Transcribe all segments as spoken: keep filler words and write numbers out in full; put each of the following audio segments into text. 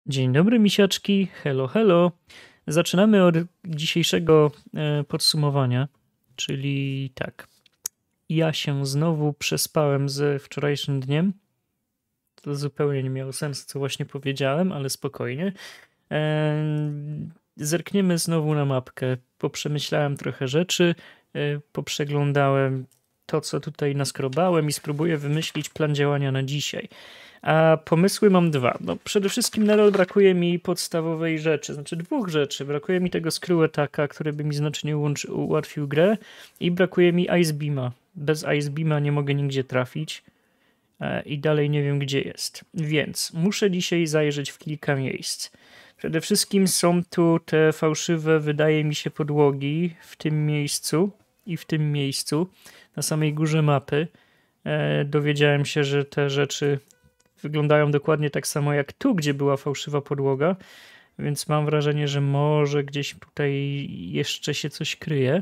Dzień dobry, misiaczki. Hello, hello. Zaczynamy od dzisiejszego e, podsumowania, czyli tak. Ja się znowu przespałem z wczorajszym dniem. To zupełnie nie miało sensu, co właśnie powiedziałem, ale spokojnie. E, zerkniemy znowu na mapkę. Poprzemyślałem trochę rzeczy, e, poprzeglądałem to, co tutaj naskrobałem i spróbuję wymyślić plan działania na dzisiaj. A pomysły mam dwa. No, przede wszystkim nadal brakuje mi podstawowej rzeczy, znaczy dwóch rzeczy. Brakuje mi tego Screw Attacka, który by mi znacznie ułączy, ułatwił grę, i brakuje mi Ice Beama. Bez Ice Beama nie mogę nigdzie trafić e, i dalej nie wiem, gdzie jest. Więc muszę dzisiaj zajrzeć w kilka miejsc. Przede wszystkim są tu te fałszywe, wydaje mi się, podłogi w tym miejscu i w tym miejscu, na samej górze mapy. E, dowiedziałem się, że te rzeczy wyglądają dokładnie tak samo jak tu, gdzie była fałszywa podłoga, więc mam wrażenie, że może gdzieś tutaj jeszcze się coś kryje.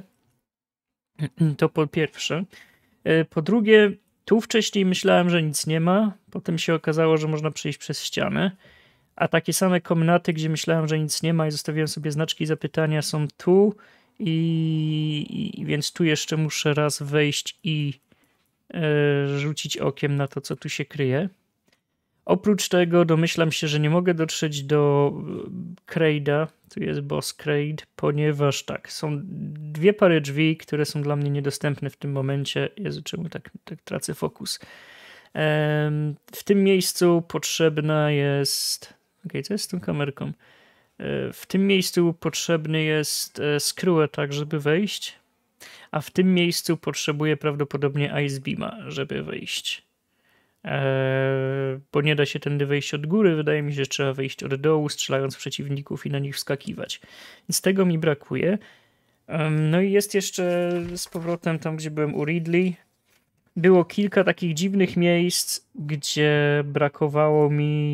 To po pierwsze. Po drugie, tu wcześniej myślałem, że nic nie ma, potem się okazało, że można przejść przez ścianę, a takie same komnaty, gdzie myślałem, że nic nie ma i zostawiłem sobie znaczki zapytania, są tu, i, i więc tu jeszcze muszę raz wejść i e, rzucić okiem na to, co tu się kryje. Oprócz tego domyślam się, że nie mogę dotrzeć do Kraida, tu jest boss Kraid, ponieważ tak, są dwie pary drzwi, które są dla mnie niedostępne w tym momencie. Jezu, czemu tak, tak tracę fokus? Ehm, w tym miejscu potrzebna jest... Okej, okay, co jest z tą kamerką? Ehm, w tym miejscu potrzebny jest e, Screw Attack, żeby wejść, a w tym miejscu potrzebuję prawdopodobnie Ice Beama, żeby wejść. Eee, bo nie da się tędy wejść od góry, wydaje mi się, że trzeba wejść od dołu, strzelając w przeciwników i na nich wskakiwać. Więc tego mi brakuje. Um, no i jest jeszcze z powrotem tam, gdzie byłem u Ridley. Było kilka takich dziwnych miejsc, gdzie brakowało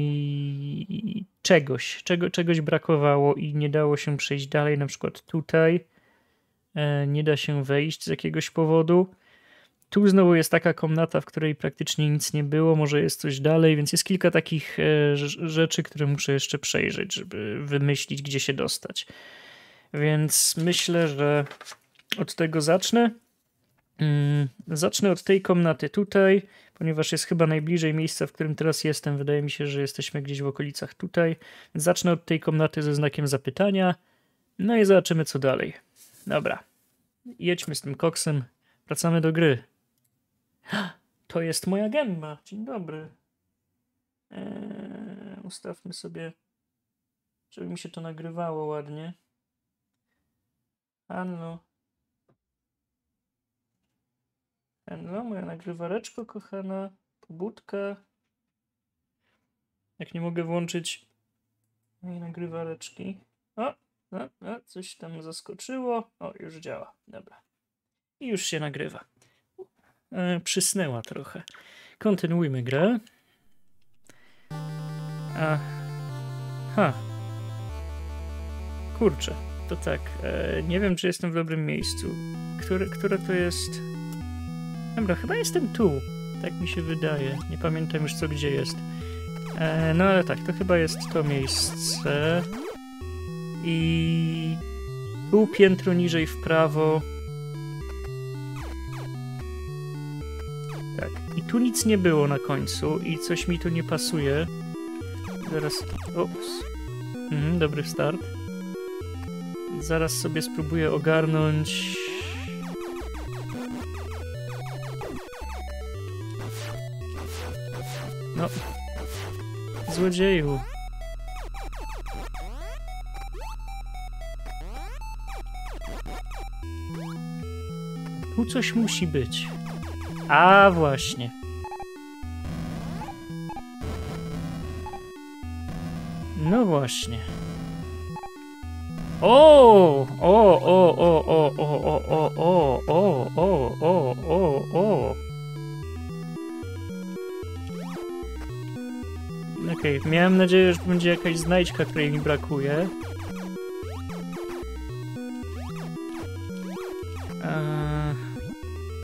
mi czegoś. Czego, czegoś brakowało i nie dało się przejść dalej. Na przykład tutaj e, nie da się wejść z jakiegoś powodu. Tu znowu jest taka komnata, w której praktycznie nic nie było, może jest coś dalej, więc jest kilka takich e, rzeczy, które muszę jeszcze przejrzeć, żeby wymyślić, gdzie się dostać. Więc myślę, że od tego zacznę. Mm, zacznę od tej komnaty tutaj, ponieważ jest chyba najbliżej miejsca, w którym teraz jestem. Wydaje mi się, że jesteśmy gdzieś w okolicach tutaj. Więc zacznę od tej komnaty ze znakiem zapytania. No i zobaczymy, co dalej. Dobra. Jedźmy z tym koksem. Wracamy do gry. To jest moja gemma. Dzień dobry. Eee, ustawmy sobie, żeby mi się to nagrywało ładnie. Anno. Anno, moja nagrywareczko kochana. Pobudka. Jak nie mogę włączyć mojej nagrywareczki. O, o, o, coś tam zaskoczyło. O, już działa. Dobra. I już się nagrywa. E, przysnęła trochę. Kontynuujmy grę. Aha. Kurczę, to tak. E, nie wiem, czy jestem w dobrym miejscu. Które, które to jest... Dobra, chyba jestem tu. Tak mi się wydaje. Nie pamiętam już, co gdzie jest. E, no ale tak, to chyba jest to miejsce. I... pół piętro niżej w prawo. Tak. I tu nic nie było na końcu i coś mi tu nie pasuje. Zaraz... Ups. Mhm, dobry start. Zaraz sobie spróbuję ogarnąć... No... Złodzieju. Tu coś musi być. A właśnie. No właśnie. O! O, o, o, o, o, o, o, o, o, o, o, o, o. Okej, okay, miałem nadzieję, że będzie jakaś znajdźka, której mi brakuje. Eee...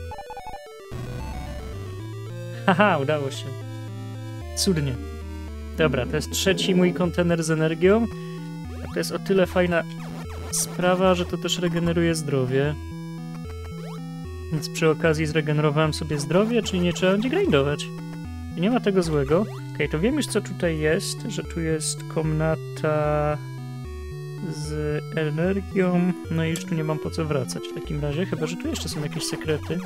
Haha, udało się. Cudnie. Dobra, to jest trzeci mój kontener z energią. A to jest o tyle fajna sprawa, że to też regeneruje zdrowie. Więc przy okazji zregenerowałem sobie zdrowie, czyli nie trzeba będzie grindować. I nie ma tego złego. Okej, okay, to wiem już co tutaj jest, że tu jest komnata z energią. No i już tu nie mam po co wracać w takim razie, chyba że tu jeszcze są jakieś sekrety.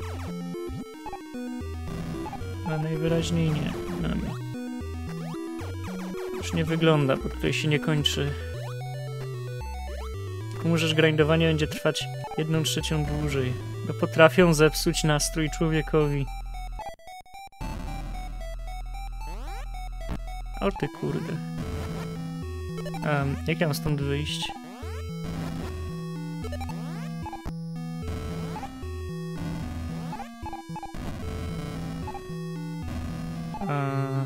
A najwyraźniej nie. No, już nie wygląda, bo tutaj się nie kończy. Możesz grindowanie będzie trwać jedną trzecią dłużej. Bo potrafią zepsuć nastrój człowiekowi. O ty kurde. Um, jak ja mam stąd wyjść? A,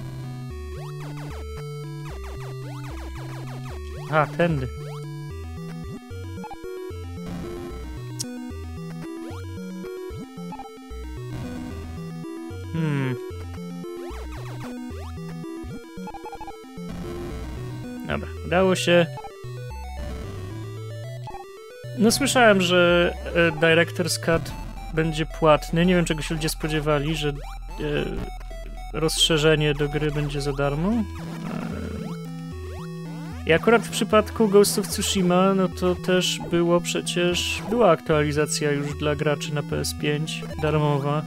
A tędy. Hmm. Dobra, udało się. No słyszałem, że e, Director's Cut będzie płatny. Nie wiem, czego się ludzie spodziewali, że e, rozszerzenie do gry będzie za darmo. E, I akurat w przypadku Ghost of Tsushima, no to też było przecież... Była aktualizacja już dla graczy na P S pięć, darmowa.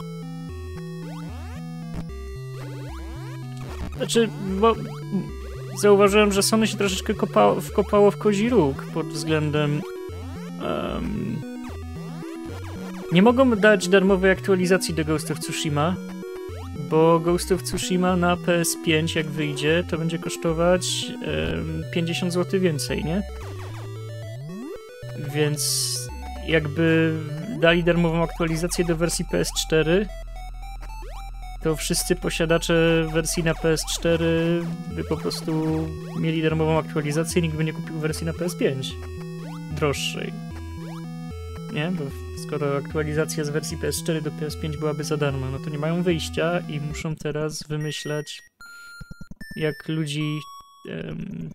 Znaczy, bo zauważyłem, że Sony się troszeczkę kopało, wkopało w kozi róg pod względem... Um, nie mogą dać darmowej aktualizacji do Ghost of Tsushima, bo Ghost of Tsushima na P S pięć jak wyjdzie, to będzie kosztować um, pięćdziesiąt złotych więcej, nie? Więc jakby dali darmową aktualizację do wersji P S cztery, to wszyscy posiadacze wersji na P S cztery by po prostu mieli darmową aktualizację, nikt by nie kupił wersji na P S pięć droższej. Nie? Bo skoro aktualizacja z wersji P S cztery do P S pięć byłaby za darmo, no to nie mają wyjścia i muszą teraz wymyślać, jak ludzi um,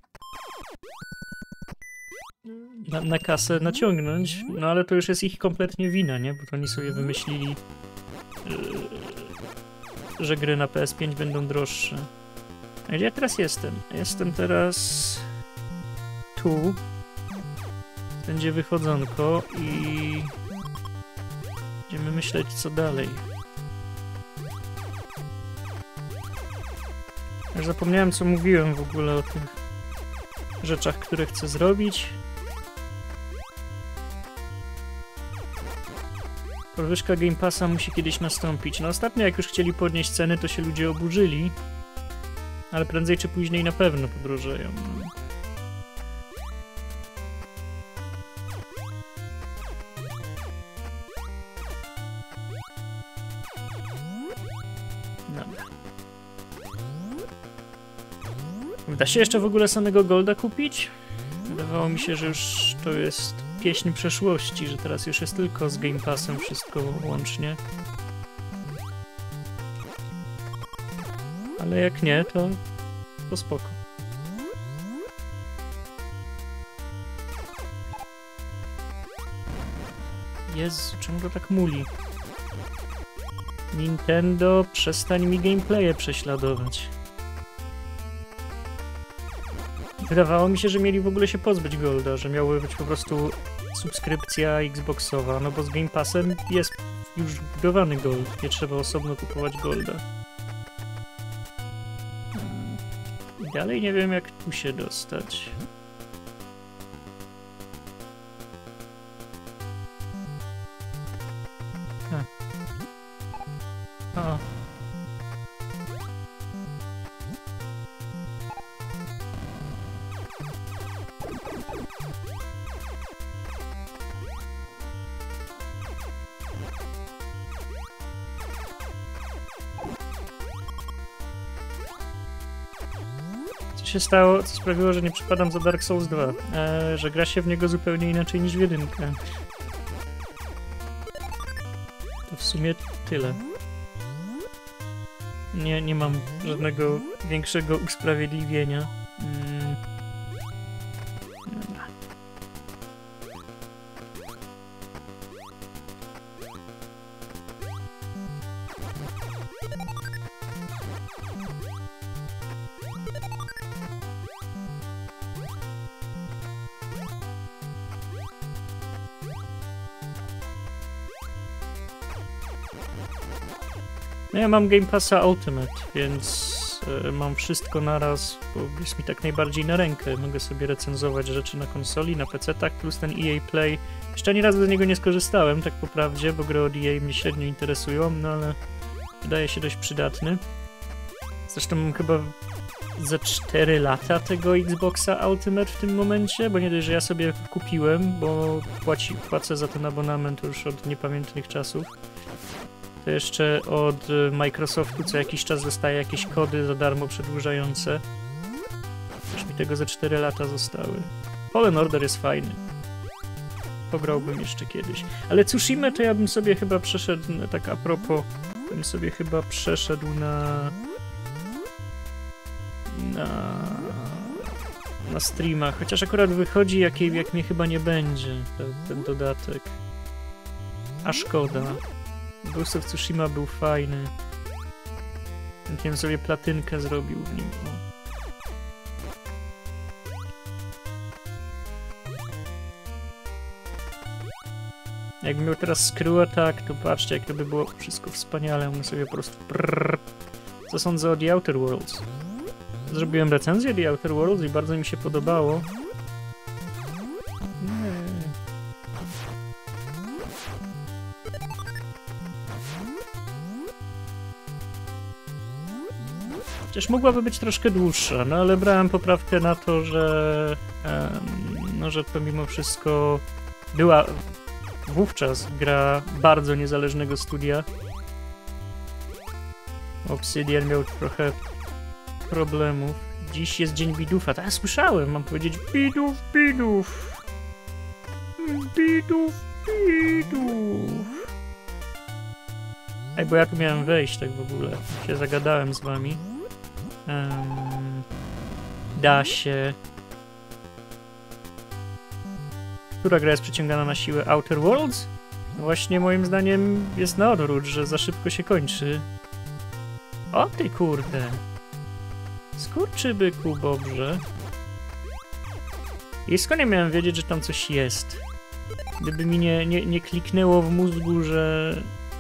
na, na kasę naciągnąć. No ale to już jest ich kompletnie wina, nie? Bo to oni sobie wymyślili, yy, że gry na P S pięć będą droższe. A gdzie ja teraz jestem? Jestem teraz tu. Będzie wychodzonko i będziemy myśleć, co dalej. Już zapomniałem, co mówiłem w ogóle o tych rzeczach, które chcę zrobić. Podwyżka Game Passa musi kiedyś nastąpić. No ostatnio, jak już chcieli podnieść ceny, to się ludzie oburzyli. Ale prędzej czy później na pewno podrożeją. No. Dobra. Da się jeszcze w ogóle samego Golda kupić? Wydawało mi się, że już to jest pieśń przeszłości, że teraz już jest tylko z Game Passem wszystko łącznie. Ale jak nie, to, to spoko. Jezu, czemu to tak muli? Nintendo, przestań mi gameplaye prześladować. Wydawało mi się, że mieli w ogóle się pozbyć Golda, że miały być po prostu subskrypcja Xboxowa, no bo z Game Passem jest już wbudowany Gold, nie trzeba osobno kupować Golda. I dalej nie wiem, jak tu się dostać. A. A. Co się stało, co sprawiło, że nie przypadam za Dark Souls dwa? Eee, że gra się w niego zupełnie inaczej niż w jedynkę. To w sumie tyle. Nie, nie mam żadnego większego usprawiedliwienia. Mm. Dobra. No ja mam Game Passa Ultimate, więc y, mam wszystko naraz, bo jest mi tak najbardziej na rękę. Mogę sobie recenzować rzeczy na konsoli, na pecetach, plus ten E A Play. Jeszcze ani razu z niego nie skorzystałem, tak po prawdzie, bo gry od E A mnie średnio interesują, no ale wydaje się dość przydatny. Zresztą mam chyba za cztery lata tego Xboxa Ultimate w tym momencie, bo nie dość, że ja sobie kupiłem, bo płaci, płacę za ten abonament już od niepamiętnych czasów. To jeszcze od Microsoftu co jakiś czas dostaje jakieś kody za darmo przedłużające. Już mi tego za cztery lata zostały. Fallen Order jest fajny. Pograłbym jeszcze kiedyś. Ale Tsushima to ja bym sobie chyba przeszedł, tak a propos, bym sobie chyba przeszedł na... na... na streamach. Chociaż akurat wychodzi, jak, jak mnie chyba nie będzie, ten, ten dodatek. A szkoda. Ghost of Tsushima był fajny. Chętnie sobie platynkę zrobił w nim. O. Jakbym miał teraz Screw Attack, to patrzcie, jak to by było wszystko wspaniale. Mógł sobie po prostu prrrr. Co sądzę o The Outer Worlds? Zrobiłem recenzję The Outer Worlds i bardzo mi się podobało. Nie. Chociaż mogłaby być troszkę dłuższa, no ale brałem poprawkę na to, że um, no, że to mimo wszystko była wówczas gra bardzo niezależnego studia. Obsidian miał trochę problemów. Dziś jest dzień Bidufa. Tak, ja słyszałem, mam powiedzieć Biduf, Biduf. Biduf, Biduf. Ej, bo ja tu miałem wejść tak w ogóle. Się zagadałem z wami. Um, da się. Która gra jest przyciągana na siłę? Outer Worlds? No właśnie moim zdaniem jest na odwrót, że za szybko się kończy. O ty kurde. Skurczybyku Bobrze. I skąd ja miałem wiedzieć, że tam coś jest? Gdyby mi nie, nie, nie kliknęło w mózgu, że...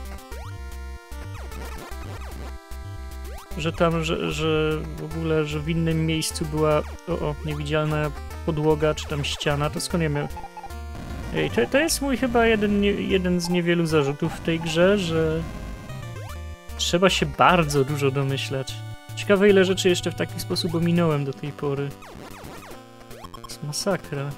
Że tam, że, że w ogóle, że w innym miejscu była o, o, niewidzialna podłoga, czy tam ściana, to skąd ja miałem... Ej, to, to jest mój chyba jeden, nie, jeden z niewielu zarzutów w tej grze, że... Trzeba się bardzo dużo domyślać. Ciekawe, ile rzeczy jeszcze w taki sposób ominąłem do tej pory. To jest masakra.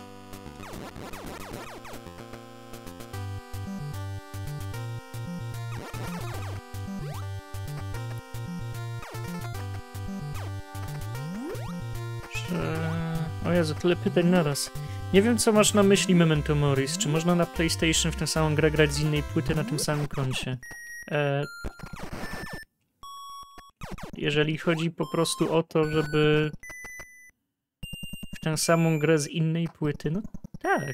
Że... O Jezu, tyle pytań naraz. Nie wiem, co masz na myśli, Memento Moris. Czy można na PlayStation w tę samą grę grać z innej płyty na tym samym koncie? Eee... Jeżeli chodzi po prostu o to, żeby w tę samą grę z innej płyty, no tak.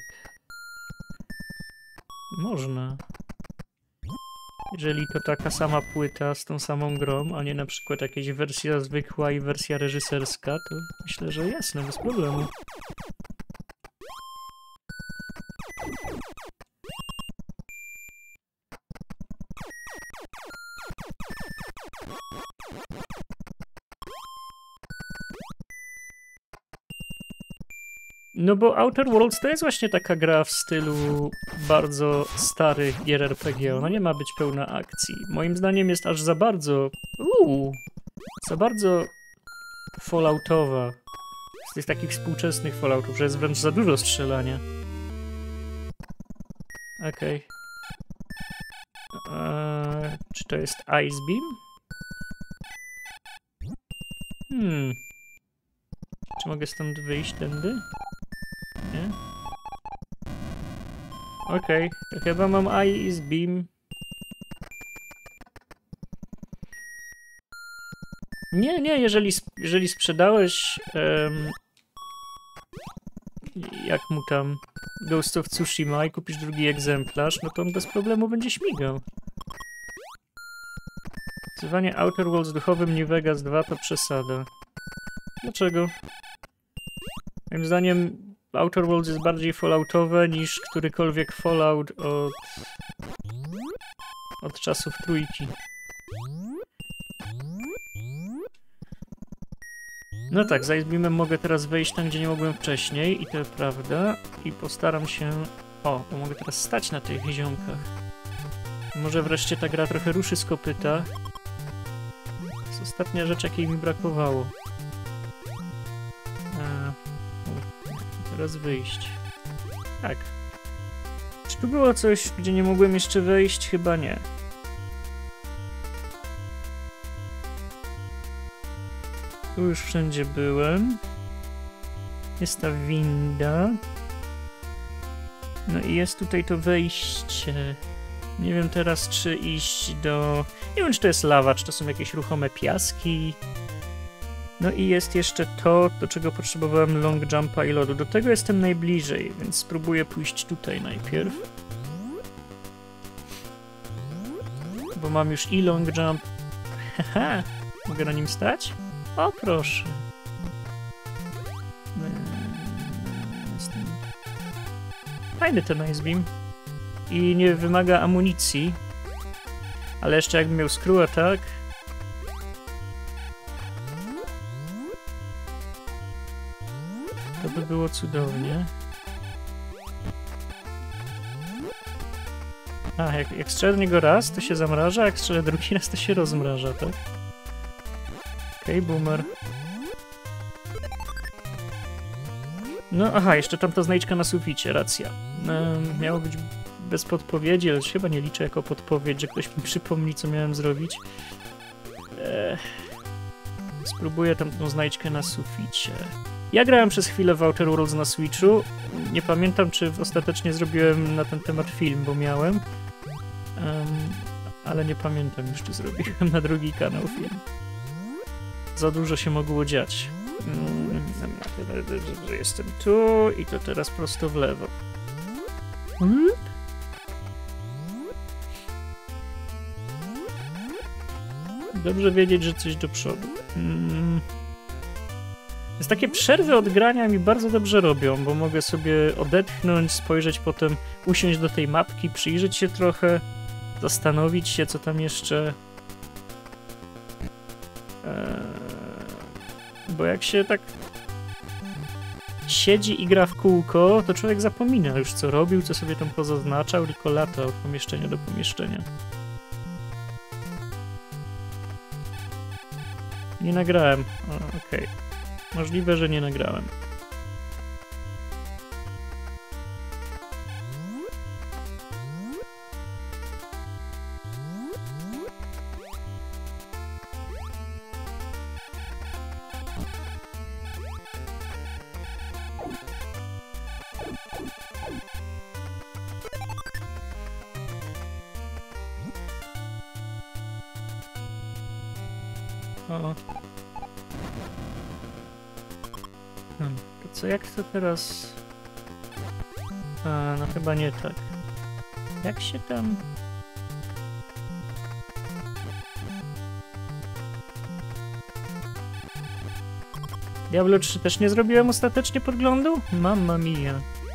Można. Jeżeli to taka sama płyta z tą samą grą, a nie na przykład jakaś wersja zwykła i wersja reżyserska, to myślę, że jasne, bez problemu. No bo Outer Worlds to jest właśnie taka gra w stylu bardzo starych gier R P G. Ona nie ma być pełna akcji. Moim zdaniem jest aż za bardzo... Uuu, za bardzo falloutowa. Z tych takich współczesnych falloutów, że jest wręcz za dużo strzelania. Okej. Okay. Eee, czy to jest Ice Beam? Hmm... Czy mogę stąd wyjść tędy? Nie? Okej, okay, to chyba mam Ice Beam. Nie, nie, jeżeli, jeżeli sprzedałeś um, jak mu tam Ghost of Tsushima i kupisz drugi egzemplarz, no to on bez problemu będzie śmigał. Wzywanie Outer Worlds duchowym New Vegas dwa to przesada. Dlaczego? Moim zdaniem Outer Worlds jest bardziej falloutowe niż którykolwiek Fallout od, od czasów trójki. No tak, za Izbimem mogę teraz wejść tam, gdzie nie mogłem wcześniej i to prawda. I postaram się... O, bo mogę teraz stać na tych ziomkach. Może wreszcie ta gra trochę ruszy z kopyta. To jest ostatnia rzecz, jakiej mi brakowało. A, teraz wyjść. Tak. Czy tu było coś, gdzie nie mogłem jeszcze wejść? Chyba nie. Tu już wszędzie byłem. Jest ta winda. No i jest tutaj to wejście. Nie wiem teraz, czy iść do... Nie wiem, czy to jest lawa, czy to są jakieś ruchome piaski. No i jest jeszcze to, do czego potrzebowałem long jumpa i lodu. Do tego jestem najbliżej, więc spróbuję pójść tutaj najpierw. Bo mam już i long jump. Haha, mogę na nim stać? O, proszę. Fajny ten Ice Beam. I nie wymaga amunicji. Ale jeszcze jakbym miał screw attack. To by było cudownie. A, jak, jak strzelę niego raz, to się zamraża, jak strzelę drugi raz, to się rozmraża, tak? Okej, okay, boomer. No, aha, jeszcze tam ta znajdźka na suficie, racja. Um, miało być bez podpowiedzi, ale chyba nie liczę jako podpowiedź, że ktoś mi przypomni, co miałem zrobić. Eee, spróbuję tam tą znajdźkę na suficie. Ja grałem przez chwilę w Outer Worlds na Switchu. Nie pamiętam, czy ostatecznie zrobiłem na ten temat film, bo miałem. Um, ale nie pamiętam już, czy zrobiłem na drugi kanał film. Za dużo się mogło dziać. Mm, że jestem tu i to teraz prosto w lewo. Hmm? Dobrze wiedzieć, że coś do przodu. Mm. Jest takie przerwy od grania mi bardzo dobrze robią, bo mogę sobie odetchnąć, spojrzeć potem, usiąść do tej mapki, przyjrzeć się trochę, zastanowić się, co tam jeszcze... Eee... Bo jak się tak siedzi i gra w kółko, to człowiek zapomina już, co robił, co sobie tam pozaznaczał, tylko lata od pomieszczenia do pomieszczenia. Nie nagrałem. Okej. Okay. Możliwe, że nie nagrałem. O. Hmm, to co, jak to teraz... A, no chyba nie tak. Jak się tam... Diablo trzy też nie zrobiłem ostatecznie podglądu? Mamma mia.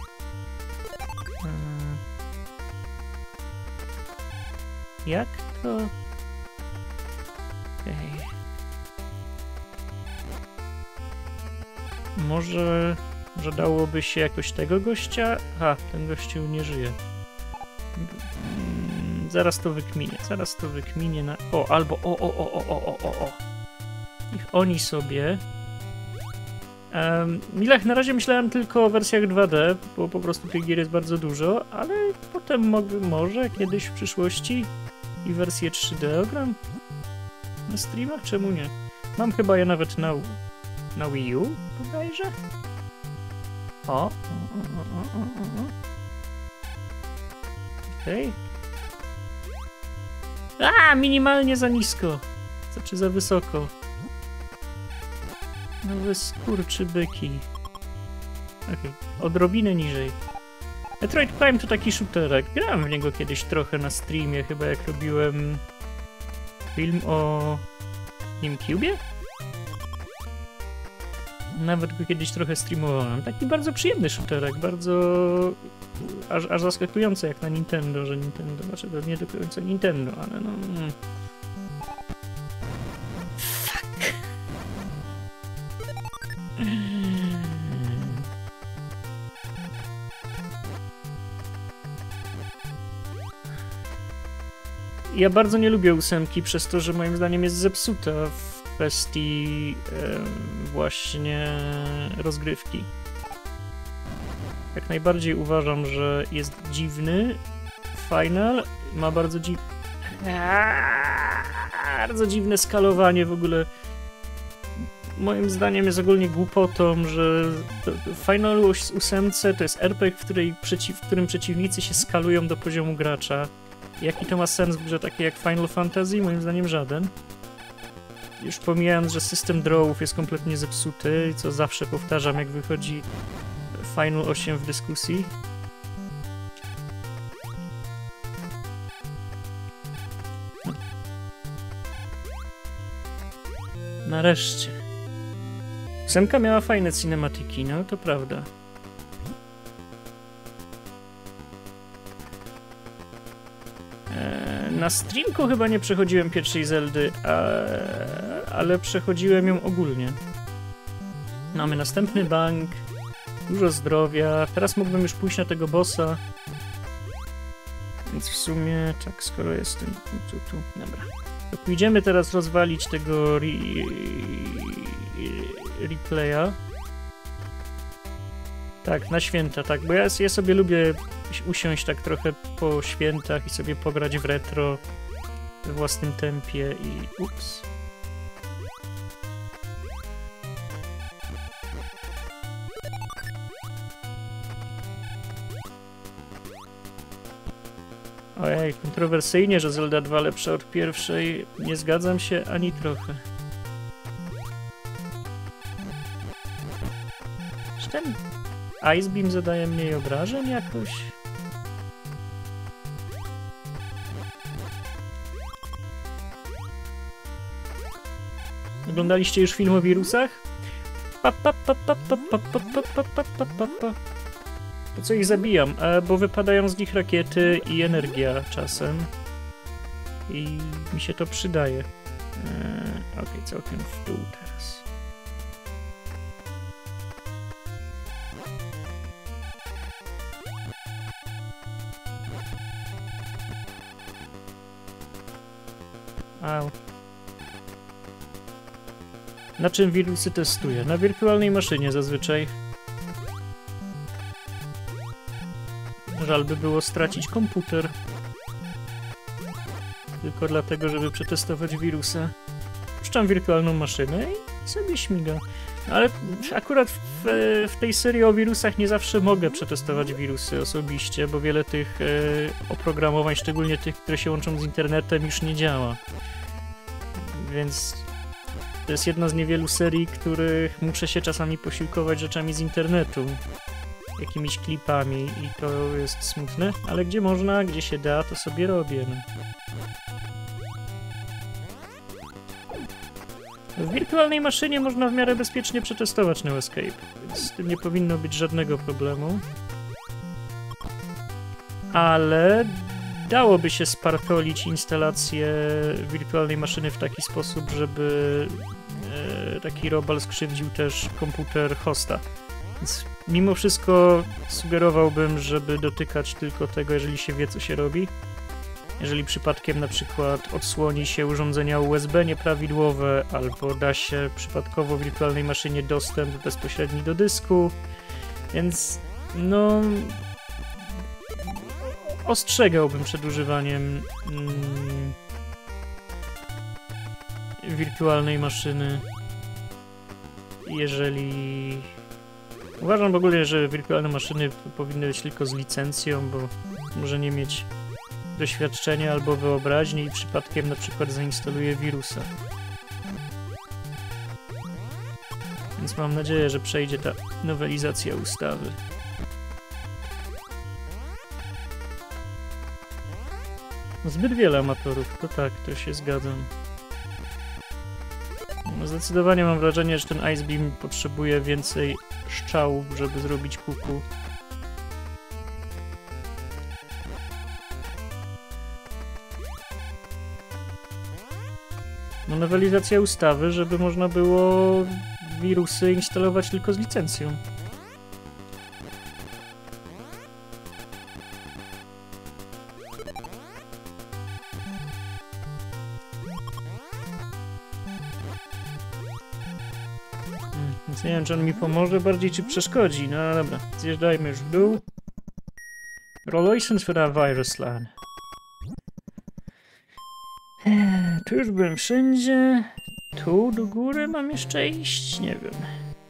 Hmm. Jak to... Okej. Okay. Może, że dałoby się jakoś tego gościa? A, ten gościu nie żyje. Hmm, zaraz to wykminię, zaraz to wykminię na... O, albo o, o, o, o, o, o, o. Niech oni sobie... Um, Milach, na razie myślałem tylko o wersjach dwa D, bo po prostu tych gier jest bardzo dużo, ale potem mogę, może kiedyś w przyszłości i wersję trzy D ogram na streamach, czemu nie? Mam chyba je nawet na, na Wii U, bodajże? O, o, o, o, o, o. Okej. Okay. A, minimalnie za nisko. Znaczy za wysoko. No wy skurczybyki. Okej, okay. Odrobinę niżej. Metroid Prime to taki shooterek. Grałem w niego kiedyś trochę na streamie, chyba jak robiłem film o GameCubie? Nawet go kiedyś trochę streamowałem. Taki bardzo przyjemny shooterek, bardzo aż, aż zaskakujący jak na Nintendo, że Nintendo, znaczy to nie do końca Nintendo, ale no... Mm. Fuck. Ja bardzo nie lubię ósemki przez to, że moim zdaniem jest zepsuta w kwestii e, właśnie rozgrywki. Jak najbardziej uważam, że jest dziwny. Final ma bardzo dziwne... Bardzo dziwne skalowanie w ogóle. Moim zdaniem jest ogólnie głupotą, że w Finalu ósemce to jest er pe gie, w, której przeciw, w którym przeciwnicy się skalują do poziomu gracza. Jaki to ma sens w grze takiej jak Final Fantasy? Moim zdaniem żaden. Już pomijając, że system drawów jest kompletnie zepsuty, co zawsze powtarzam, jak wychodzi Final osiem w dyskusji. Nareszcie. Ósemka miała fajne cinematiki, no to prawda. Na streamku chyba nie przechodziłem pierwszej Zeldy, a... ale przechodziłem ją ogólnie. Mamy następny bank, dużo zdrowia, teraz mógłbym już pójść na tego bossa. Więc w sumie, tak, skoro jestem tu, tu, tu, dobra. To pójdziemy teraz rozwalić tego re... replaya. Tak, na święta, tak, bo ja, ja sobie lubię usiąść tak trochę po świętach i sobie pograć w retro we własnym tempie i... ups. Ojej, kontrowersyjnie, że Zelda dwa lepsza od pierwszej. Nie zgadzam się ani trochę. Czy ten Ice Beam zadaje mniej obrażeń jakoś? Oglądaliście już film o wirusach? Pa, pa, pa, pa, pa, pa, pa, pa, pa, pa, pa, pa, pa. Po co ich zabijam? E, bo wypadają z nich rakiety i energia czasem. I mi się to przydaje. E, Okej, okay, całkiem w dół teraz. Au. Na czym wirusy testuję? Na wirtualnej maszynie zazwyczaj. Żal by było stracić komputer. Tylko dlatego, żeby przetestować wirusa. Puszczam wirtualną maszynę i sobie śmiga. Ale akurat w, w tej serii o wirusach nie zawsze mogę przetestować wirusy osobiście, bo wiele tych e, oprogramowań, szczególnie tych, które się łączą z internetem, już nie działa. Więc to jest jedna z niewielu serii, których muszę się czasami posiłkować rzeczami z internetu. Jakimiś klipami i to jest smutne, ale gdzie można, gdzie się da, to sobie robię. No. W wirtualnej maszynie można w miarę bezpiecznie przetestować No Escape, więc z tym nie powinno być żadnego problemu. Ale dałoby się spartolić instalację wirtualnej maszyny w taki sposób, żeby e, taki robal skrzywdził też komputer hosta. Więc mimo wszystko sugerowałbym, żeby dotykać tylko tego, jeżeli się wie, co się robi. Jeżeli przypadkiem na przykład odsłoni się urządzenia U S B nieprawidłowe, albo da się przypadkowo w wirtualnej maszynie dostęp bezpośredni do dysku. Więc no... ostrzegałbym przed używaniem mm, wirtualnej maszyny, jeżeli... Uważam w ogóle, że wirtualne maszyny powinny być tylko z licencją, bo może nie mieć doświadczenia albo wyobraźni i przypadkiem na przykład zainstaluje wirusa. Więc mam nadzieję, że przejdzie ta nowelizacja ustawy. Zbyt wiele amatorów, to tak, to się zgadzam. No zdecydowanie mam wrażenie, że ten Ice Beam potrzebuje więcej szczałów, żeby zrobić kuku. No nowelizacja ustawy, żeby można było wirusy instalować tylko z licencją. Hmm, więc nie wiem, czy on mi pomoże bardziej, czy przeszkodzi. No dobra, zjeżdżajmy już w dół. Relations for a virus lan. Eee, tu już byłem wszędzie. Tu do góry mam jeszcze iść? Nie wiem.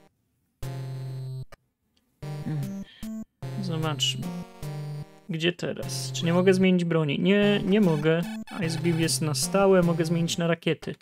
Hmm. Zobaczmy. Gdzie teraz? Czy nie mogę zmienić broni? Nie, nie mogę. Ice Beam jest na stałe, mogę zmienić na rakiety.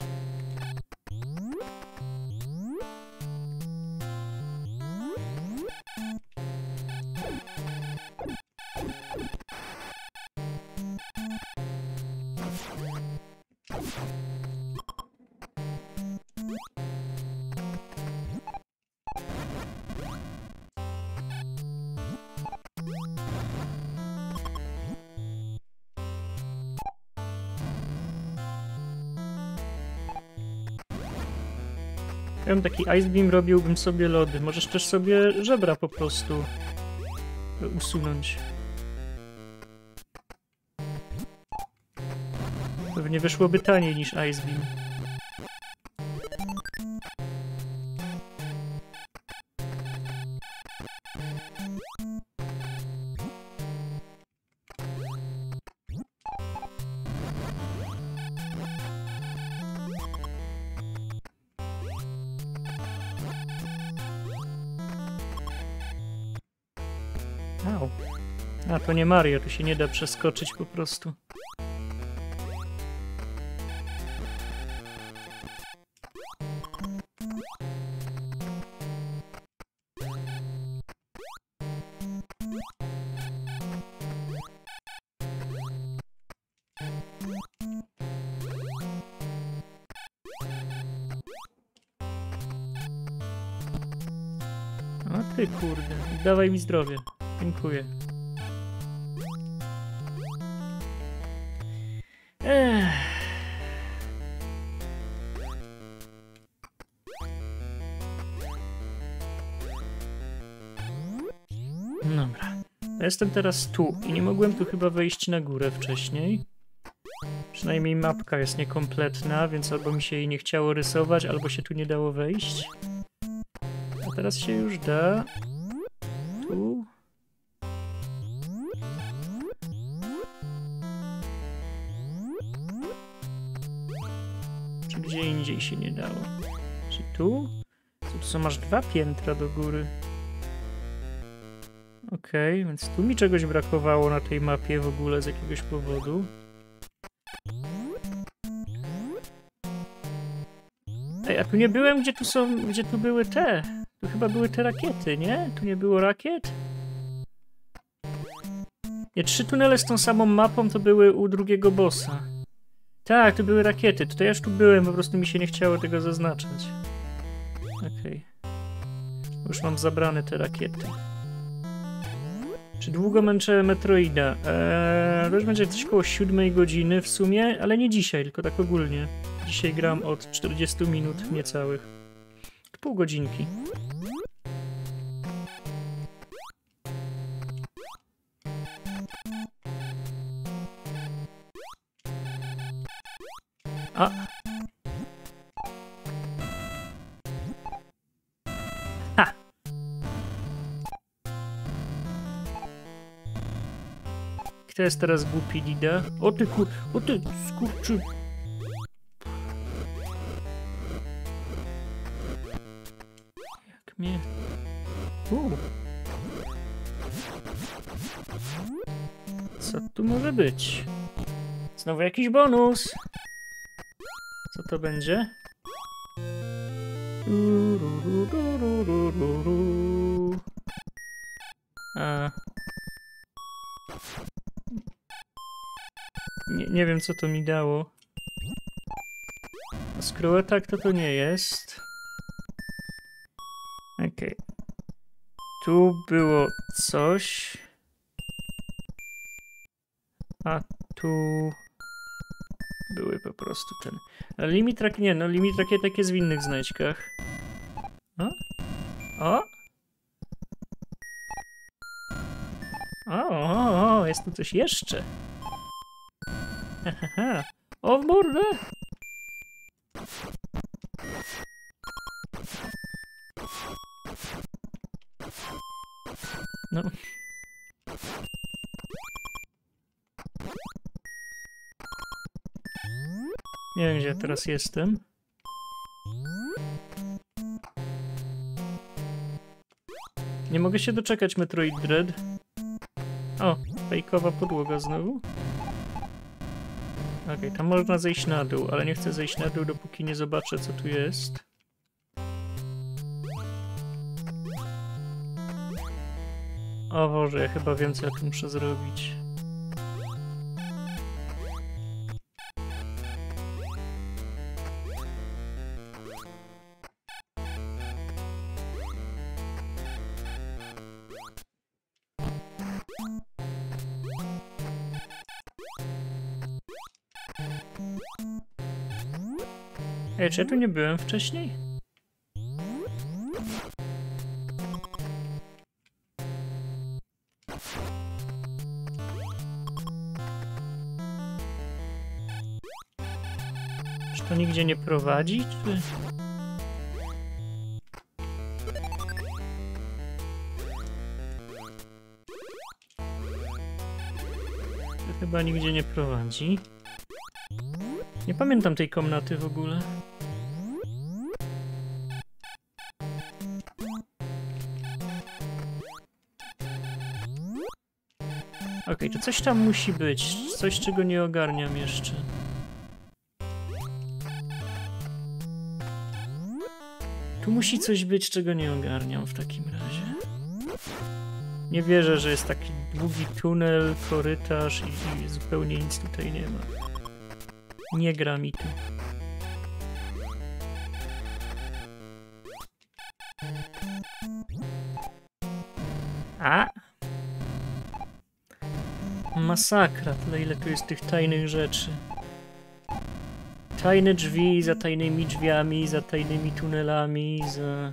Ja bym taki Ice Beam robiłbym sobie lody. Możesz też sobie żebra po prostu usunąć. Pewnie wyszłoby taniej niż Ice Beam. Au. A, to nie Mario, tu się nie da przeskoczyć po prostu. O ty kurde, dawaj mi zdrowie. Dziękuję. Ech. Dobra. Jestem teraz tu i nie mogłem tu chyba wejść na górę wcześniej. Przynajmniej mapka jest niekompletna, więc albo mi się jej nie chciało rysować, albo się tu nie dało wejść. A teraz się już da. Tu. Czy gdzie indziej się nie dało? Czy tu? Co, tu są aż dwa piętra do góry. Okej, okay, więc tu mi czegoś brakowało na tej mapie w ogóle z jakiegoś powodu. Ej, a tu nie byłem, gdzie tu są, gdzie tu były te? Tu chyba były te rakiety, nie? Tu nie było rakiet? Nie, trzy tunele z tą samą mapą to były u drugiego bossa. Tak, to były rakiety. Tutaj ja już tu byłem, po prostu mi się nie chciało tego zaznaczać. Okej. Okay. Już mam zabrane te rakiety. Czy długo męczę Metroida? Eee, to już będzie coś koło siódmej godziny w sumie, ale nie dzisiaj, tylko tak ogólnie. Dzisiaj gram od czterdziestu minut niecałych. Pół godzinki. A! Ha! Kto jest teraz głupi, Dida? O ty kur... O ty skurczy... Jak mnie... U. Co tu może być? Znowu jakiś bonus! Co to będzie? du, du, du, du, du. A. Nie, nie wiem, co to mi dało. Skoro tak, to to nie jest. Okej. Okay. Tu było coś. A tu były po prostu ten. Ale limit rak... Nie, no limit rakietek jest w innych znajdźkach. O? O? O, o, o, jest tu coś jeszcze. Haha. O, w mordę! No. Nie wiem, gdzie ja teraz jestem. Nie mogę się doczekać Metroid Dread. O, fejkowa podłoga znowu. Okej, okay, tam można zejść na dół, ale nie chcę zejść na dół, dopóki nie zobaczę, co tu jest. O Boże, ja chyba wiem, co ja tu muszę zrobić. Ej, czy ja tu nie byłem wcześniej? Czy to nigdzie nie prowadzi, czy... To chyba nigdzie nie prowadzi. Nie pamiętam tej komnaty w ogóle. Okej, okay, to coś tam musi być. Coś, czego nie ogarniam jeszcze. Tu musi coś być, czego nie ogarniam w takim razie. Nie wierzę, że jest taki długi tunel, korytarz i, i zupełnie nic tutaj nie ma. Nie gra mi tu. A! Masakra, tyle ile tu jest tych tajnych rzeczy. Tajne drzwi, za tajnymi drzwiami, za tajnymi tunelami, za...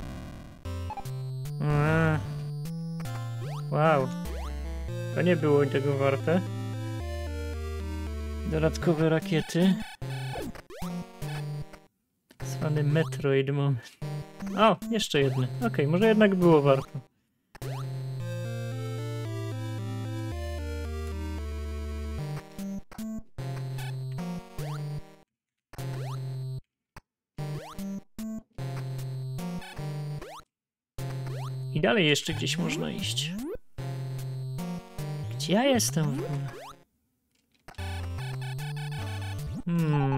A. Wow. To nie było tego warte. Dodatkowe rakiety. Tak zwany Metroid moment. O, jeszcze jedne. Okej, okay, może jednak było warto. I dalej jeszcze gdzieś można iść. Gdzie ja jestem w ogóle? Hmm.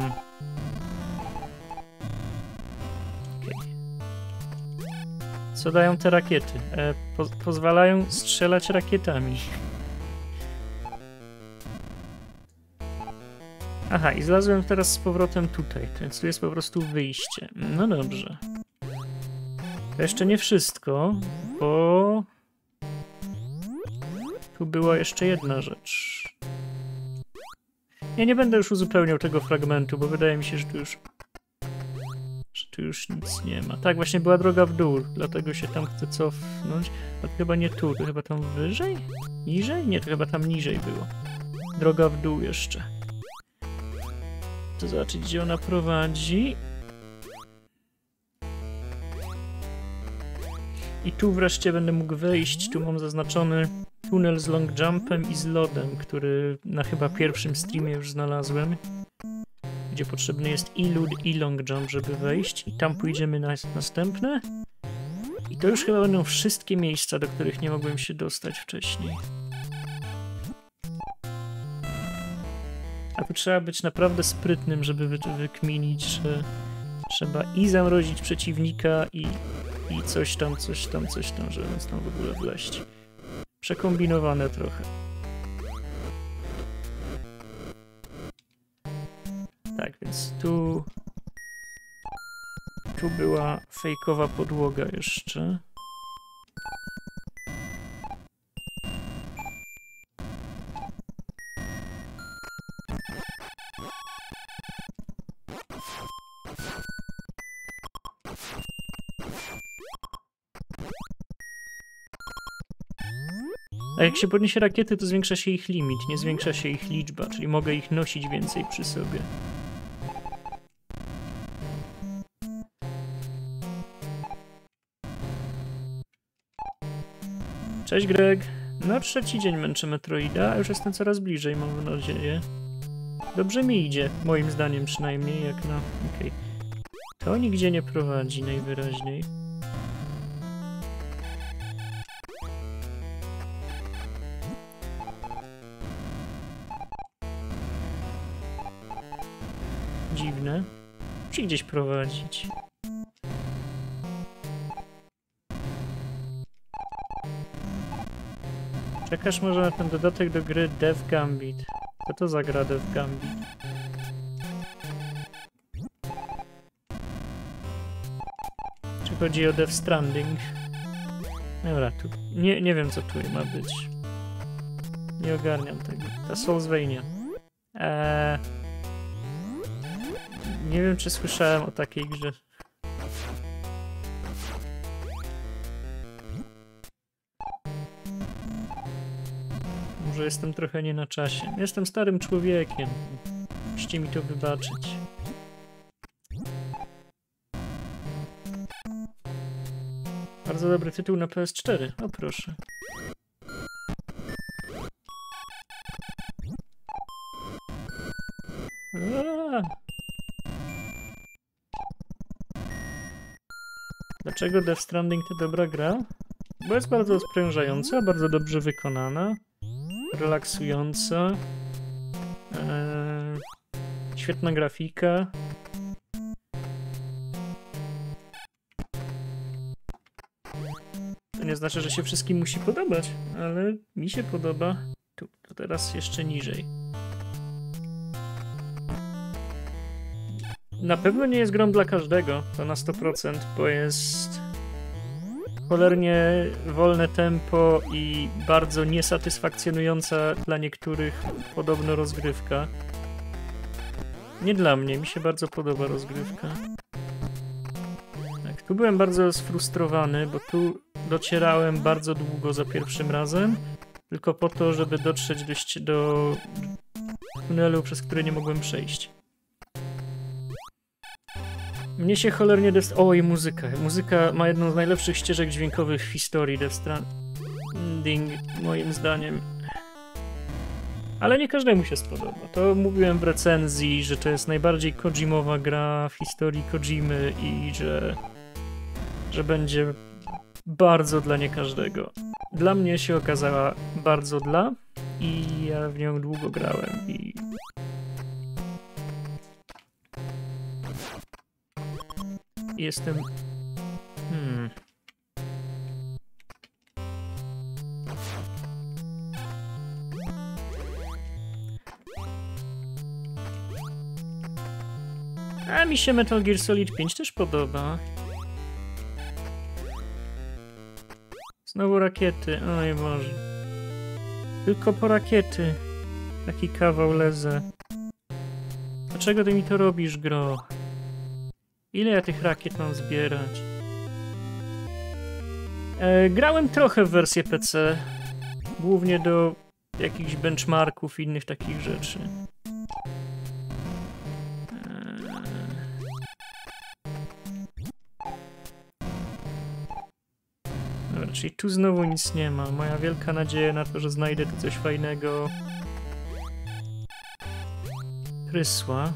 Okay. Co dają te rakiety? E, po pozwalają strzelać rakietami. Aha, i zlazłem teraz z powrotem tutaj, więc tu jest po prostu wyjście. No dobrze. To jeszcze nie wszystko, bo... Tu była jeszcze jedna rzecz. Ja nie będę już uzupełniał tego fragmentu, bo wydaje mi się, że tu już... że tu już nic nie ma. Tak, właśnie była droga w dół, dlatego się tam chcę cofnąć. A to chyba nie tu, to chyba tam wyżej? Niżej? Nie, to chyba tam niżej było. Droga w dół jeszcze. Chcę zobaczyć, gdzie ona prowadzi. I tu wreszcie będę mógł wejść. Tu mam zaznaczony tunel z long jumpem i z lodem, który na chyba pierwszym streamie już znalazłem. Gdzie potrzebny jest i lód, i long jump, żeby wejść. I tam pójdziemy na następne. I to już chyba będą wszystkie miejsca, do których nie mogłem się dostać wcześniej. A tu trzeba być naprawdę sprytnym, żeby wy wykminić, że trzeba i zamrozić przeciwnika, i i coś tam, coś tam, coś tam, żeby móc tam w ogóle wleść. Przekombinowane trochę. Tak, więc tu... Tu była fejkowa podłoga jeszcze. A jak się podniesie rakiety, to zwiększa się ich limit, nie zwiększa się ich liczba, czyli mogę ich nosić więcej przy sobie. Cześć Greg. No trzeci dzień męczę Metroida, a już jestem coraz bliżej, mam nadzieję. Dobrze mi idzie, moim zdaniem przynajmniej, jak na... Okej. Okay. To nigdzie nie prowadzi najwyraźniej. Dziwne. Musi gdzieś prowadzić. Czekasz może na ten dodatek do gry Death Gambit. Co to za gra Death Gambit? Czy chodzi o Death Stranding? Dobra, tu... Nie, nie wiem co tu ma być. Nie ogarniam tego. Ta Soulsvania. Eee... Nie wiem czy słyszałem o takiej grze. Może jestem trochę nie na czasie. Jestem starym człowiekiem. Musicie mi to wybaczyć. Bardzo dobry tytuł na P S cztery. O proszę. Aaaa! Dlaczego Death Stranding to dobra gra? Bo jest bardzo sprężająca, bardzo dobrze wykonana. Relaksująca. Eee, świetna grafika. To nie znaczy, że się wszystkim musi podobać, ale mi się podoba. Tu, to teraz jeszcze niżej. Na pewno nie jest grą dla każdego, to na sto procent, bo jest cholernie wolne tempo i bardzo niesatysfakcjonująca dla niektórych podobno rozgrywka. Nie dla mnie, mi się bardzo podoba rozgrywka. Tak, tu byłem bardzo sfrustrowany, bo tu docierałem bardzo długo za pierwszym razem, tylko po to, żeby dotrzeć do, do tunelu, przez który nie mogłem przejść. Mnie się cholernie Death... Oj, muzyka. Muzyka ma jedną z najlepszych ścieżek dźwiękowych w historii Death Stranding, moim zdaniem. Ale nie każdemu się spodoba. To mówiłem w recenzji, że to jest najbardziej Kojimowa gra w historii Kojimy i że... że będzie bardzo dla nie każdego. Dla mnie się okazała bardzo dla i ja w nią długo grałem i... Jestem... Hmm... A mi się Metal Gear Solid pięć też podoba. Znowu rakiety, oj Boże. Tylko po rakiety. Taki kawał lezę. Dlaczego ty mi to robisz, gro? Ile ja tych rakiet mam zbierać? E, grałem trochę w wersję P C. Głównie do jakichś benchmarków i innych takich rzeczy. Dobra, czyli tu znowu nic nie ma. Moja wielka nadzieja na to, że znajdę tu coś fajnego. Prysła.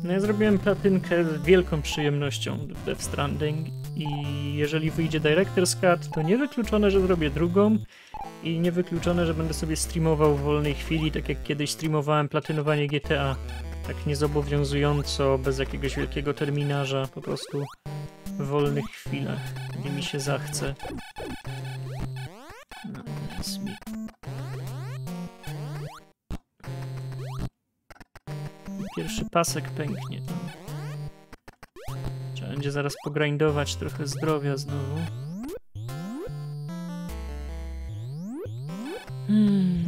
No ja zrobiłem platynkę z wielką przyjemnością w Death Stranding i jeżeli wyjdzie Director's Cut, to niewykluczone, że zrobię drugą i niewykluczone, że będę sobie streamował w wolnej chwili, tak jak kiedyś streamowałem platynowanie G T A. Tak niezobowiązująco, bez jakiegoś wielkiego terminarza, po prostu w wolnych chwilach, gdzie mi się zachce. No, jest mi. Pierwszy pasek pęknie. To. Trzeba będzie zaraz pogrindować trochę zdrowia znowu. Hmm.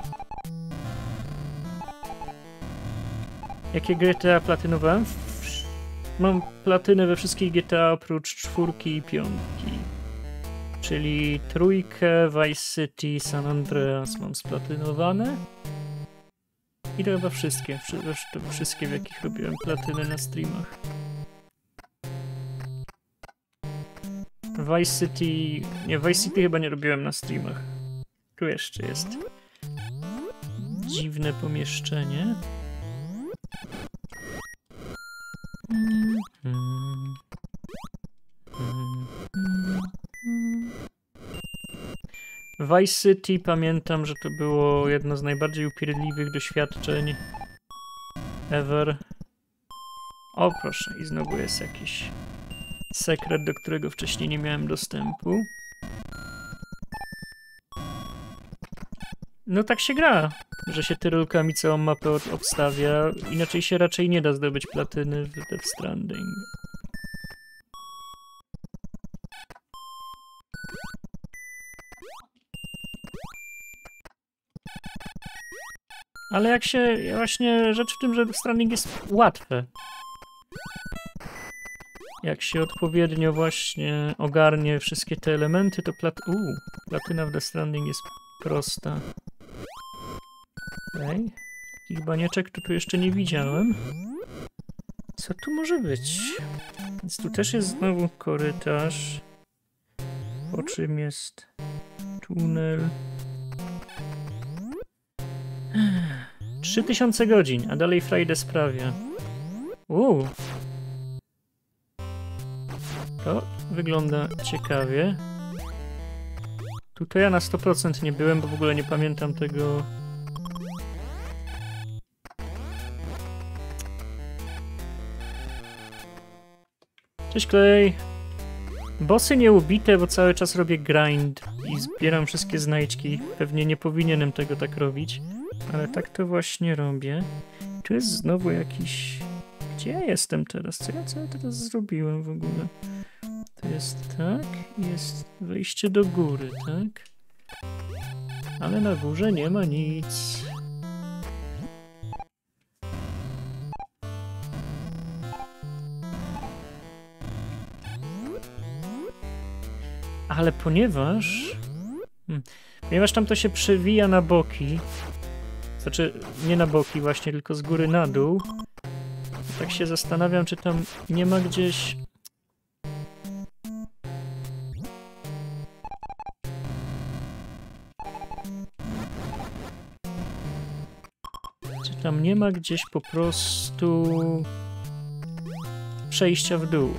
Jakie G T A platynowałem? Mam platynę we wszystkich G T A oprócz czwórki i piątki. Czyli trójkę, Vice City, San Andreas mam splatynowane. I to chyba wszystkie, to wszystkie w jakich robiłem platynę na streamach. Vice City... Nie, Vice City chyba nie robiłem na streamach. Tu jeszcze jest dziwne pomieszczenie. Vice City pamiętam, że to było jedno z najbardziej upierdliwych doświadczeń ever. O proszę, i znowu jest jakiś sekret, do którego wcześniej nie miałem dostępu. No tak się gra, że się tyrolkami całą mapę obstawia, inaczej się raczej nie da zdobyć platyny w Death Stranding. Ale jak się, właśnie rzecz w tym, że Death Stranding jest łatwe. Jak się odpowiednio właśnie ogarnie wszystkie te elementy, to plat... Uuu, platyna w Death Stranding jest prosta. Okej. Takich banieczek to tu jeszcze nie widziałem. Co tu może być? Więc tu też jest znowu korytarz. Po czym jest tunel. trzy tysiące godzin, a dalej Friday sprawia. Uuu. To wygląda ciekawie. Tutaj ja na sto procent nie byłem, bo w ogóle nie pamiętam tego. Cześć Klej. Bossy nieubite, bo cały czas robię grind i zbieram wszystkie znajdźki. Pewnie nie powinienem tego tak robić, ale tak to właśnie robię. Tu jest znowu jakiś... Gdzie ja jestem teraz? Co ja, co ja teraz zrobiłem w ogóle? To jest tak, jest wejście do góry, tak? Ale na górze nie ma nic. Ale ponieważ... Hmm, ponieważ tam to się przewija na boki, znaczy nie na boki właśnie, tylko z góry na dół, tak się zastanawiam, czy tam nie ma gdzieś... Czy tam nie ma gdzieś po prostu przejścia w dół?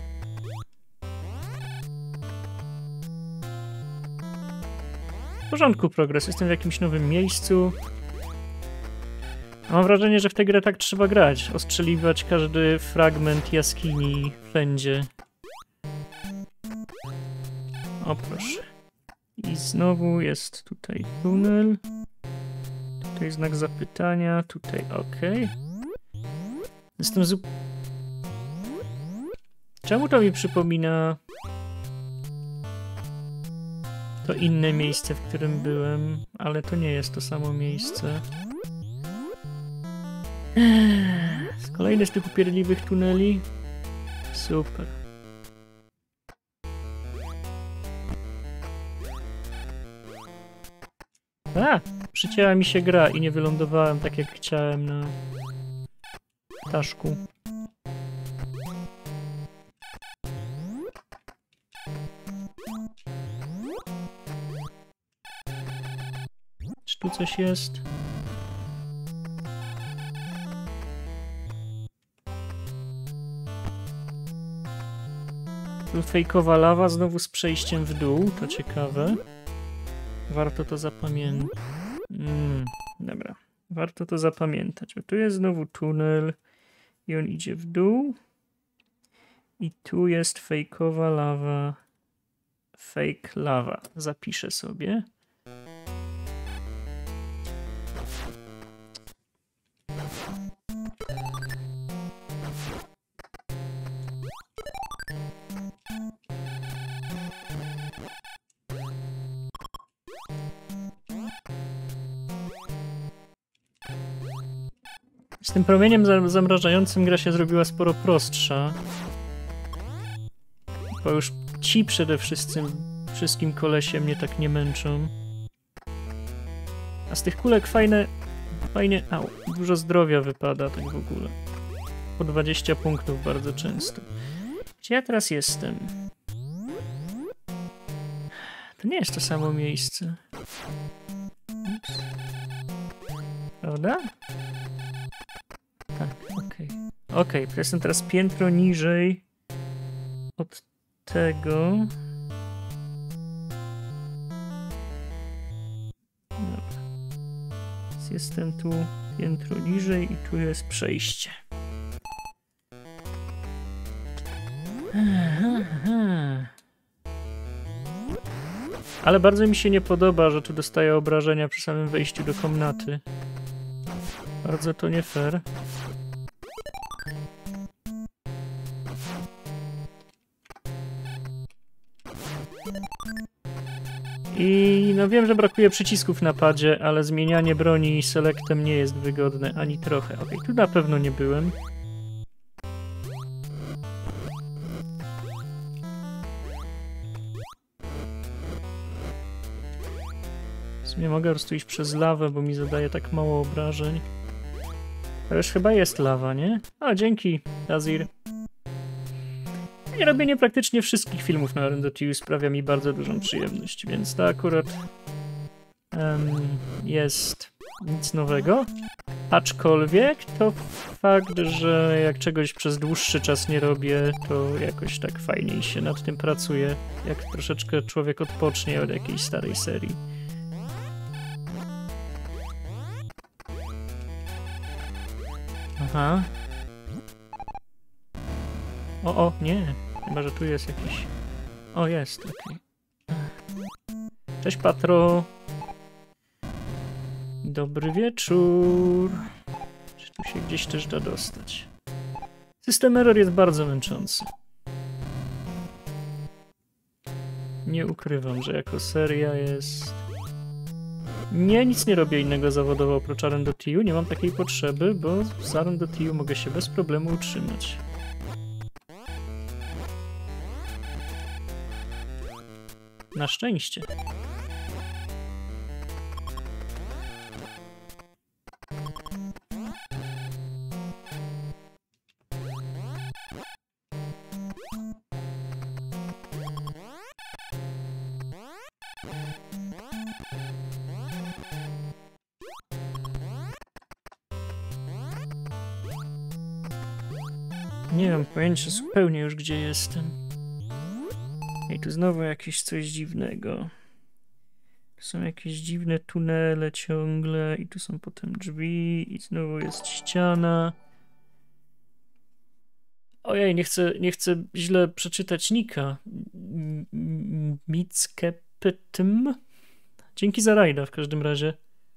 W porządku, progres. Jestem w jakimś nowym miejscu. Mam wrażenie, że w tę grę tak trzeba grać. Ostrzeliwać każdy fragment jaskini wszędzie. O proszę. I znowu jest tutaj tunel. Tutaj znak zapytania. Tutaj ok. Jestem zup... Czemu to mi przypomina... To inne miejsce, w którym byłem, ale to nie jest to samo miejsce. Z kolejny z tych upierdliwych tuneli. Super. A! Przycięła mi się gra i nie wylądowałem tak jak chciałem na ptaszku. Czy tu coś jest? Tu fejkowa lawa, znowu z przejściem w dół, to ciekawe. Warto to zapamiętać. Mm, dobra, warto to zapamiętać, bo tu jest znowu tunel i on idzie w dół. I tu jest fejkowa lawa. Fake lawa. Zapiszę sobie. Z tym promieniem zamrażającym gra się zrobiła sporo prostsza. Bo już ci przede wszystkim, wszystkim kolesie mnie tak nie męczą. A z tych kulek fajne, fajnie, au, dużo zdrowia wypada tak w ogóle. Po dwadzieścia punktów bardzo często. Gdzie ja teraz jestem? To nie jest to samo miejsce. Ups. Prawda? Tak, okej. Okay. Okej, okay, jestem teraz piętro niżej od tego. Dobra. Więc jestem tu piętro niżej i tu jest przejście. Ale bardzo mi się nie podoba, że tu dostaję obrażenia przy samym wejściu do komnaty. Bardzo to nie fair. I no wiem, że brakuje przycisków na padzie, ale zmienianie broni selectem nie jest wygodne ani trochę. Okej, okay, tu na pewno nie byłem. W sumie mogę po prostu iść przez lawę, bo mi zadaje tak mało obrażeń. To już chyba jest lawa, nie? O, dzięki, Azir. I robienie praktycznie wszystkich filmów na R N D sprawia mi bardzo dużą przyjemność, więc to akurat um, jest nic nowego. Aczkolwiek to fakt, że jak czegoś przez dłuższy czas nie robię, to jakoś tak fajniej się nad tym pracuje, jak troszeczkę człowiek odpocznie od jakiejś starej serii. Aha. O, o, nie. Chyba, że tu jest jakiś... O, jest, okej. Okay. Cześć, Patro. Dobry wieczór. Czy tu się gdzieś też da dostać? System Error jest bardzo męczący. Nie ukrywam, że jako seria jest... Nie, nic nie robię innego zawodowo oprócz R N D T U. Nie mam takiej potrzeby, bo z R N D T U mogę się bez problemu utrzymać. Na szczęście. Nie mam pojęcia zupełnie już, gdzie jestem. I tu znowu jakieś coś dziwnego. Tu są jakieś dziwne tunele ciągle i tu są potem drzwi i znowu jest ściana. Ojej, nie chcę, nie chcę źle przeczytać nika. Mickeptym. Dzięki za rajda w każdym razie.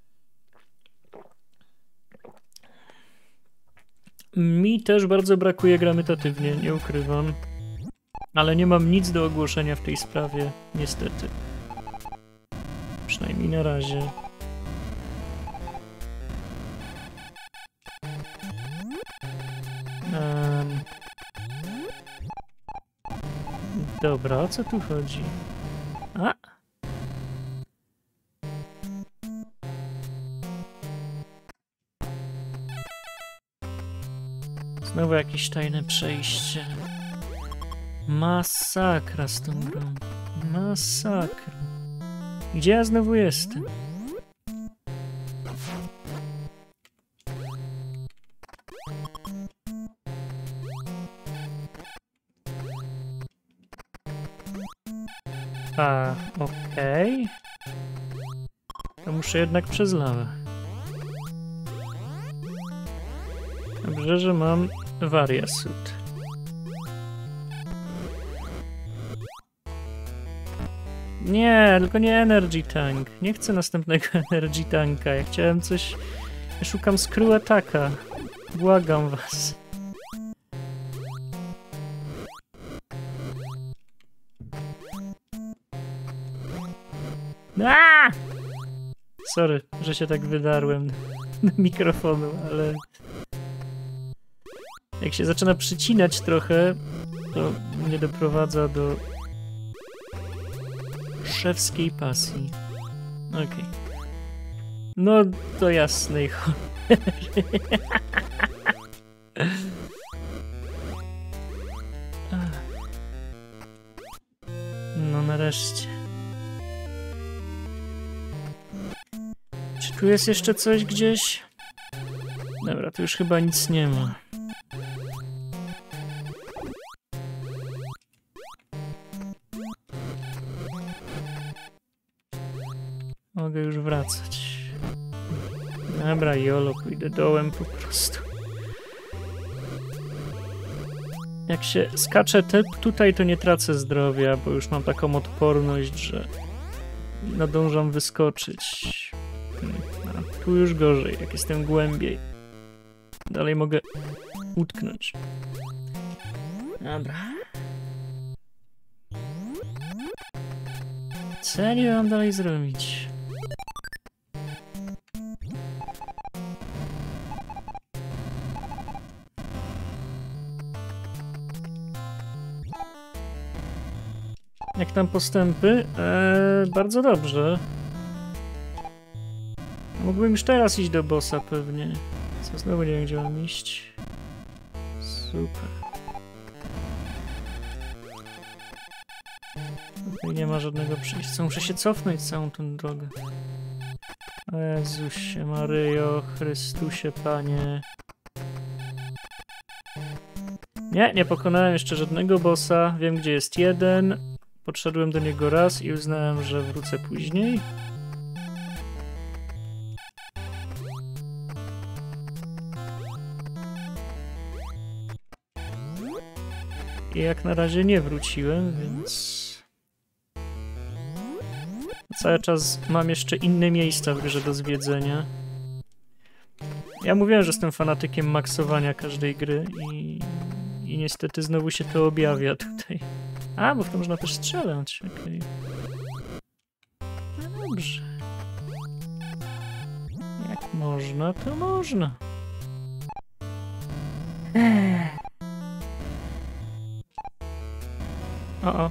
Mi też bardzo brakuje gramytatywnie, nie ukrywam. Ale nie mam nic do ogłoszenia w tej sprawie, niestety. Przynajmniej na razie. Um. Dobra, o co tu chodzi? A! Znowu jakieś tajne przejście. Masakra z tą grą. Masakra. Gdzie ja znowu jestem? A, okej. Okay. To muszę jednak przez lawę. Dobrze, że mam Variasuit. Nie, tylko nie Energy Tank. Nie chcę następnego Energy Tanka. Ja chciałem coś... Ja szukam Screw Attacka. Błagam was. Aaaa! Sorry, że się tak wydarłem do mikrofonu, ale... Jak się zaczyna przycinać trochę, to mnie doprowadza do szewskiej pasji. Okej. Okay. No do jasnej cholery. No nareszcie. Czy tu jest jeszcze coś gdzieś? Dobra, tu już chyba nic nie ma. Mogę już wracać. Dobra, jolo, pójdę dołem po prostu. Jak się skaczę te, tutaj, to nie tracę zdrowia, bo już mam taką odporność, że nadążam wyskoczyć. A tu już gorzej, jak jestem głębiej. Dalej mogę utknąć. Dobra. Co ja nie mam dalej zrobić? Jak tam postępy? Eee, bardzo dobrze. Mógłbym już teraz iść do bossa pewnie. Co, znowu nie wiem, gdzie mam iść. Super. Tutaj nie ma żadnego przyjścia. Muszę się cofnąć całą tą drogę. O Jezusie Maryjo, Chrystusie Panie. Nie, nie pokonałem jeszcze żadnego bossa. Wiem, gdzie jest jeden. Podszedłem do niego raz i uznałem, że wrócę później. I jak na razie nie wróciłem, więc... Cały czas mam jeszcze inne miejsca w grze do zwiedzenia. Ja mówiłem, że jestem fanatykiem maksowania każdej gry i... I niestety znowu się to objawia tutaj. A, bo w to można też strzelać, okej. Okay. No dobrze. Jak można, to można. O, o.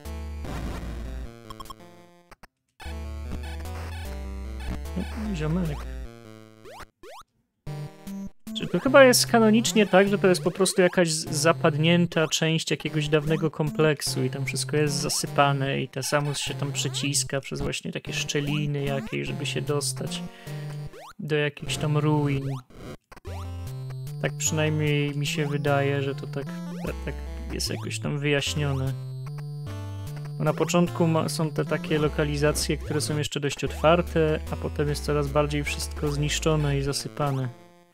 Ziomek. Czy to chyba jest kanonicznie tak, że to jest po prostu jakaś zapadnięta część jakiegoś dawnego kompleksu i tam wszystko jest zasypane i ta Samus się tam przyciska przez właśnie takie szczeliny jakieś, żeby się dostać do jakichś tam ruin. Tak przynajmniej mi się wydaje, że to tak, tak, tak jest jakoś tam wyjaśnione. Bo na początku ma, są te takie lokalizacje, które są jeszcze dość otwarte, a potem jest coraz bardziej wszystko zniszczone i zasypane.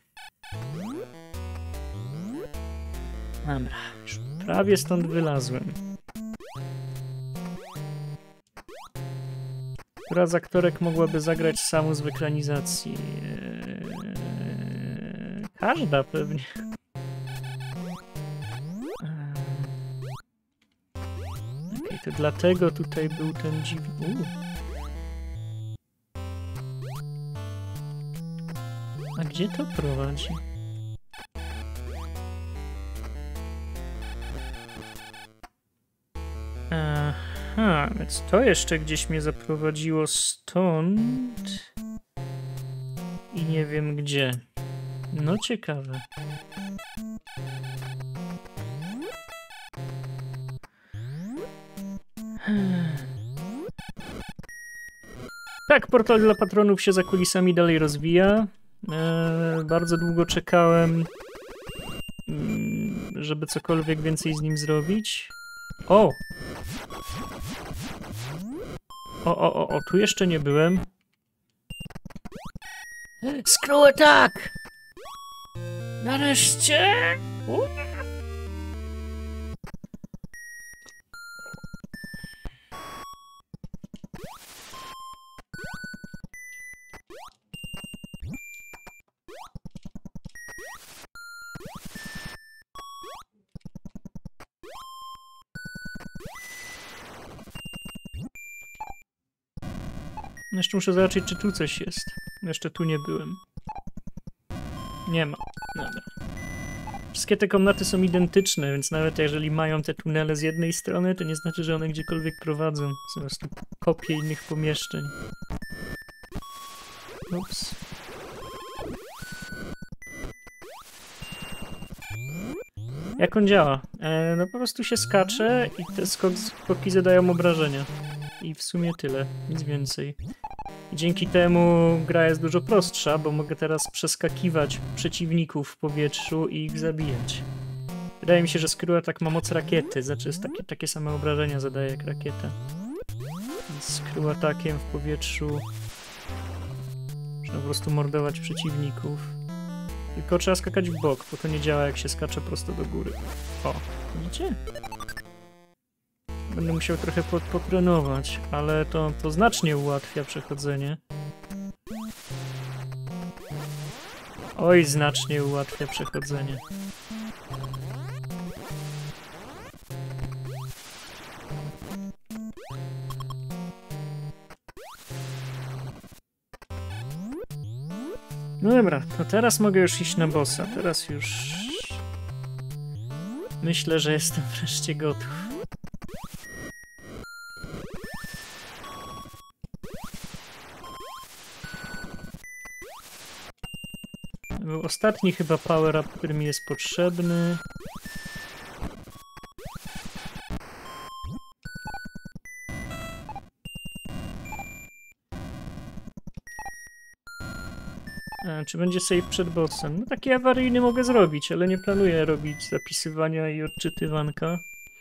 Dobra, już prawie stąd wylazłem. Która z aktorek mogłaby zagrać Samus w ekranizacji? Eee, każda pewnie. Eee, Okej, okay, to dlatego tutaj był ten dziwny... Uh. A gdzie to prowadzi? Aha, więc to jeszcze gdzieś mnie zaprowadziło stąd i nie wiem gdzie. No ciekawe. Tak, portal dla patronów się za kulisami dalej rozwija. Eee, bardzo długo czekałem, żeby cokolwiek więcej z nim zrobić. O! O, o, o, o, tu jeszcze nie byłem. Screw attack! Nareszcie! U. Jeszcze muszę zobaczyć, czy tu coś jest. Jeszcze tu nie byłem. Nie ma. Dobra. Wszystkie te komnaty są identyczne, więc nawet jeżeli mają te tunele z jednej strony, to nie znaczy, że one gdziekolwiek prowadzą. Są po prostu kopie innych pomieszczeń. Ups. Jak on działa? E, no po prostu się skacze i te skok skoki zadają obrażenia. I w sumie tyle, nic więcej. I dzięki temu gra jest dużo prostsza, bo mogę teraz przeskakiwać przeciwników w powietrzu i ich zabijać. Wydaje mi się, że Screw Attack ma moc rakiety, znaczy jest takie, takie same obrażenia zadaje jak rakieta. Więc Screw Attackiem w powietrzu można po prostu mordować przeciwników. Tylko trzeba skakać w bok, bo to nie działa jak się skacze prosto do góry. O, widzicie? Będę musiał trochę po potrenować, ale to, to znacznie ułatwia przechodzenie. Oj, znacznie ułatwia przechodzenie. No dobra, to teraz mogę już iść na bossa. Teraz już... Myślę, że jestem wreszcie gotów. Był ostatni chyba power-up, który mi jest potrzebny. A, czy będzie save przed bossem? No taki awaryjny mogę zrobić, ale nie planuję robić zapisywania i odczytywanka.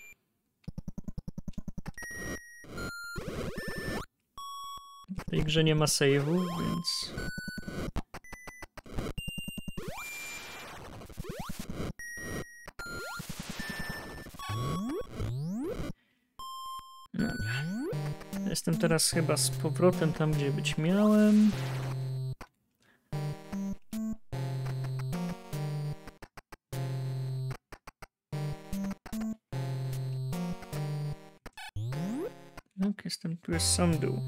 W tej grze nie ma save'u, więc... Dobra. Jestem teraz chyba z powrotem tam, gdzie być miałem. Tak, jestem, tu jest sam dół.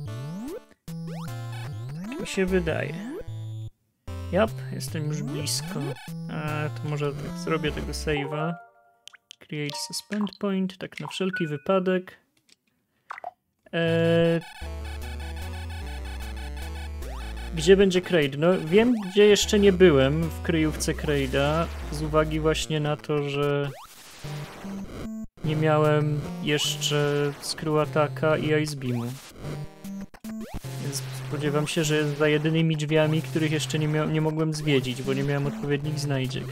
Tak mi się wydaje. Jap, jestem już blisko. A, to może tak zrobię tego save'a. Create suspend point, tak na wszelki wypadek. Eee... Gdzie będzie Kraid? No wiem, gdzie jeszcze nie byłem w kryjówce Kraida, z uwagi właśnie na to, że nie miałem jeszcze Screw Attacka i Ice Beamu. Więc spodziewam się, że jest za jedynymi drzwiami, których jeszcze nie, nie mogłem zwiedzić, bo nie miałem odpowiednich znajdziek.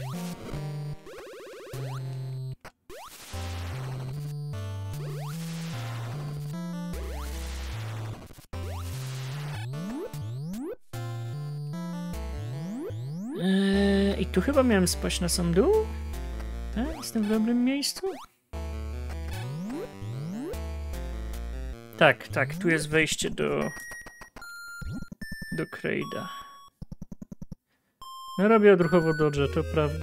Eee, I tu chyba miałem spaść na sam dół? Tak? Jestem w dobrym miejscu? Tak, tak, tu jest wejście do... do Kraida. No robię odruchowo dodge, to prawda.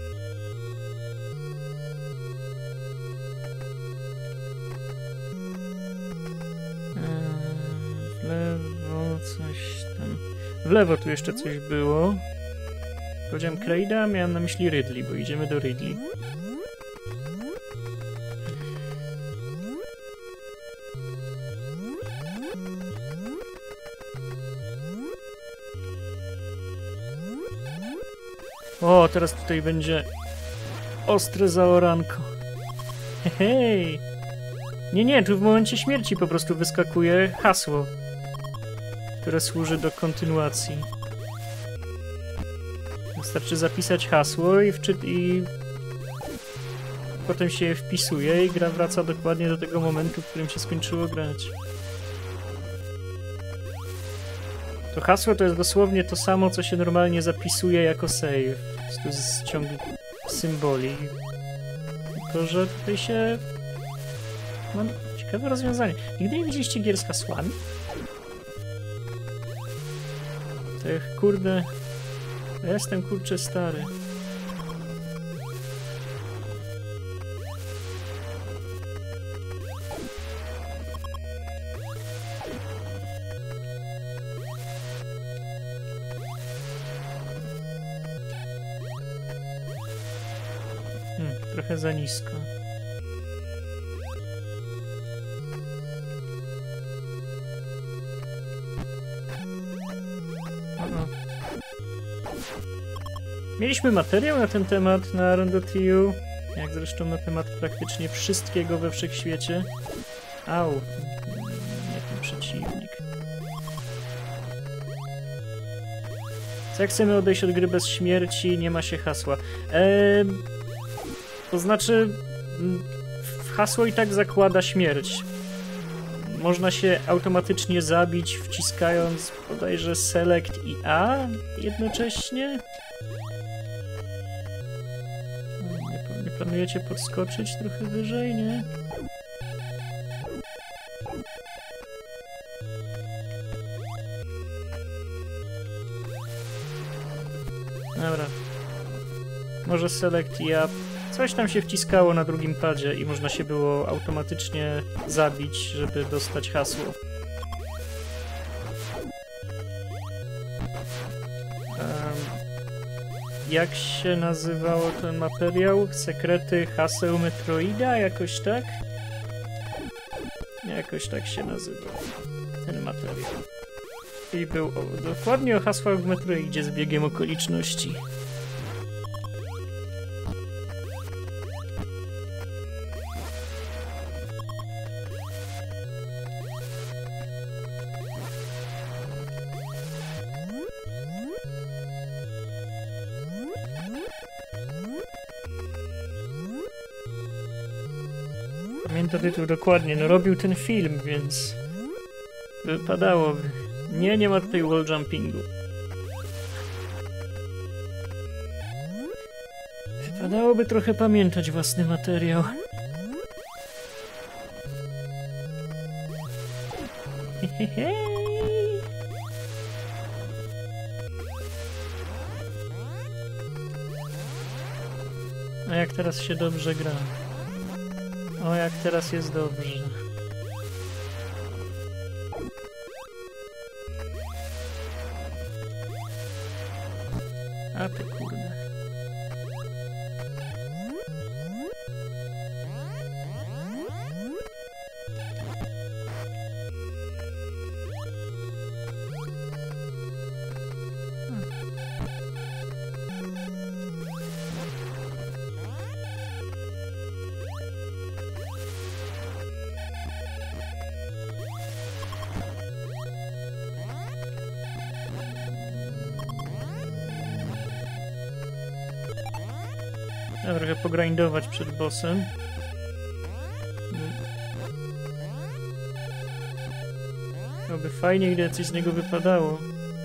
Eee, w lewo coś tam... W lewo tu jeszcze coś było. Powiedziałem Kraida, miałem na myśli Ridley, bo idziemy do Ridley. O, teraz tutaj będzie ostre zaoranko. Hej! Nie, nie, tu w momencie śmierci po prostu wyskakuje hasło, które służy do kontynuacji. Wystarczy zapisać hasło i, wczyt i potem się je wpisuje i gra wraca dokładnie do tego momentu, w którym się skończyło grać. To hasło to jest dosłownie to samo, co się normalnie zapisuje jako save. To jest ciąg symboli. Tylko, że tutaj się... Mam ciekawe rozwiązanie. Nigdy nie widzieliście gier z hasłami? To jak, kurde... Ja jestem, kurczę, stary. Hmm, trochę za nisko. O-o. Mieliśmy materiał na ten temat na Run dot e u, jak zresztą na temat praktycznie wszystkiego we wszechświecie. Au, nie ten przeciwnik. Co jak chcemy odejść od gry bez śmierci, nie ma się hasła. Eee, to znaczy, hasło i tak zakłada śmierć. Można się automatycznie zabić, wciskając bodajże Select i A jednocześnie. Nie, nie planujecie podskoczyć trochę wyżej, nie? Dobra. Może Select i A. Coś tam się wciskało na drugim padzie i można się było automatycznie zabić, żeby dostać hasło. Um, jak się nazywało ten materiał? Sekrety haseł Metroida? Jakoś tak? Jakoś tak się nazywał ten materiał. I był o, dokładnie o hasłach w Metroidzie z biegiem okoliczności. Pamiętam tytuł dokładnie, no robił ten film, więc wypadałoby. Nie, nie ma tutaj wall jumpingu. Wypadałoby trochę pamiętać własny materiał. Hehehe. A jak teraz się dobrze gra. O, jak teraz jest dobrze. A ty kurde. Trzeba trochę pogrindować przed bossem. Byłoby fajnie, gdyby coś z niego wypadało.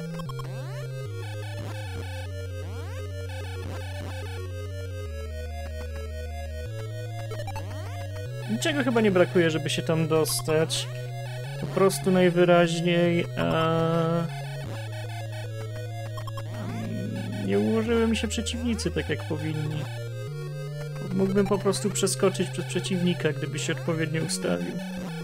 Niczego chyba nie brakuje, żeby się tam dostać. Po prostu najwyraźniej a... nie ułożyły mi się przeciwnicy tak jak powinni. Mógłbym po prostu przeskoczyć przez przeciwnika, gdyby się odpowiednio ustawił.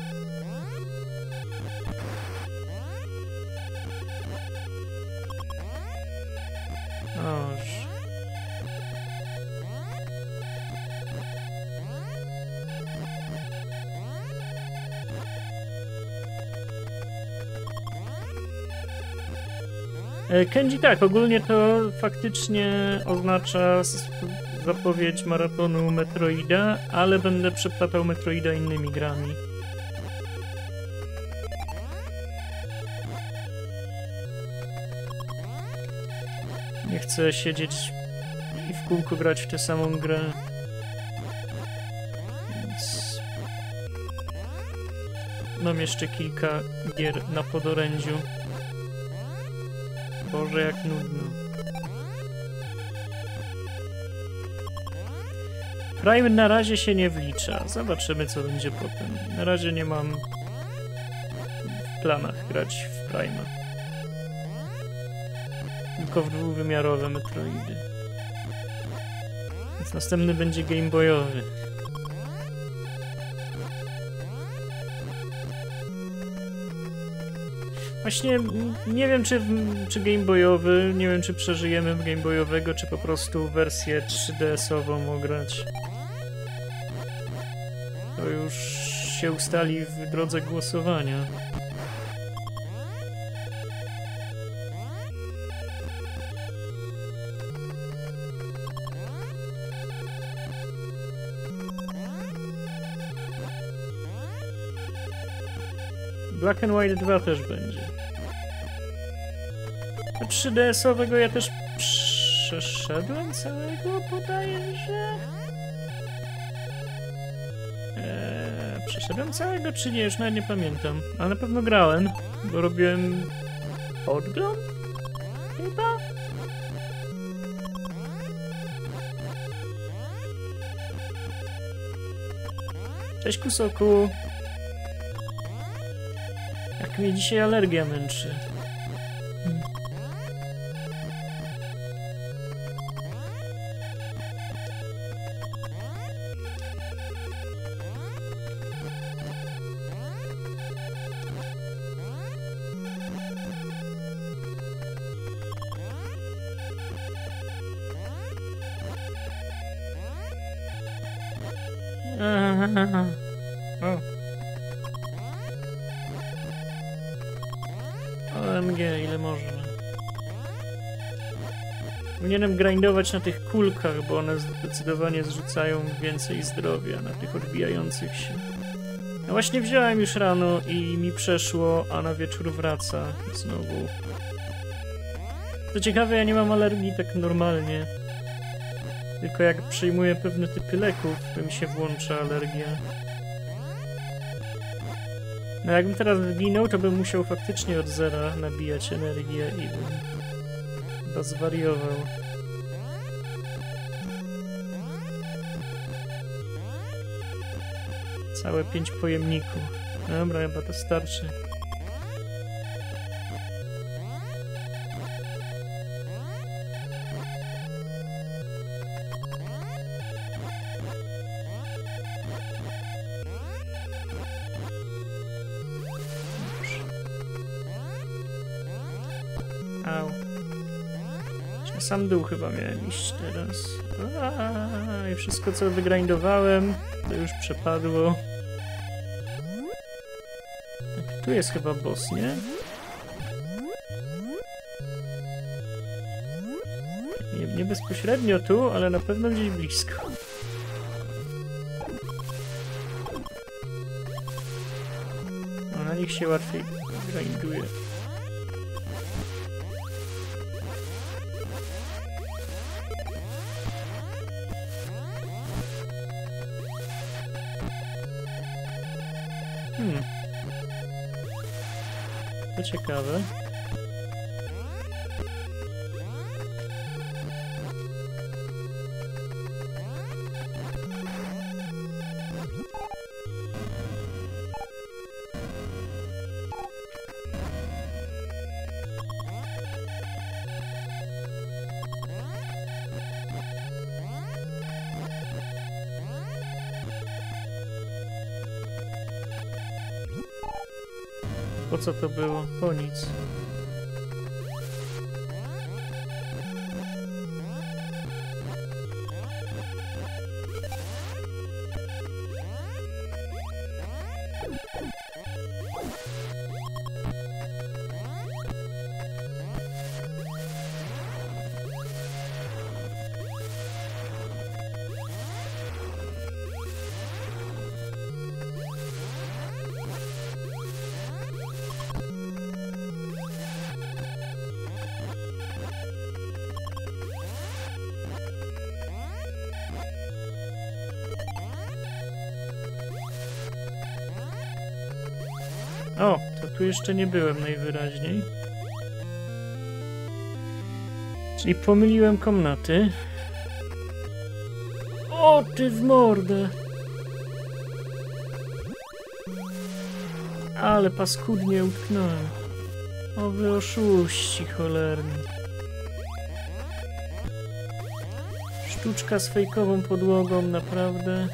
Oż. Kenji tak, ogólnie to faktycznie oznacza zapowiedź maratonu Metroida, ale będę przeplatał Metroida innymi grami. Nie chcę siedzieć i w kółko grać w tę samą grę. Więc mam jeszcze kilka gier na podorędziu. Boże, jak nudno. Prime na razie się nie wlicza. Zobaczymy, co będzie potem. Na razie nie mam w planach grać w Prime'a. Tylko w dwuwymiarowe Metroidy. Więc następny będzie Game Boyowy. Właśnie nie wiem, czy, czy Game Boyowy, nie wiem, czy przeżyjemy Game Boyowego, czy po prostu wersję trzy D S-ową ograć. To już się ustali w drodze głosowania. Black and White dwa też będzie. A trzy D S-owego ja też przeszedłem całego, podaję, że... Eee, przeszedłem całego, czy nie? Już nawet nie pamiętam. Ale na pewno grałem, bo robiłem podgląd? Chyba? Cześć, Kusoku. Jak mnie dzisiaj alergia męczy. Hmm. Aha. O. O M G, ile można. Powinienem grindować na tych kulkach, bo one zdecydowanie zrzucają więcej zdrowia na tych odbijających się. No właśnie wziąłem już rano i mi przeszło, a na wieczór wraca znowu. Co ciekawe, ja nie mam alergii tak normalnie. Tylko jak przyjmuję pewne typy leków, to mi się włącza alergia. No jakbym teraz zginął, to bym musiał faktycznie od zera nabijać energię i bym chyba zwariował. Całe pięć pojemników. Dobra, chyba to starczy. Au. Na sam dół chyba miałem iść teraz. Aaaa, i wszystko co wygrindowałem, to już przepadło. Tak, tu jest chyba boss, nie? nie? Nie bezpośrednio tu, ale na pewno gdzieś blisko. No, na nich się łatwiej grinduje. Hmm. To ciekawe. Po co to było? Po nic. O, to tu jeszcze nie byłem najwyraźniej. Czyli pomyliłem komnaty. O, ty w mordę! Ale paskudnie utknąłem. O, wy oszuści cholerni. Sztuczka z fejkową podłogą, naprawdę.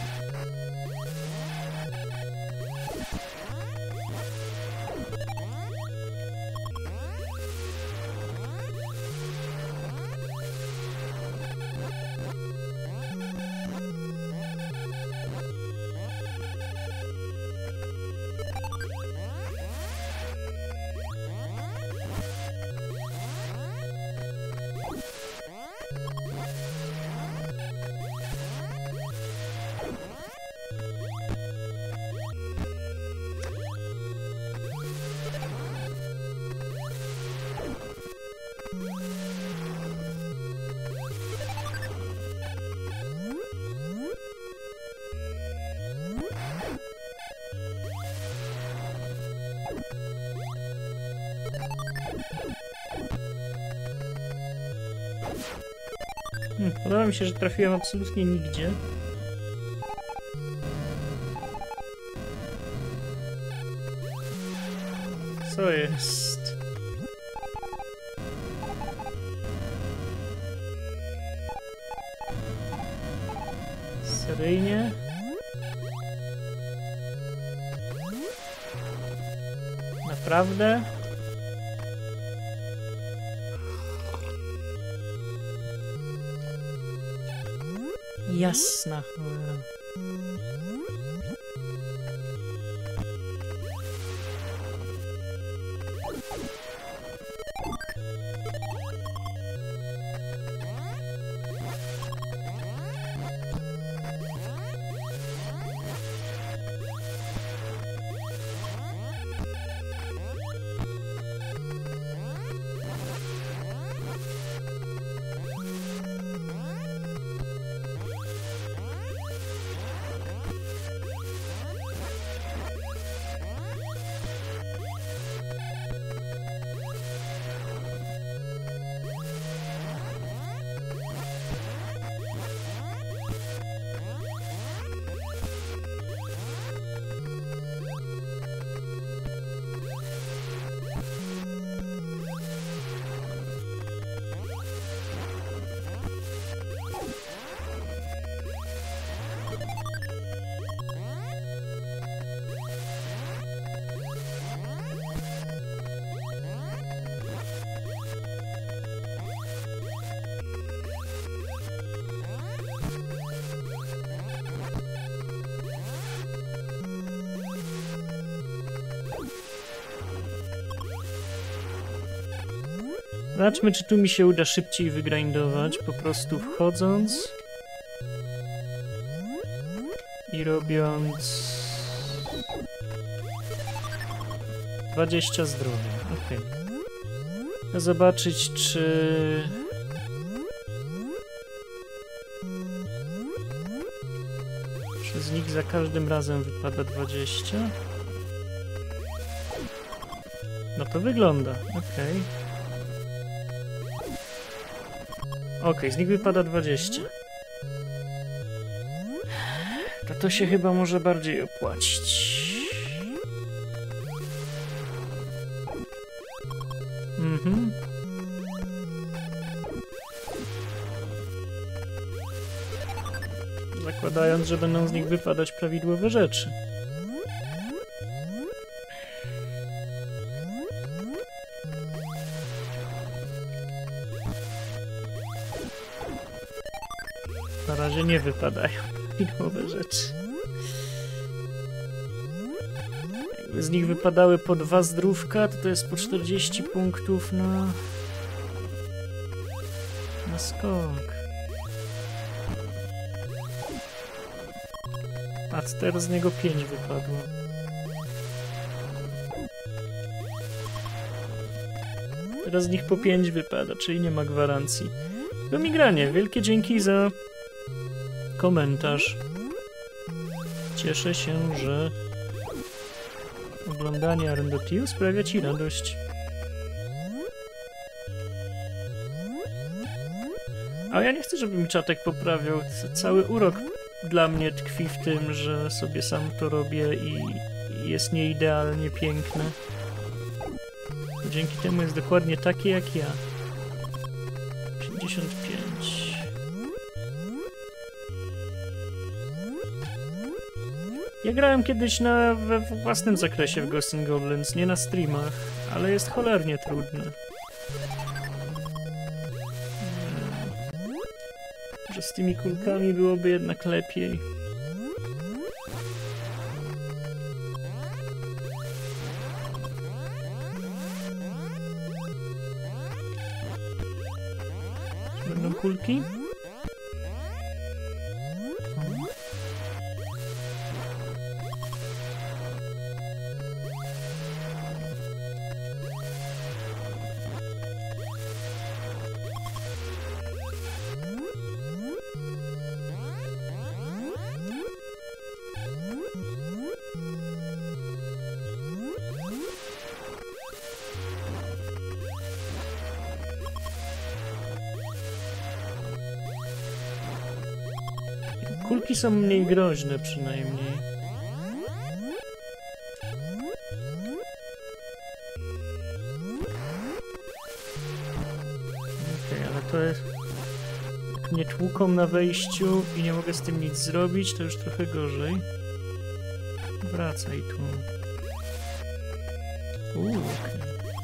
Hmm, podoba mi się, że trafiłem absolutnie nigdzie. Co jest? Seryjnie? Naprawdę? Jasna cholera. Zobaczmy, czy tu mi się uda szybciej wygrindować, po prostu wchodząc i robiąc dwadzieścia zdrowia. Ok. Zobaczyć, czy czy z nich za każdym razem wypada dwadzieścia. No to wygląda. Okej. Okej, okay, z nich wypada dwadzieścia. To to się chyba może bardziej opłacić. Mhm. Zakładając, że będą z nich wypadać prawidłowe rzeczy. Na razie nie wypadają prawidłowe rzeczy. Jakby z nich wypadały po dwa zdrówka, to to jest po czterdzieści punktów na... na skok. A teraz z niego pięć wypadło. Teraz z nich po pięć wypada, czyli nie ma gwarancji. Do migranie, wielkie dzięki za komentarz. Cieszę się, że oglądanie Arendotiu sprawia ci radość. A ja nie chcę, żeby mi czatek poprawiał. Cały urok dla mnie tkwi w tym, że sobie sam to robię i jest nieidealnie piękne. Dzięki temu jest dokładnie takie jak ja. pięćdziesiąt pięć. Ja grałem kiedyś na, we własnym zakresie w Ghosts and Goblins, nie na streamach, ale jest cholernie trudne. Że z tymi kulkami byłoby jednak lepiej. Czy będą kulki? Kulki są mniej groźne przynajmniej. Okej, okay, ale to jest... Jak mnie tłuką na wejściu i nie mogę z tym nic zrobić, to już trochę gorzej. Wracaj tu. Uuu, okay.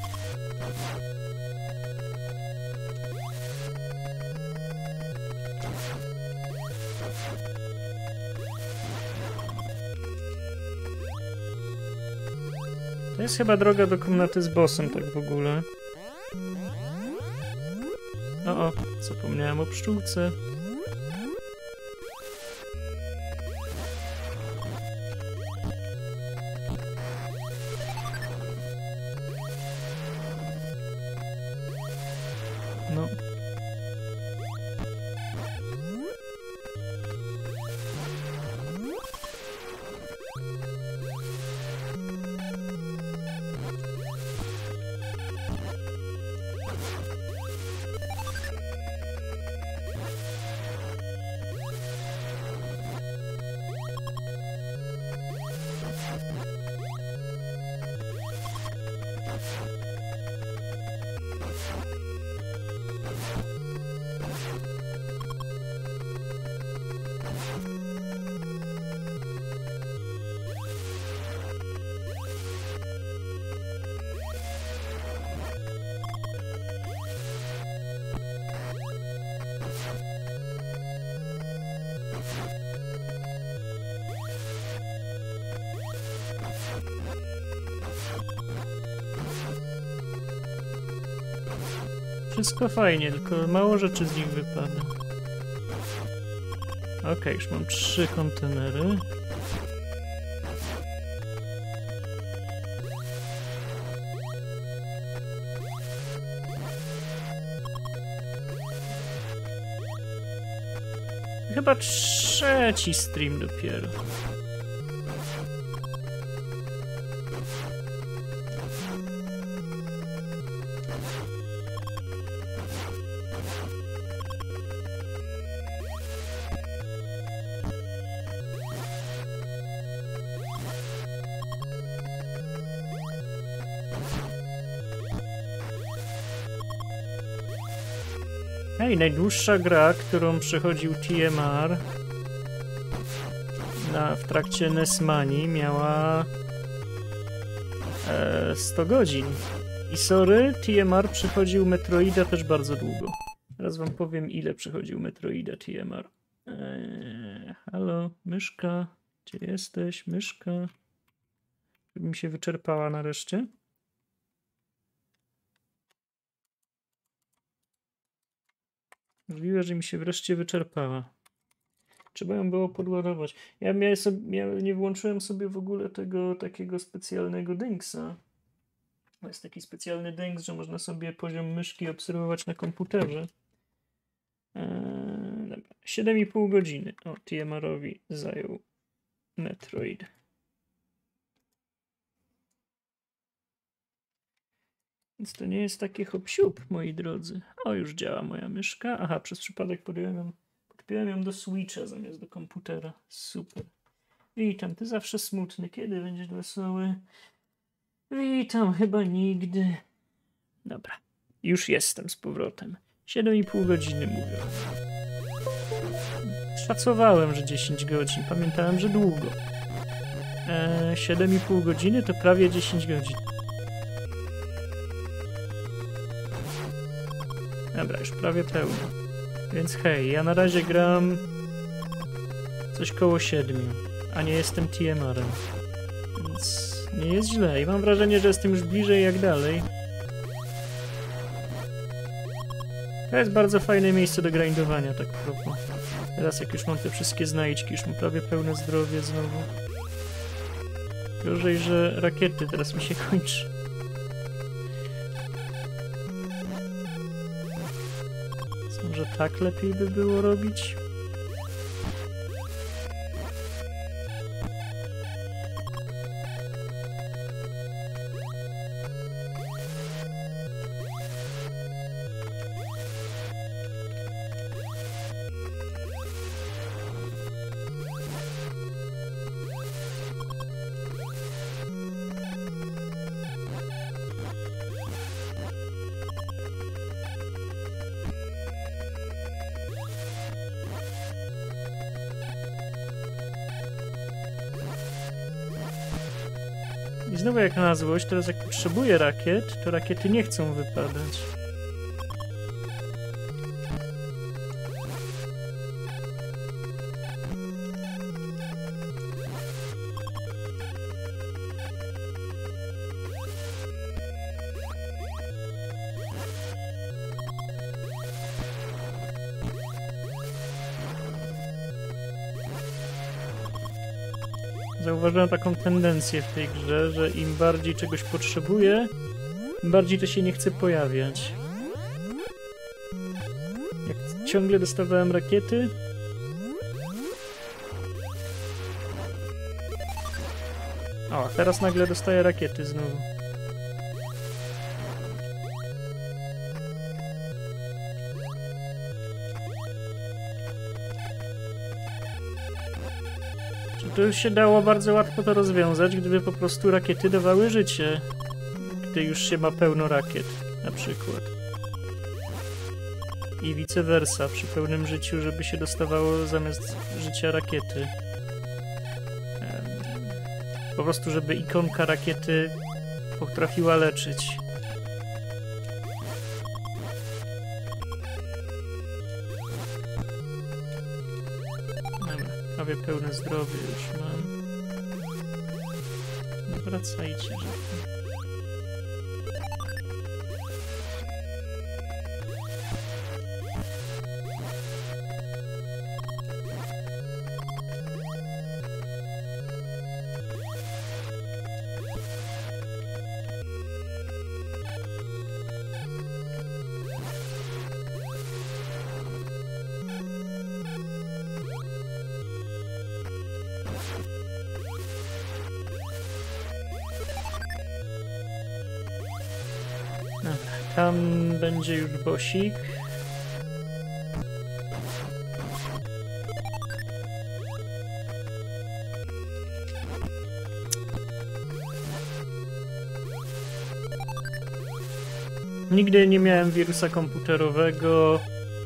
To jest chyba droga do komnaty z bossem, tak w ogóle. O, o, zapomniałem o pszczółce. No. Wszystko fajnie, tylko mało rzeczy z nich wypada. Okej, okay, już mam trzy kontenery. Chyba trzeci stream dopiero. Hej, najdłuższa gra, którą przechodził T M R na, w trakcie Nesmanii, miała e, sto godzin. I sorry, T M R przechodził Metroida też bardzo długo. Teraz wam powiem, ile przechodził Metroida T M R. Eee, halo, myszka, gdzie jesteś, myszka? Żeby mi się wyczerpała nareszcie. Możliwe, że mi się wreszcie wyczerpała. Trzeba ją było podładować. Ja miałem sobie, miałem, nie włączyłem sobie w ogóle tego takiego specjalnego dingsa. To jest taki specjalny dings, że można sobie poziom myszki obserwować na komputerze. Eee, dobra. siedem i pół godziny. O, T M R-owi zajął Metroid. Więc to nie jest takie hop-siup, moi drodzy. O, już działa moja myszka. Aha, przez przypadek podjąłem ją, podpiąłem ją do Switcha zamiast do komputera. Super. Witam, ty zawsze smutny. Kiedy będziesz wesoły? Witam, chyba nigdy. Dobra, już jestem z powrotem. siedem i pół godziny mówię. Szacowałem, że dziesięć godzin. Pamiętałem, że długo. Eee, siedem i pół godziny to prawie dziesięć godzin. Dobra, już prawie pełno. Więc hej, ja na razie gram coś koło siedmiu, a nie jestem T M R-em. Więc nie jest źle i mam wrażenie, że jestem już bliżej jak dalej. To jest bardzo fajne miejsce do grindowania, tak propos. Teraz jak już mam te wszystkie znajdźki, już mam prawie pełne zdrowie znowu. Gorzej, że rakiety teraz mi się kończy. Może tak lepiej by było robić? I znowu jak na złość, teraz jak potrzebuję rakiet, to rakiety nie chcą wypadać. Zauważyłem taką tendencję w tej grze, że im bardziej czegoś potrzebuję, tym bardziej to się nie chce pojawiać. Jak ciągle dostawałem rakiety... O, teraz nagle dostaję rakiety znowu. To już się dało bardzo łatwo to rozwiązać, gdyby po prostu rakiety dawały życie. Gdy już się ma pełno rakiet, na przykład. I vice versa, przy pełnym życiu, żeby się dostawało zamiast życia rakiety. Po prostu, żeby ikonka rakiety potrafiła leczyć. Prawie pełne zdrowie już mam. No wracajcie, że... Tam będzie już bosik. Nigdy nie miałem wirusa komputerowego.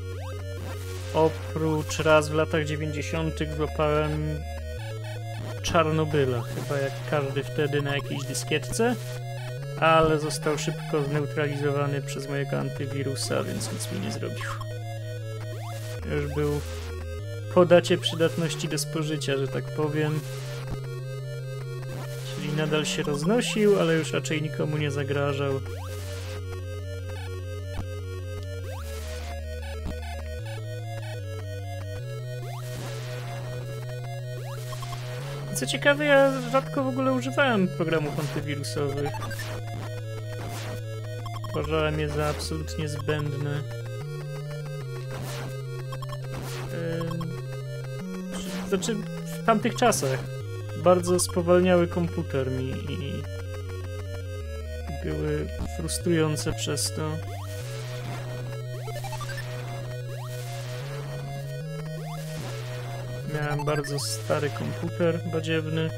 Oprócz raz w latach dziewięćdziesiątych złapałem Czarnobyla, chyba jak każdy wtedy na jakiejś dyskietce. Ale został szybko zneutralizowany przez mojego antywirusa, więc nic mi nie zrobił. Już był po dacie przydatności do spożycia, że tak powiem. Czyli nadal się roznosił, ale już raczej nikomu nie zagrażał. Co ciekawe, ja rzadko w ogóle używałem programów antywirusowych. Uważałem je za absolutnie zbędne. Yy, znaczy, w tamtych czasach bardzo spowalniały komputer mi i były frustrujące przez to. Miałem bardzo stary komputer badziewny.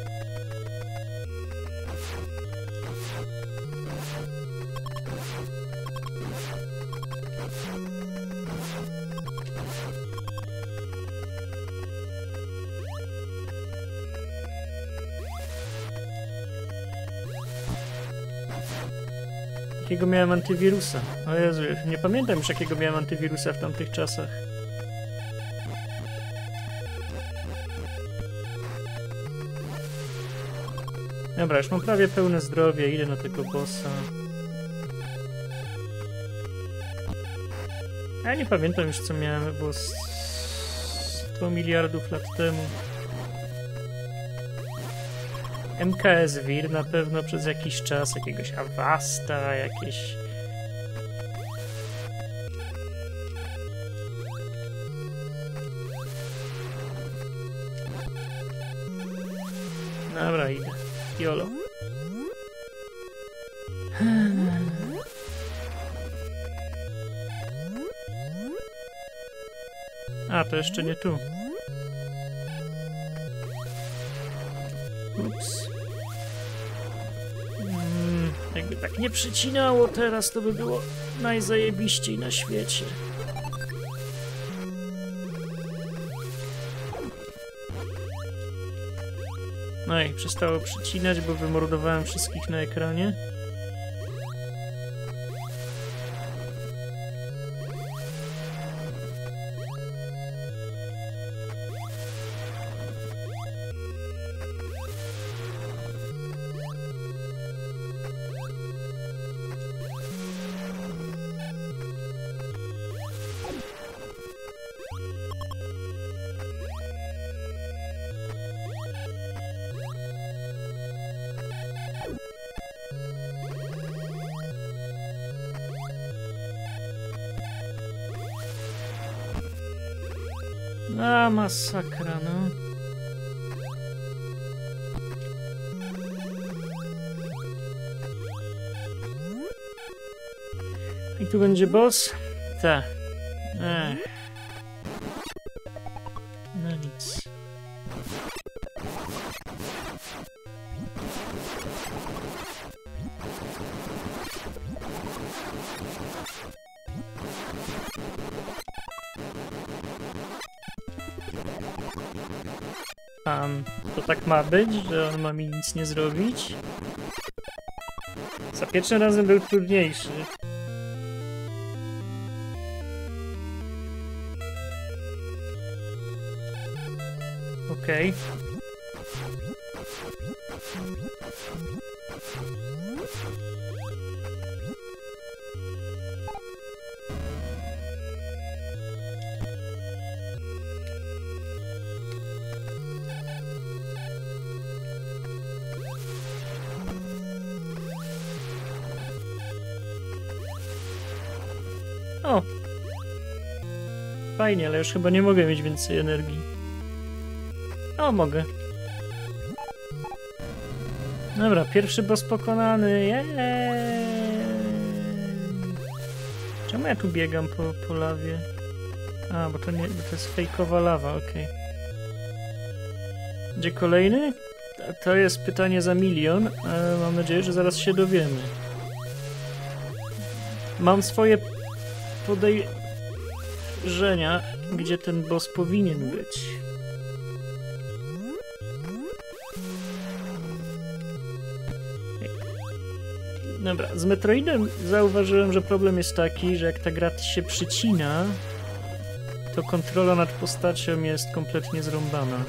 Jakiego miałem antywirusa? O Jezu, nie pamiętam już jakiego miałem antywirusa w tamtych czasach. Dobra, już mam prawie pełne zdrowie, idę na tego bossa. Ja nie pamiętam już co miałem, było sto miliardów lat temu. M K S Wir na pewno przez jakiś czas, jakiegoś Avasta, jakieś... Dobra, idę. Jolo. A, to jeszcze nie tu. Ups. Mm, jakby tak nie przycinało teraz, to by było najzajebiściej na świecie. No i przestało przycinać, bo wymordowałem wszystkich na ekranie. A, masakra, no. I tu będzie boss? Tak. Ech. No nic. Um, to tak ma być, że on ma mi nic nie zrobić? Za pierwszym razem był trudniejszy. Okej. Okay. O! Fajnie, ale już chyba nie mogę mieć więcej energii. O, mogę. Dobra, pierwszy boss pokonany. Jeee. Czemu ja tu biegam po, po lawie? A, bo to nie, bo to jest fejkowa lawa, okej. Okay. Gdzie kolejny? To jest pytanie za milion, ale mam nadzieję, że zaraz się dowiemy. Mam swoje podejrzenia, gdzie ten boss powinien być. Dobra, z Metroidem zauważyłem, że problem jest taki, że jak ta gra się przycina, to kontrola nad postacią jest kompletnie zrąbana.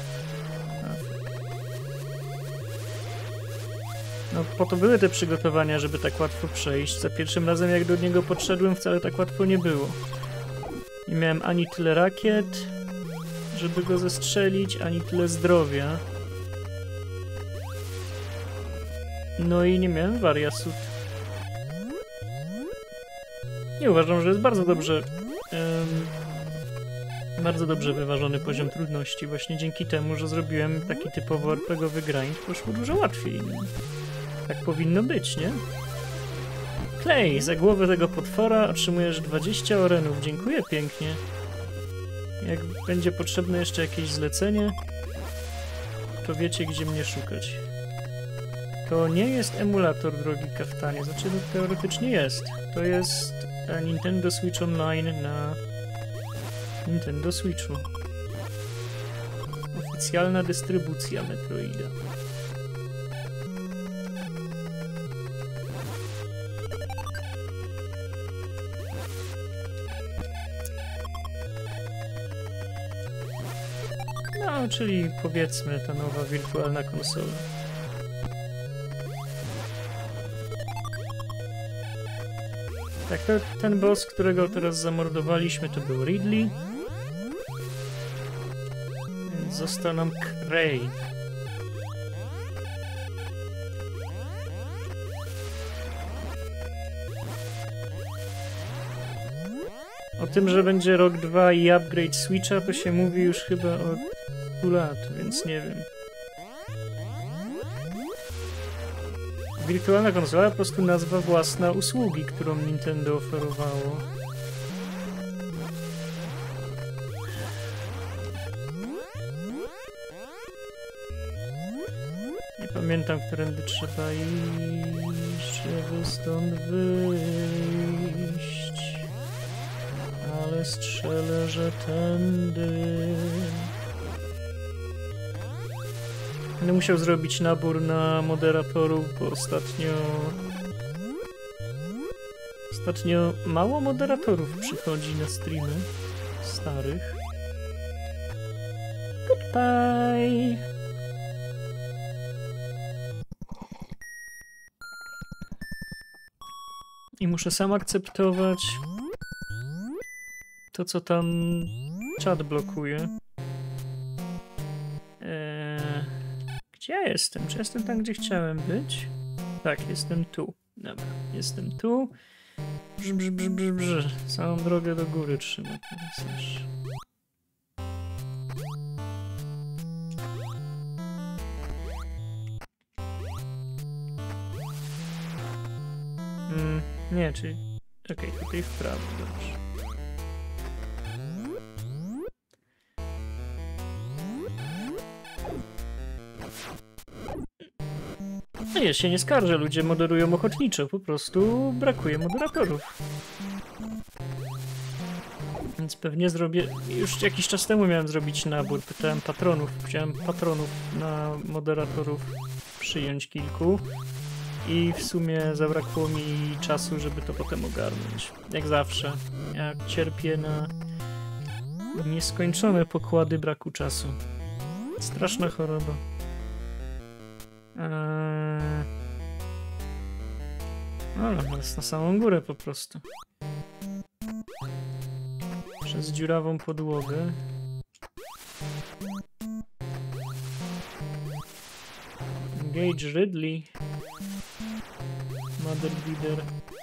No po to były te przygotowania, żeby tak łatwo przejść. Za pierwszym razem jak do niego podszedłem, wcale tak łatwo nie było. Nie miałem ani tyle rakiet, żeby go zestrzelić, ani tyle zdrowia. No i nie miałem wariasów. Nie uważam, że jest bardzo dobrze um, bardzo dobrze wyważony poziom trudności. Właśnie dzięki temu, że zrobiłem taki typowo er pe gie owy grind, poszło dużo łatwiej. Tak powinno być, nie? Clay, za głowę tego potwora otrzymujesz dwadzieścia orenów. Dziękuję pięknie. Jak będzie potrzebne jeszcze jakieś zlecenie, to wiecie, gdzie mnie szukać. To nie jest emulator, drogi kaftanie. Znaczy, to teoretycznie jest. To jest Nintendo Switch Online na Nintendo Switchu. Oficjalna dystrybucja Metroida. No, czyli powiedzmy ta nowa wirtualna konsola. Tak, to, ten boss, którego teraz zamordowaliśmy, to był Ridley. Więc został nam Cray. O tym, że będzie rok dwa i upgrade Switcha, to się mówi już chyba od stu lat, więc nie wiem. Wirtualna konsola po prostu nazwa własna usługi, którą Nintendo oferowało. Nie pamiętam, którędy trzeba iść, żeby stąd wyjść. Ale strzelę, że tędy. Będę musiał zrobić nabór na moderatorów, bo ostatnio... Ostatnio mało moderatorów przychodzi na streamy starych. Goodbye! I muszę sam akceptować to, co tam czat blokuje. Eee, gdzie ja jestem? Czy jestem tam, gdzie chciałem być? Tak, jestem tu. Dobra, jestem tu. Brz, brz, brz, brz, brz. Całą drogę do góry trzymam teraz już. Mm, nie, czyli... Okej, okay, tutaj w prawo, dobrze. No ja się nie skarżę, ludzie moderują ochotniczo, po prostu brakuje moderatorów. Więc pewnie zrobię... Już jakiś czas temu miałem zrobić nabór, pytałem patronów, chciałem patronów na moderatorów przyjąć kilku. I w sumie zabrakło mi czasu, żeby to potem ogarnąć. Jak zawsze. Ja cierpię na nieskończone pokłady braku czasu. Straszna choroba. Eee... No, jest na samą górę po prostu. Przez dziurawą podłogę. Engage Ridley. Mother Leader.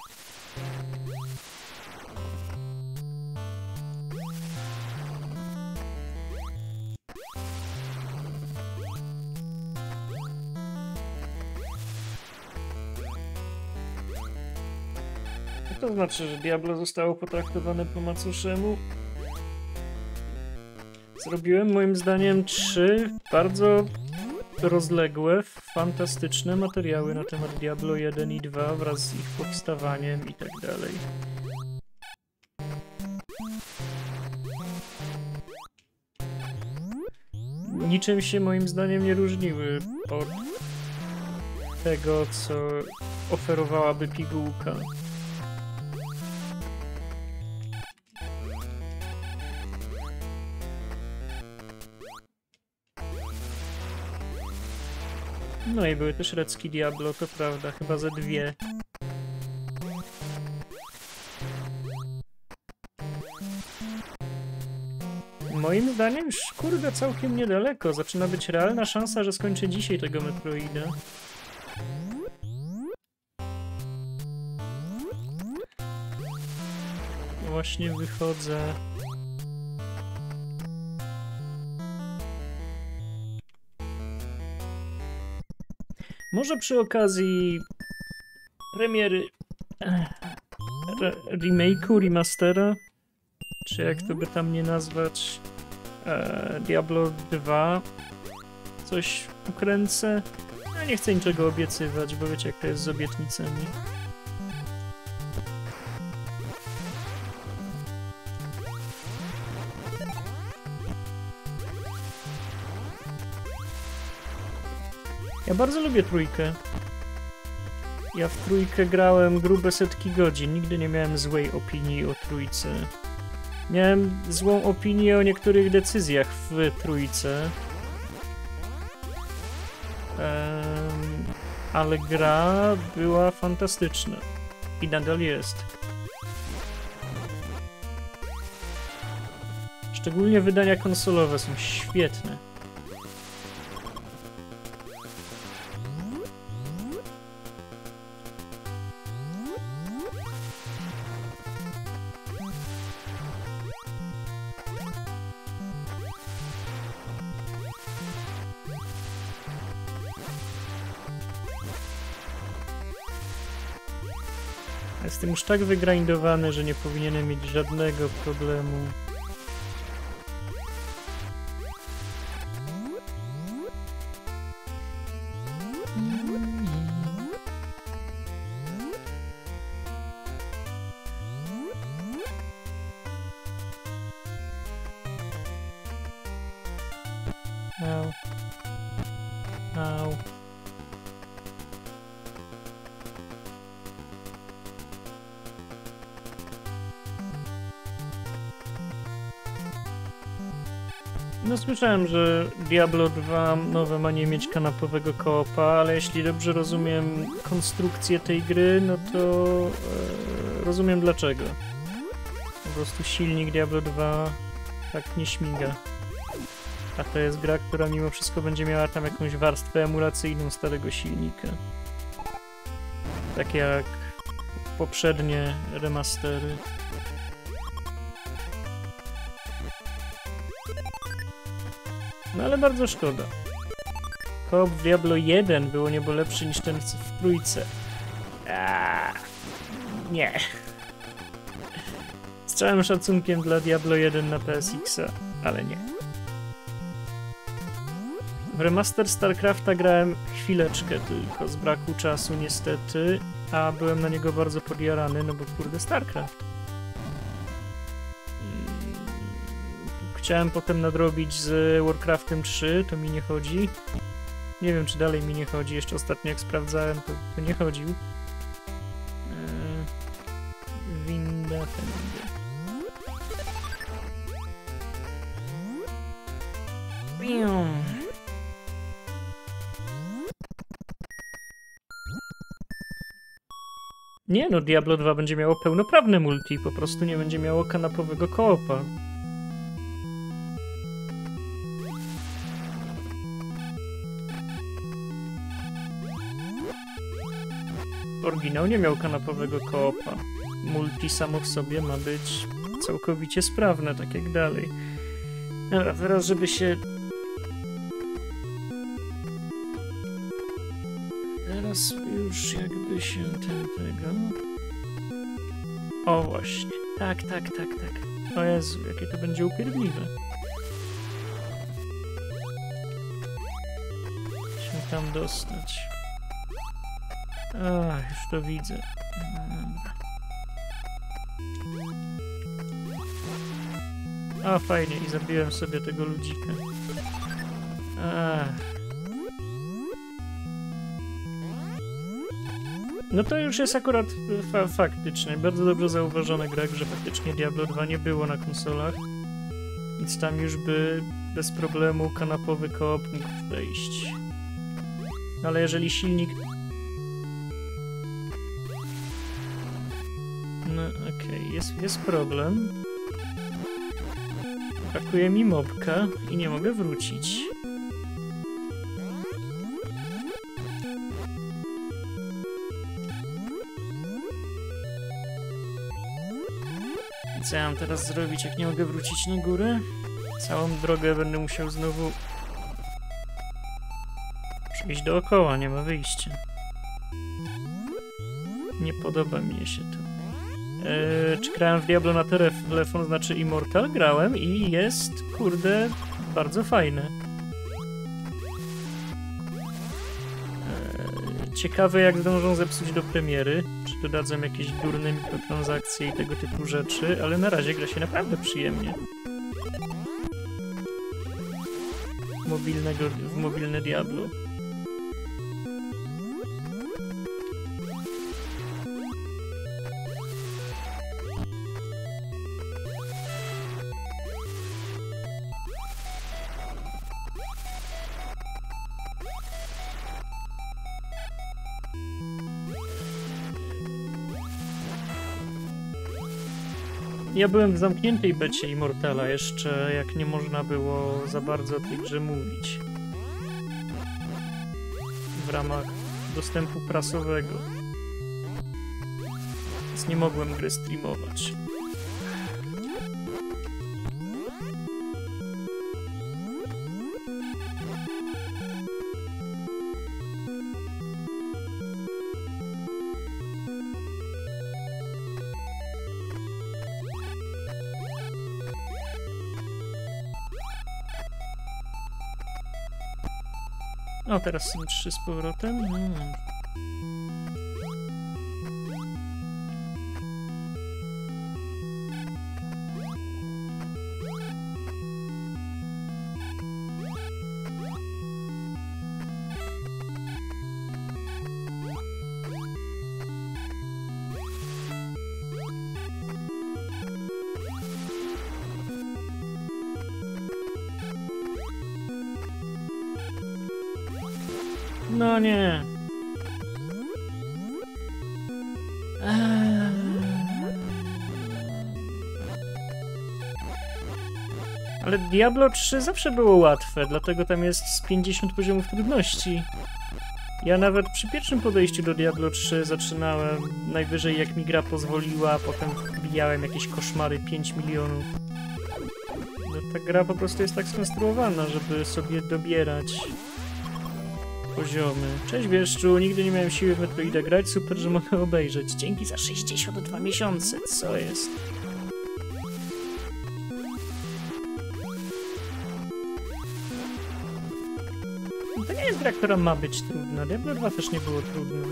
Co to znaczy, że Diablo zostało potraktowane po macoszemu? Zrobiłem moim zdaniem trzy bardzo rozległe, fantastyczne materiały na temat Diablo jeden i dwa wraz z ich powstawaniem i tak dalej. Niczym się moim zdaniem nie różniły od tego, co oferowałaby pigułka. No i były też recki Diablo, to prawda, chyba ze dwie. Moim zdaniem już, kurde, całkiem niedaleko. Zaczyna być realna szansa, że skończę dzisiaj tego Metroida. Właśnie wychodzę. Może przy okazji premiery re remake'u, remastera, czy jak to by tam nie nazwać, e, Diablo dwa, coś ukręcę. Ja nie chcę niczego obiecywać, bo wiecie jak to jest z obietnicami. Ja bardzo lubię trójkę. Ja w trójkę grałem grube setki godzin. Nigdy nie miałem złej opinii o trójce. Miałem złą opinię o niektórych decyzjach w trójce. Um, ale gra była fantastyczna. I nadal jest. Szczególnie wydania konsolowe są świetne. Jestem już tak wygrindowany, że nie powinienem mieć żadnego problemu. Au. Au. No słyszałem, że Diablo dwa nowe ma nie mieć kanapowego koopa, ale jeśli dobrze rozumiem konstrukcję tej gry, no to e, rozumiem dlaczego. Po prostu silnik Diablo dwa tak nie śmiga. A to jest gra, która mimo wszystko będzie miała tam jakąś warstwę emulacyjną starego silnika. Tak jak poprzednie remastery. No ale bardzo szkoda. Koop w Diablo jeden było niebo lepszy niż ten w trójce. Aaaa, nie. Z całym szacunkiem dla Diablo jeden na P S X-a, ale nie. W remaster StarCrafta grałem chwileczkę tylko, z braku czasu niestety, a byłem na niego bardzo podjarany, no bo kurde StarCraft. Chciałem potem nadrobić z Warcraftem trzy, to mi nie chodzi. Nie wiem, czy dalej mi nie chodzi. Jeszcze ostatnio jak sprawdzałem, to, to nie chodził. Eee, winda tędy. Nie no, Diablo dwa będzie miało pełnoprawne multi, po prostu nie będzie miało kanapowego koopa. Oryginał nie miał kanapowego koopa. Multi samo w sobie ma być całkowicie sprawne, tak jak dalej. Dobra, teraz żeby się... Teraz już jakby się ten tego... O właśnie. Tak, tak, tak, tak. O Jezu, jakie to będzie upierdliwe. Się tam dostać. Ach, już to widzę. A, fajnie, i zabiłem sobie tego ludzika. Ach. No to już jest akurat fa faktyczne. Bardzo dobrze zauważone, Greg, że faktycznie Diablo dwa nie było na konsolach. Więc tam już by bez problemu kanapowy koop mógł wejść. Ale jeżeli silnik... No okej, okay. jest, jest problem. Brakuje mi mobka i nie mogę wrócić. Co ja mam teraz zrobić, jak nie mogę wrócić na górę? Całą drogę będę musiał znowu przejść dookoła, nie ma wyjścia. Nie podoba mi się to. Eee, czy grałem w Diablo na telefon, znaczy Immortal? Grałem i jest, kurde, bardzo fajne. Eee, ciekawe, jak zdążą zepsuć do premiery. Czy dodadzą jakieś durne mikrotransakcje i tego typu rzeczy, ale na razie gra się naprawdę przyjemnie. Mobilnego, w mobilne Diablo. Ja byłem w zamkniętej becie Immortala jeszcze, jak nie można było za bardzo o tej grze mówić. W ramach dostępu prasowego. Więc nie mogłem gry streamować. O, teraz są trzy z powrotem. Hmm. No nie. Eee. Ale Diablo trzy zawsze było łatwe, dlatego tam jest z pięćdziesiąt poziomów trudności. Ja nawet przy pierwszym podejściu do Diablo trzy zaczynałem najwyżej jak mi gra pozwoliła, a potem wbijałem jakieś koszmary pięć milionów. No, ta gra po prostu jest tak skonstruowana, żeby sobie dobierać poziomy. Cześć Wieszczu, nigdy nie miałem siły w Metroida grać, super, że mogę obejrzeć. Dzięki za sześćdziesiąt dwa miesiące, co jest? To nie jest gra, która ma być trudna. Diablo dwa też nie było trudne.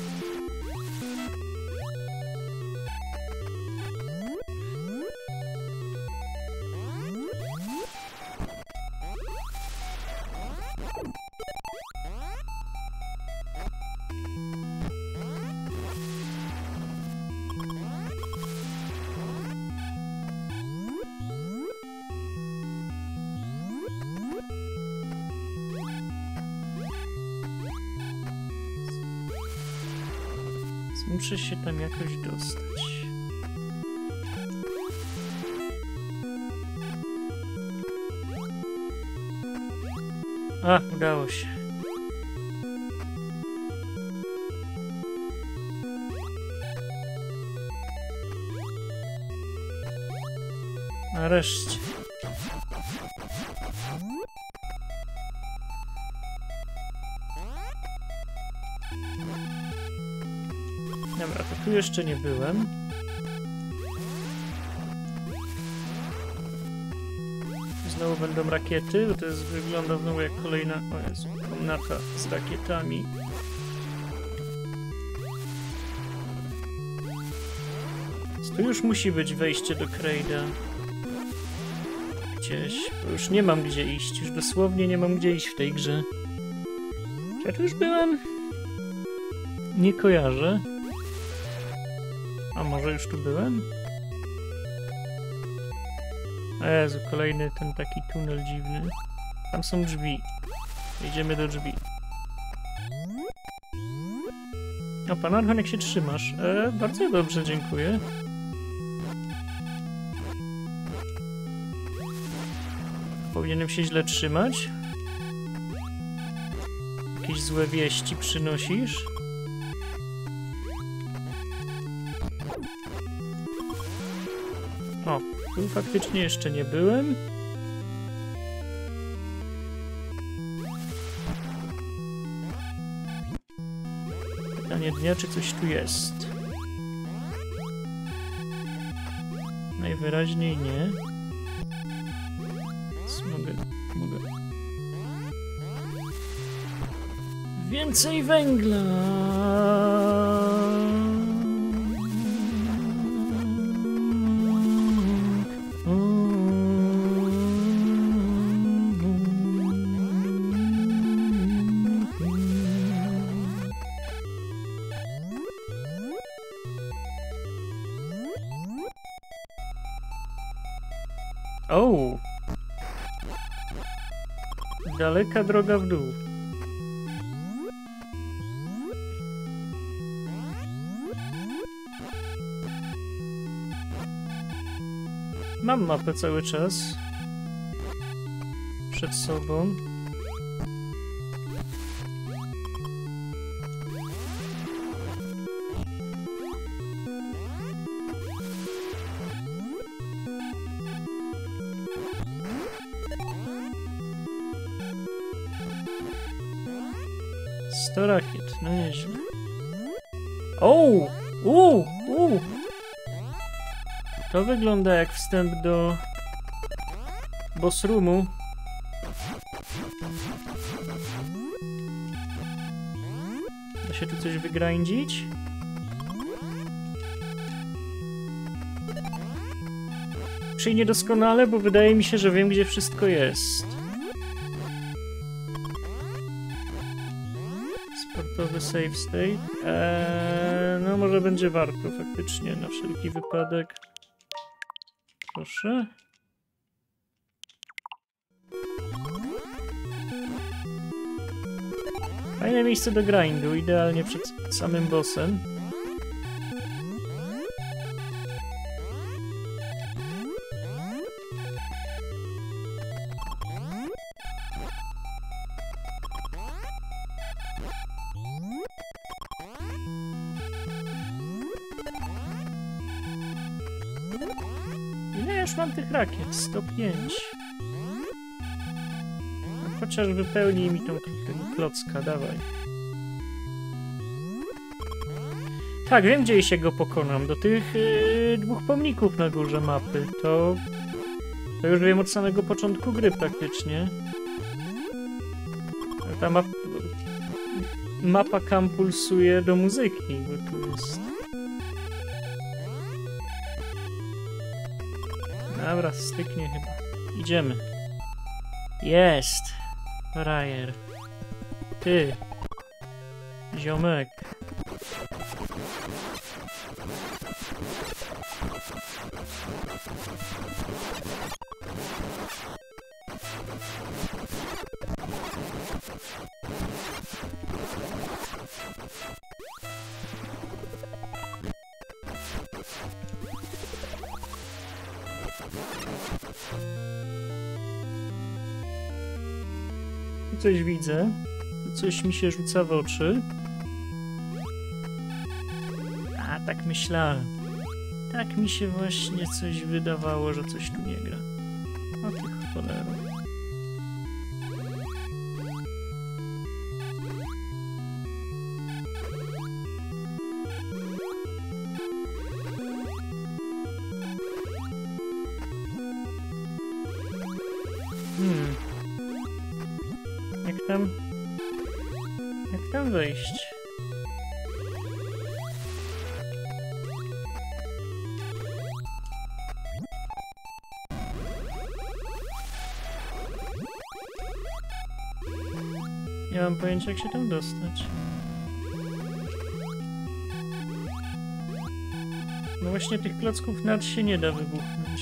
Muszę się tam jakoś dostać. A, udało się. Nareszcie. Dobra, to tu jeszcze nie byłem. Znowu będą rakiety, bo to jest, wygląda znowu jak kolejna, o Jezu, komnata z rakietami. Tu już musi być wejście do Kraida. Gdzieś, bo już nie mam gdzie iść, już dosłownie nie mam gdzie iść w tej grze. Czy ja tu już byłem? Nie kojarzę. A może już tu byłem? O Jezu, kolejny ten taki tunel dziwny. Tam są drzwi. Idziemy do drzwi. O, pan Archon, jak się trzymasz? E, bardzo dobrze, dziękuję. Powinienem się źle trzymać? Jakieś złe wieści przynosisz? O, tu faktycznie jeszcze nie byłem. Pytanie dnia, czy coś tu jest? Najwyraźniej nie. Mogę, mogę. Więcej węgla! O! Daleka droga w dół. Mam mapę cały czas przed sobą. sto rakiet, no nieźle. O! U! U! To wygląda jak wstęp do boss roomu. Da się tu coś wygrindzić? Czyli niedoskonale, bo wydaje mi się, że wiem, gdzie wszystko jest. Sportowy save state. Eee, no może będzie warto faktycznie, na wszelki wypadek. Proszę. Fajne miejsce do grindu, idealnie przed samym bossem. Ile już mam tych rakiet? sto pięć. No, chociaż wypełnij mi tą tego klocka, dawaj. Tak, wiem, gdzie się go pokonam. Do tych yy, dwóch pomników na górze mapy. To, to już wiem od samego początku gry praktycznie. Ta map, mapa kam pulsuje do muzyki, bo tu jest... Dobra, styknie chyba. Idziemy. Jest! Frajer. Ty. Ziomek. Tu coś widzę. Tu coś mi się rzuca w oczy. A, tak myślałem. Tak mi się właśnie coś wydawało, że coś tu nie gra. O ty cholera. Hmm. Jak tam... Jak tam wejść? Nie mam pojęcia, jak się tam dostać. No właśnie tych klocków nad się nie da wybuchnąć.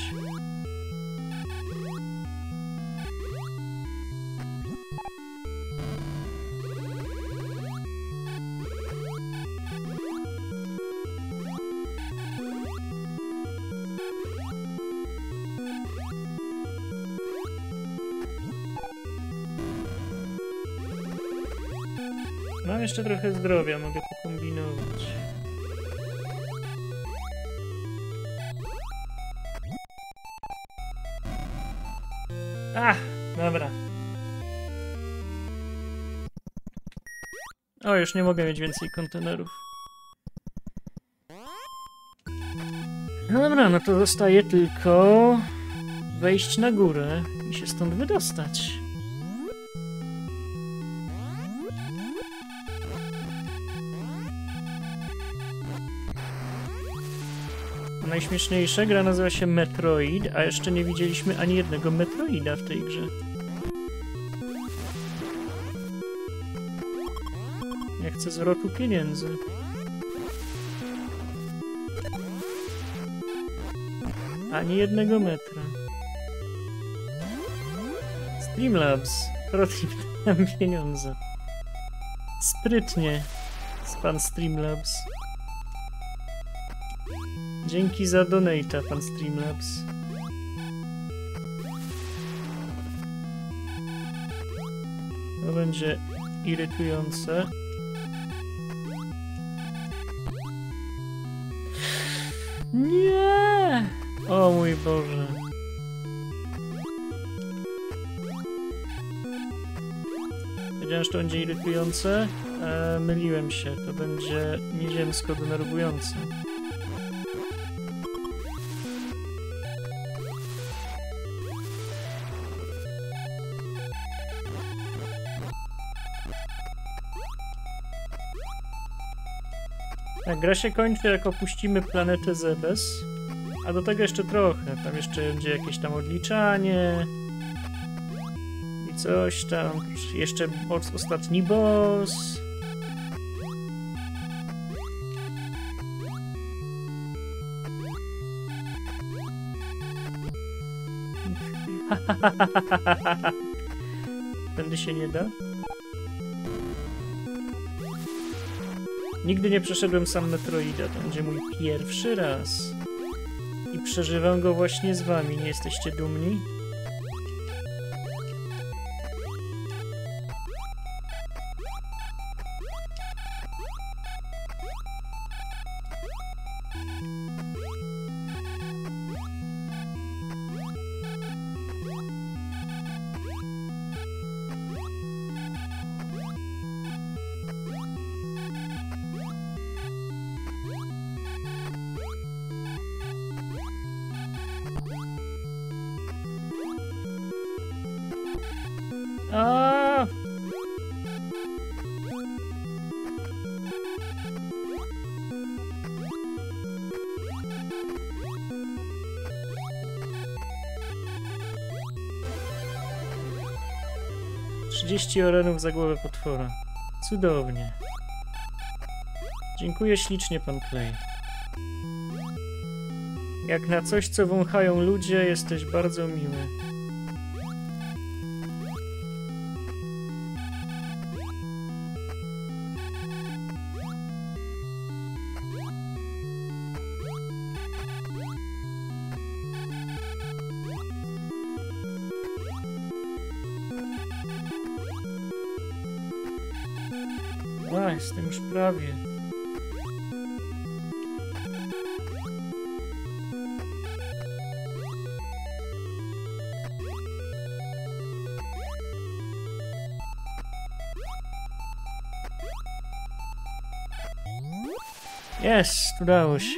Mam jeszcze trochę zdrowia, mogę pokombinować. Ach, dobra. O, już nie mogę mieć więcej kontenerów. No dobra, no to zostaje tylko wejść na górę i się stąd wydostać. Najśmieszniejsza gra nazywa się Metroid, a jeszcze nie widzieliśmy ani jednego Metroida w tej grze. Ja chcę zwrotu pieniędzy. Ani jednego metra. Streamlabs. Protip tam pieniądze. Sprytnie. Pan Streamlabs. Dzięki za donate'a, pan Streamlabs. To będzie irytujące. Nie! O mój Boże. Wiedziałem, że to będzie irytujące. E, myliłem się. To będzie nieziemsko denerwujące. Tak, gra się kończy, jak opuścimy planetę Zebes. A do tego jeszcze trochę. Tam jeszcze będzie jakieś tam odliczanie. I coś tam. Jeszcze boss, ostatni boss. Tędy się nie da? Nigdy nie przeszedłem sam Metroida. To będzie mój pierwszy raz. I przeżywam go właśnie z wami. Nie jesteście dumni? A! trzydzieści orenów za głowę potwora. Cudownie. Dziękuję ślicznie, pan Clay. Jak na coś, co wąchają ludzie, jesteś bardzo miły. A, jestem już prawie. Jest, udało się.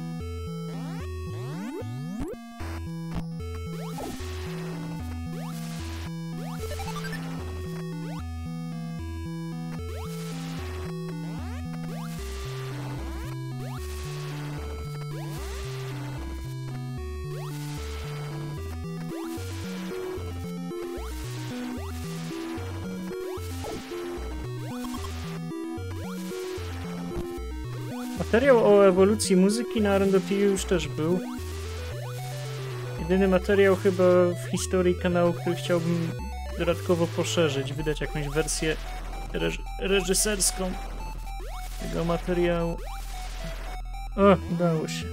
Materiał o ewolucji muzyki na R and D już też był. Jedyny materiał chyba w historii kanału, który chciałbym dodatkowo poszerzyć, wydać jakąś wersję reż reżyserską tego materiału. O, udało się.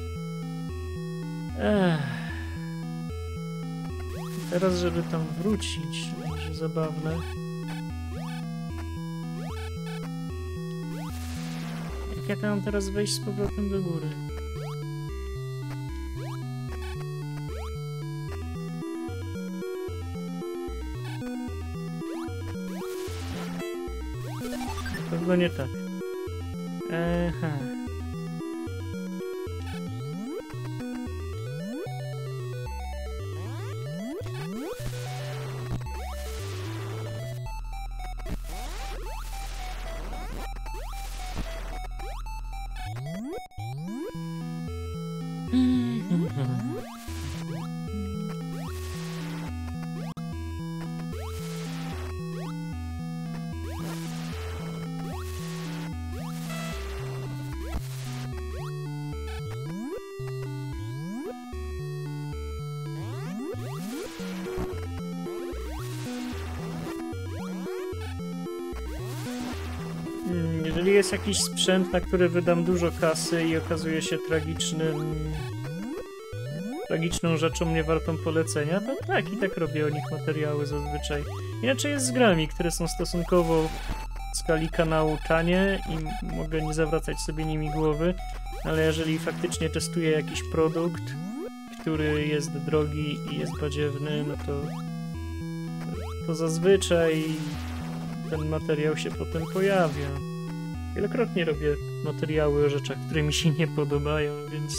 Ech. Teraz, żeby tam wrócić, będzie zabawne. Jak ja tam mam teraz wejść z powrotem do góry? Na pewno nie tak. Aha. Jeżeli jest jakiś sprzęt, na który wydam dużo kasy i okazuje się tragicznym, tragiczną rzeczą niewartą polecenia, to tak, i tak robię o nich materiały zazwyczaj. Inaczej jest z grami, które są stosunkowo w skali kanału tanie i mogę nie zawracać sobie nimi głowy, ale jeżeli faktycznie testuję jakiś produkt, który jest drogi i jest badziewny, no to, to zazwyczaj ten materiał się potem pojawia. Wielokrotnie robię materiały o rzeczach, które mi się nie podobają, więc...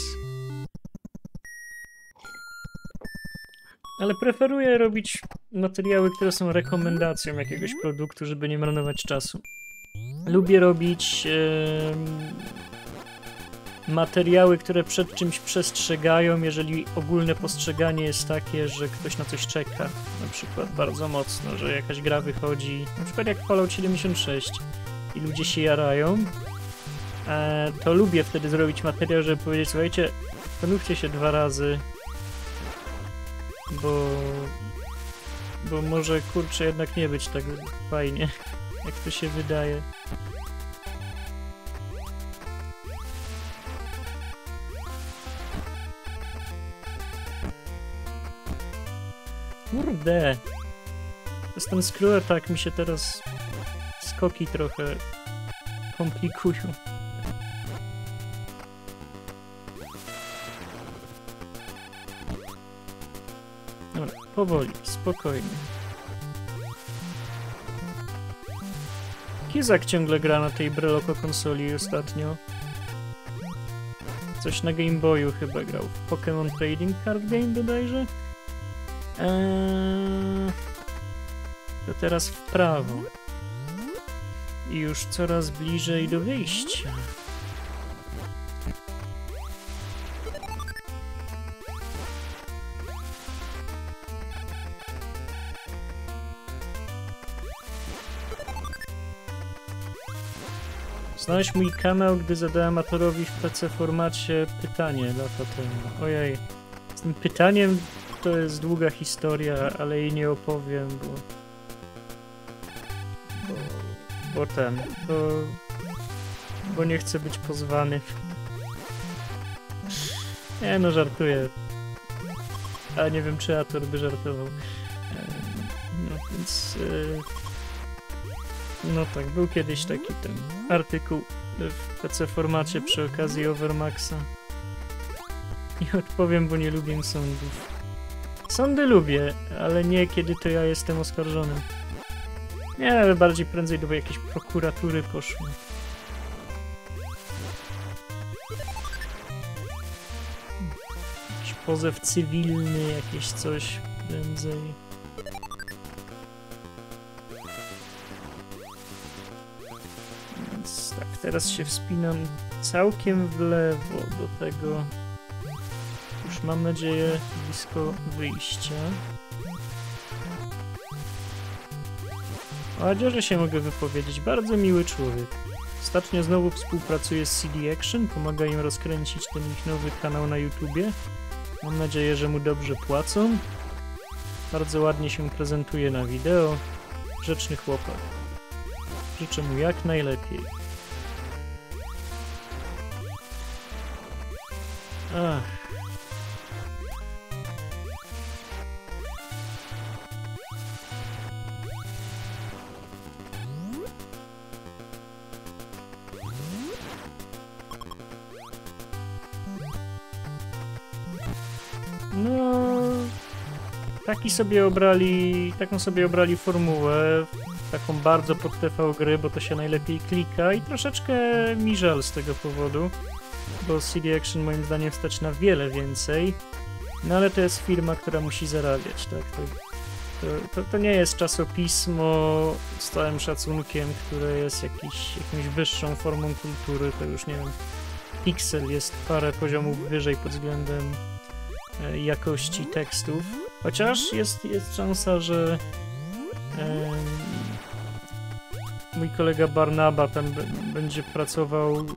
Ale preferuję robić materiały, które są rekomendacją jakiegoś produktu, żeby nie marnować czasu. Lubię robić e, materiały, które przed czymś przestrzegają, jeżeli ogólne postrzeganie jest takie, że ktoś na coś czeka. Na przykład bardzo mocno, że jakaś gra wychodzi, na przykład jak Fallout siedemdziesiąt sześć i ludzie się jarają, e, to lubię wtedy zrobić materiał, żeby powiedzieć, słuchajcie, zastanówcie się dwa razy, bo, bo może, kurczę, jednak nie być tak fajnie, jak to się wydaje. Kurde! Przez ten screw attack mi się teraz skoki trochę komplikują. Dobra, powoli, spokojnie. Kizak ciągle gra na tej Breloko konsoli ostatnio. Coś na Game Boyu chyba grał. W Pokémon Trading Card Game bodajże? Eee... To teraz w prawo. I już coraz bliżej do wyjścia. Znaleźć mój kanał, gdy zadałem Amatorowi w P C formacie pytanie lata temu. Ojej. Z tym pytaniem to jest długa historia, ale jej nie opowiem, bo... Bo, bo ten... Bo, bo nie chcę być pozwany. Nie no, żartuję. Ale nie wiem, czy Ator by żartował. No więc... No tak, był kiedyś taki ten artykuł w P C formacie przy okazji Overmaxa. I odpowiem, bo nie lubię sądów. Sądy lubię, ale nie kiedy to ja jestem oskarżonym. Nie, ale bardziej prędzej do jakiejś prokuratury poszło. Jakiś pozew cywilny, jakieś coś prędzej. Więc tak, teraz się wspinam całkiem w lewo do tego. Już mam nadzieję blisko wyjścia. O Adziorze się mogę wypowiedzieć. Bardzo miły człowiek. Ostatnio znowu współpracuję z C D Action, pomaga im rozkręcić ten ich nowy kanał na YouTubie. Mam nadzieję, że mu dobrze płacą. Bardzo ładnie się prezentuje na wideo. Grzeczny chłopak. Życzę mu jak najlepiej. Ach. No, taki sobie obrali, taką sobie obrali formułę, taką bardzo pod T V gry, bo to się najlepiej klika i troszeczkę mi żal z tego powodu, bo C D Action moim zdaniem stać na wiele więcej, no ale to jest firma, która musi zarabiać, tak? To, to, to, to nie jest czasopismo z całym szacunkiem, które jest jakiś, jakąś wyższą formą kultury, to już nie wiem, Pixel jest parę poziomów wyżej pod względem e, jakości tekstów. Chociaż jest, jest szansa, że e, mój kolega Barnaba tam b- będzie pracował e,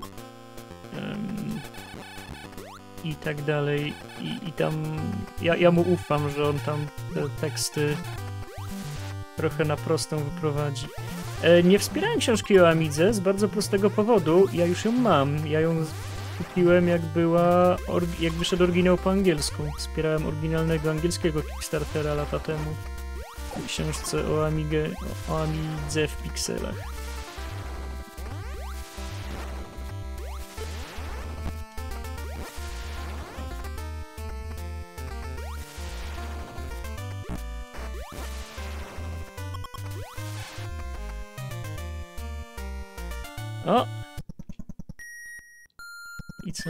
i tak dalej. I, i tam ja, ja mu ufam, że on tam te teksty trochę na prostą wyprowadzi. E, nie wspierałem książki o Amidze z bardzo prostego powodu. Ja już ją mam. Ja ją kupiłem jak była, orgi- jak wyszedł oryginał po angielsku. Wspierałem oryginalnego angielskiego Kickstartera lata temu. W książce o Amigę, o Amidze w pikselach. O! I co?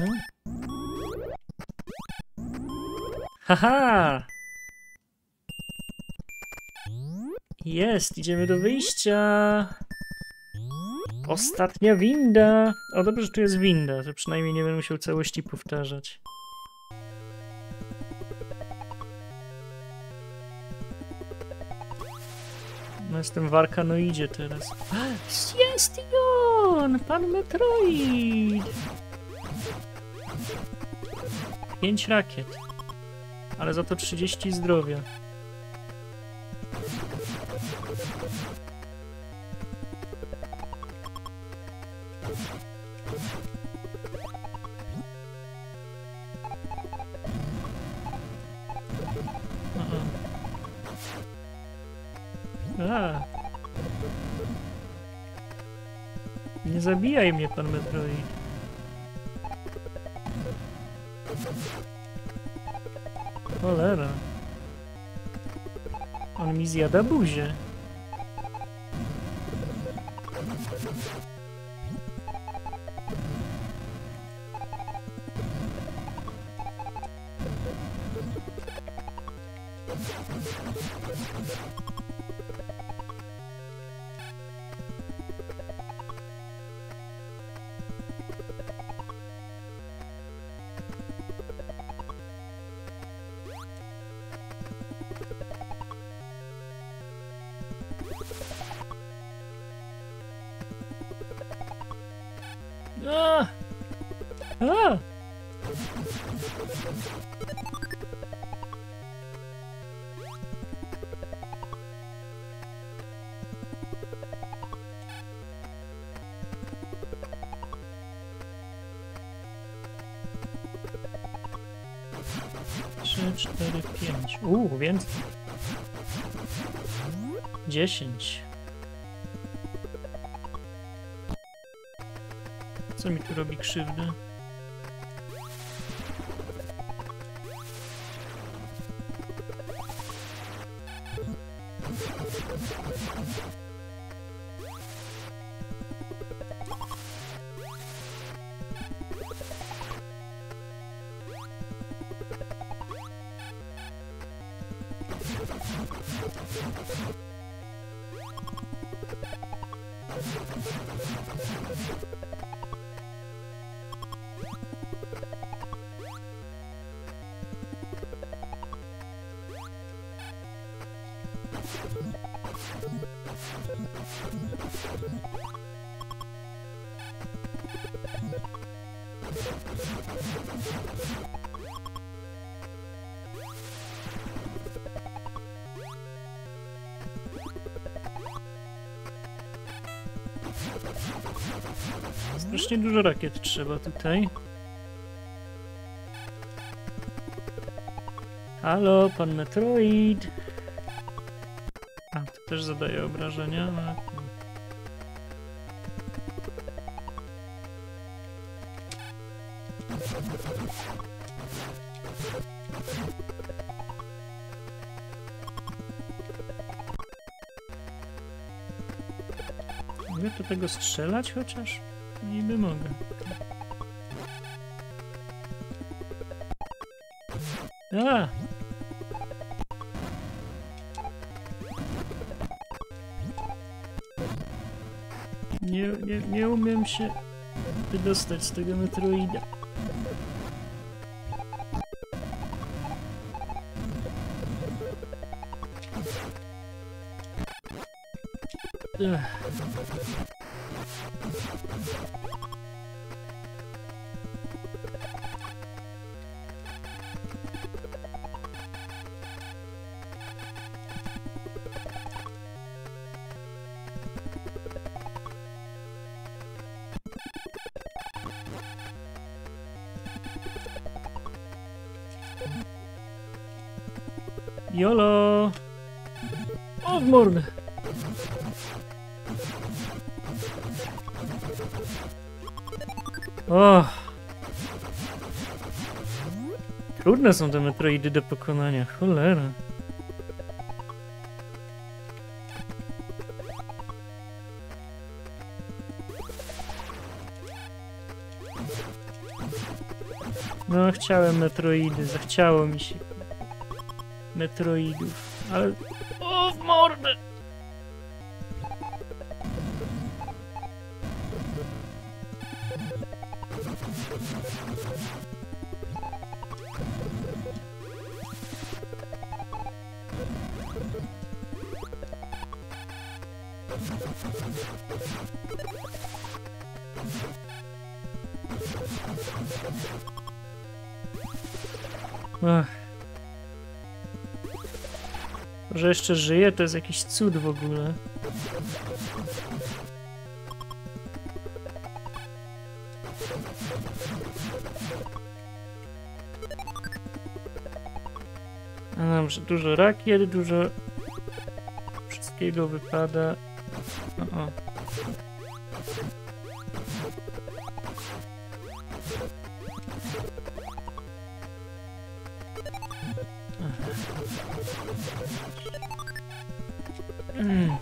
Haha! Jest, idziemy do wyjścia. Ostatnia winda. O, dobrze, że tu jest winda, że przynajmniej nie będę musiał całości powtarzać. No jestem w Arkanoidzie teraz. Jest i on! Pan Metroid! Pięć rakiet. Ale za to trzydzieści zdrowia. A. Nie zabijaj mnie, pan Metroid. Cholera. On mi zjada buzię. A! A! Trzy, cztery, pięć. Uuu, więcej. Dziesięć. Co mi tu robi krzywdę? Strasznie dużo rakiet trzeba tutaj. Halo, pan Metroid. A, to też zadaje obrażenia. No. Mogę do tego strzelać chociaż? Niby mogę. A! Nie, nie, nie umiem się wydostać z tego Metroida. Ech. Jolo! O, w mordę! O! Trudne są te Metroidy do pokonania, cholera. No, chciałem Metroidy, zachciało mi się Metroidów, ale... O, w mordę! Ach. Że jeszcze żyje, to jest jakiś cud w ogóle. A dobrze, dużo rakiet, dużo wszystkiego wypada. O, o. Mm.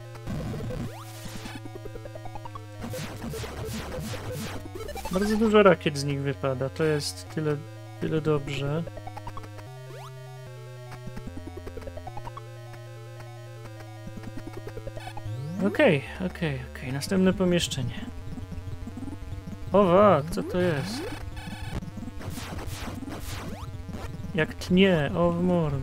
Bardzo dużo rakiet z nich wypada, to jest tyle, tyle dobrze. Okej, okay, okej, okay, okej, okay. Następne pomieszczenie. O wak, co to jest? Jak tnie, o w mordę.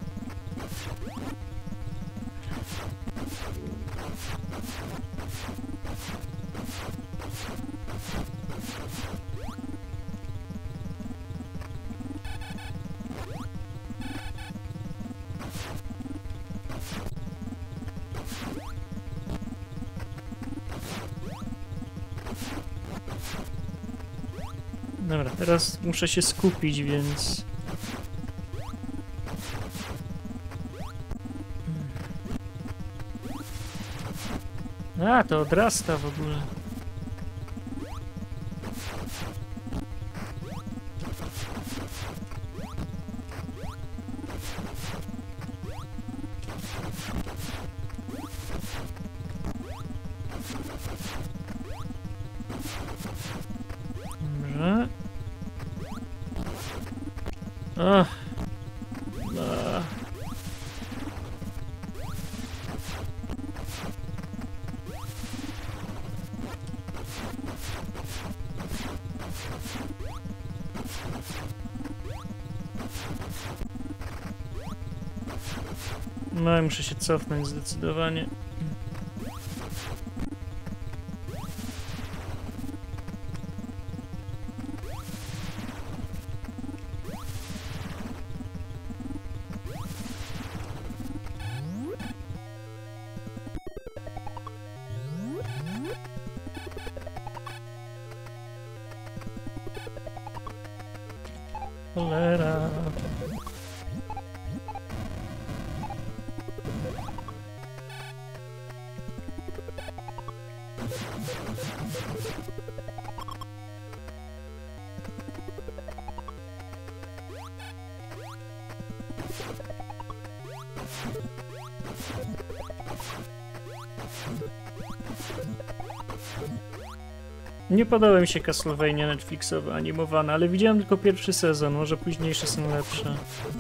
Dobra, teraz muszę się skupić, więc... A, to odrasta w ogóle. Dobrze. Ach. Ach. No, muszę się cofnąć zdecydowanie. Cholera. Nie podoba mi się Castlevania Netflixowa, animowana, ale widziałem tylko pierwszy sezon, może późniejsze są lepsze.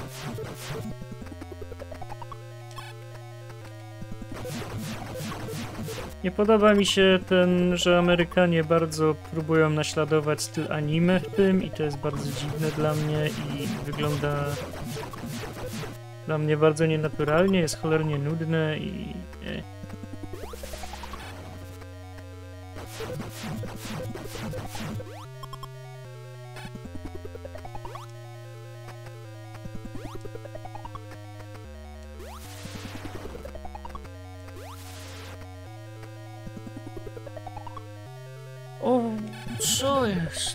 Nie podoba mi się ten, że Amerykanie bardzo próbują naśladować styl anime w tym i to jest bardzo dziwne dla mnie i wygląda dla mnie bardzo nienaturalnie, jest cholernie nudne i... O, co jest?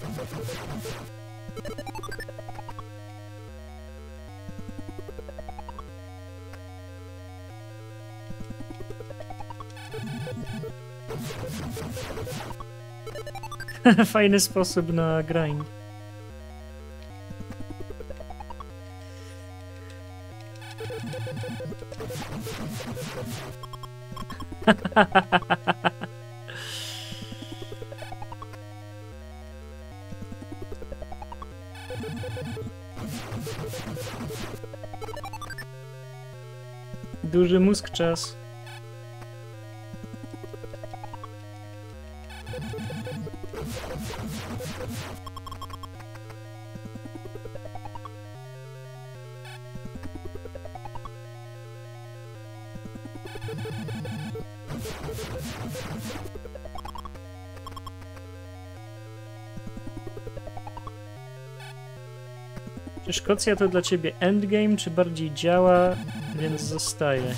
Fajny sposób na grind. Duży mózg czas. Czy Szkocja to dla ciebie endgame, czy bardziej działa, więc zostaje?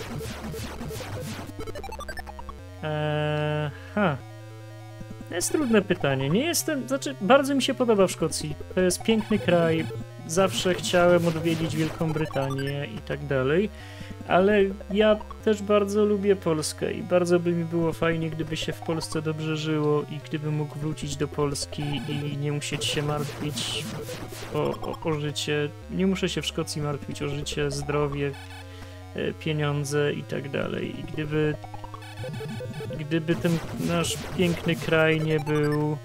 Eee, ha. To jest trudne pytanie. Nie jestem... Znaczy, bardzo mi się podoba w Szkocji. To jest piękny kraj. Zawsze chciałem odwiedzić Wielką Brytanię i tak dalej. Ale ja też bardzo lubię Polskę i bardzo by mi było fajnie, gdyby się w Polsce dobrze żyło i gdybym mógł wrócić do Polski i nie musieć się martwić o, o, o życie. Nie muszę się w Szkocji martwić o życie, zdrowie, pieniądze i tak dalej. I gdyby, gdyby ten nasz piękny kraj nie był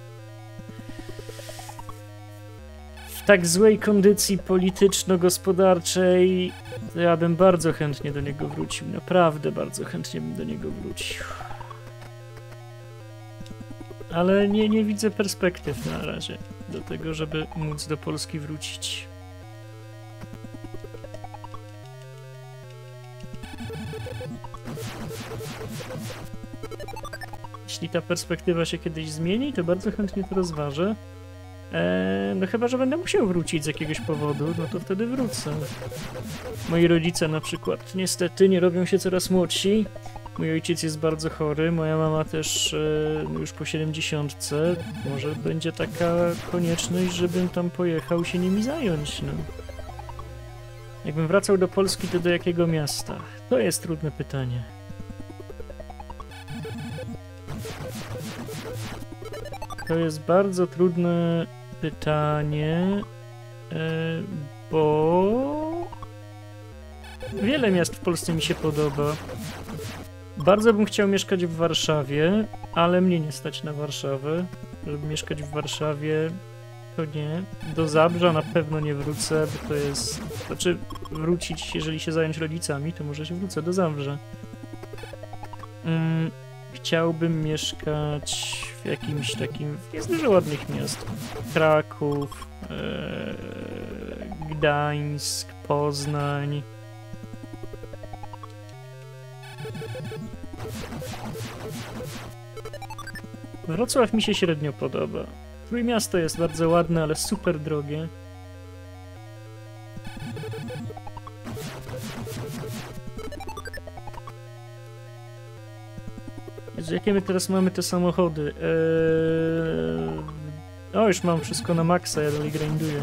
w tak złej kondycji polityczno-gospodarczej, to ja bym bardzo chętnie do niego wrócił. Naprawdę bardzo chętnie bym do niego wrócił. Ale nie, nie widzę perspektyw na razie do tego, żeby móc do Polski wrócić. Jeśli ta perspektywa się kiedyś zmieni, to bardzo chętnie to rozważę. Eee, no chyba, że będę musiał wrócić z jakiegoś powodu, no to wtedy wrócę. Moi rodzice na przykład niestety nie robią się coraz młodsi. Mój ojciec jest bardzo chory, moja mama też e, już po siedemdziesiątce. Może będzie taka konieczność, żebym tam pojechał się nimi zająć, no. Jakbym wracał do Polski, to do jakiego miasta? To jest trudne pytanie. To jest bardzo trudne pytanie, bo wiele miast w Polsce mi się podoba. Bardzo bym chciał mieszkać w Warszawie, ale mnie nie stać na Warszawę. Żeby mieszkać w Warszawie, to nie. Do Zabrza na pewno nie wrócę, bo to jest... Znaczy, wrócić, jeżeli się zająć rodzicami, to może się wrócę do Zabrza. Mm. Chciałbym mieszkać w jakimś takim... Jest dużo ładnych miast. Kraków, ee, Gdańsk, Poznań. Wrocław mi się średnio podoba. Trójmiasto jest bardzo ładne, ale super drogie. Jezu, jakie my teraz mamy te samochody? Eee... O, już mam wszystko na maksa, ja dalej grinduję.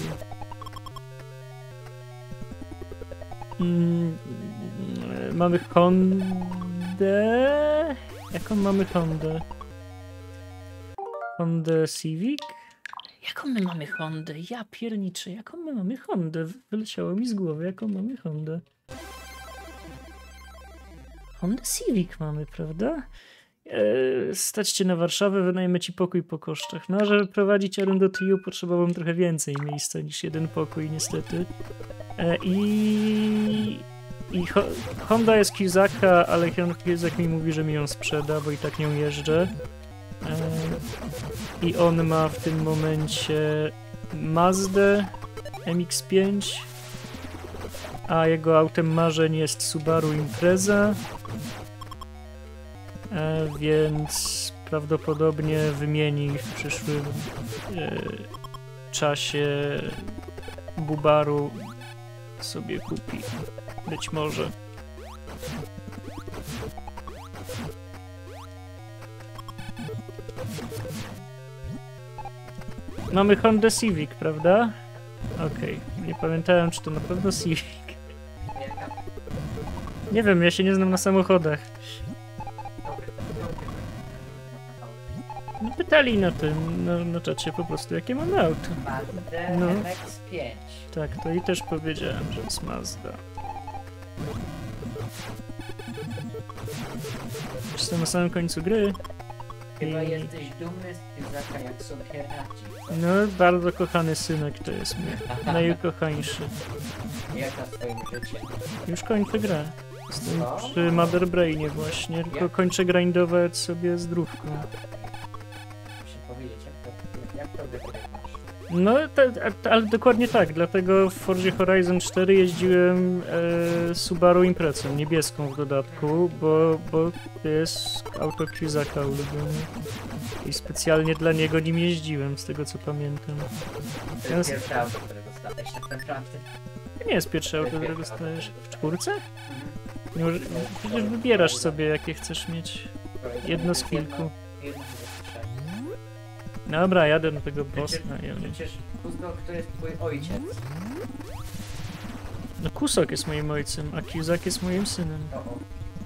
Mm, mamy Hondę... Jaką mamy Hondę? Hondę Civic? Jaką my mamy Hondę? Ja pierniczę, jaką my mamy Hondę? Wyleciało mi z głowy, jaką mamy Hondę. Honda Civic mamy, prawda? Eee, stać cię na Warszawę, wynajmę ci pokój po kosztach. No, a żeby prowadzić Arendo Trio, potrzebowałem trochę więcej miejsca niż jeden pokój, niestety. Eee, I... I Ho Honda jest Kizaka, ale Kizak mi mówi, że mi ją sprzeda, bo i tak nią jeżdżę. Eee, I on ma w tym momencie Mazdę M X pięć, a jego autem marzeń jest Subaru Impreza. E, więc prawdopodobnie wymieni w przyszłym e, czasie Bubaru sobie kupi. Być może. Mamy Honda Civic, prawda? Okej, okay. Nie pamiętałem, czy to na pewno Civic. Nie wiem, ja się nie znam na samochodach. No, pytali na tym, na, na czacie po prostu, jakie mamy auto. Mazda No. M X pięć. Tak, to i też powiedziałem, że jest Mazda. Jestem na samym końcu gry. Chyba I- jesteś dumny z Kizaka, jak są Hieraci. No, bardzo kochany synek to jest mój najukochańszy. Jaka twoim życiem? Już kończę grę. Jestem Co? przy Mother Brainie właśnie, tylko Jak? kończę grindować sobie zdrówką. Muszę powiedzieć, jak to, jak to wygrywasz. No, te, a- ale dokładnie tak, dlatego w Forzie Horizon cztery jeździłem e, Subaru Imprezą, niebieską w dodatku, bo, bo to jest auto Kizaka ulubione. I specjalnie dla niego nim jeździłem, z tego co pamiętam. To jest pierwsze auto, które dostałeś tak naprawdę. To nie jest pierwsze auto, które dostajesz. W czwórce? Mhm. Nie może- Przecież wybierasz sobie, jakie chcesz mieć. Jedno z kilku. Jedno, jedno z trzech. Dobra, jadę do tego bossa. Przecież, ja wiem. przecież Kuzgo, kto jest twój ojciec? No Kusok jest moim ojcem, a Kizak jest moim synem. To o.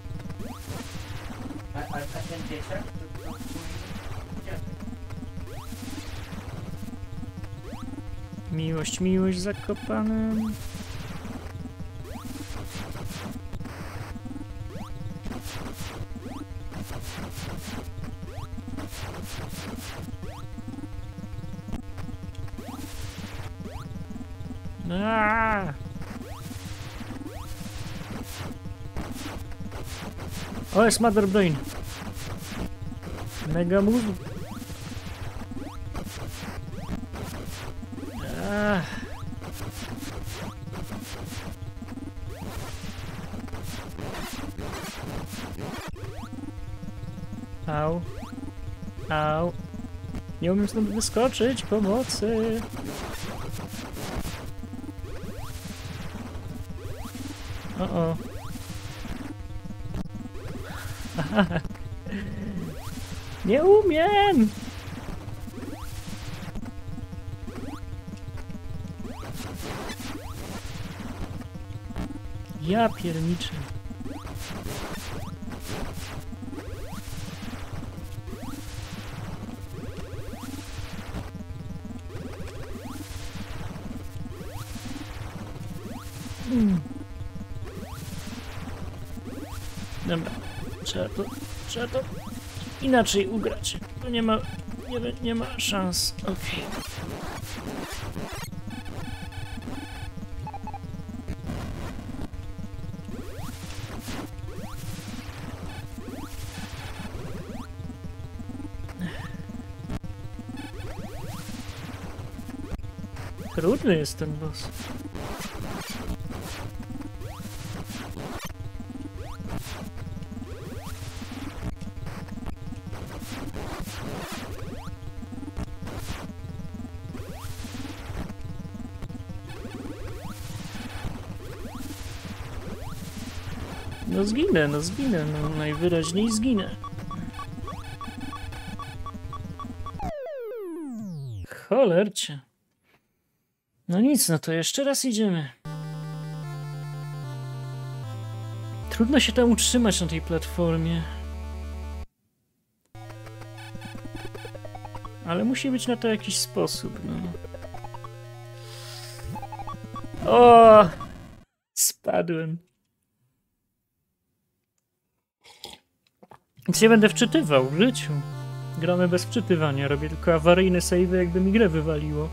A, a, a ten dzieciak? To, to twój dziadek. Miłość, miłość zakopanem. Aaaa! O, jest Mother Brain. Mega move. Ach. Au. Au. Nie umiem stąd wyskoczyć. Pomocy. O, o. Nie umiem! Ja pierniczę. Mm. Dobra, trzeba to, trzeba to inaczej ugrać. To nie ma, nie, be- nie ma szans. Okej. Trudny jest ten boss. No zginę, no zginę, no najwyraźniej zginę. Cholercie. No nic, no to jeszcze raz idziemy. Trudno się tam utrzymać na tej platformie. Ale musi być na to jakiś sposób, no. O! Spadłem. Nic nie będę wczytywał w życiu. Gramy bez wczytywania, robię tylko awaryjne save'y, jakby mi grę wywaliło.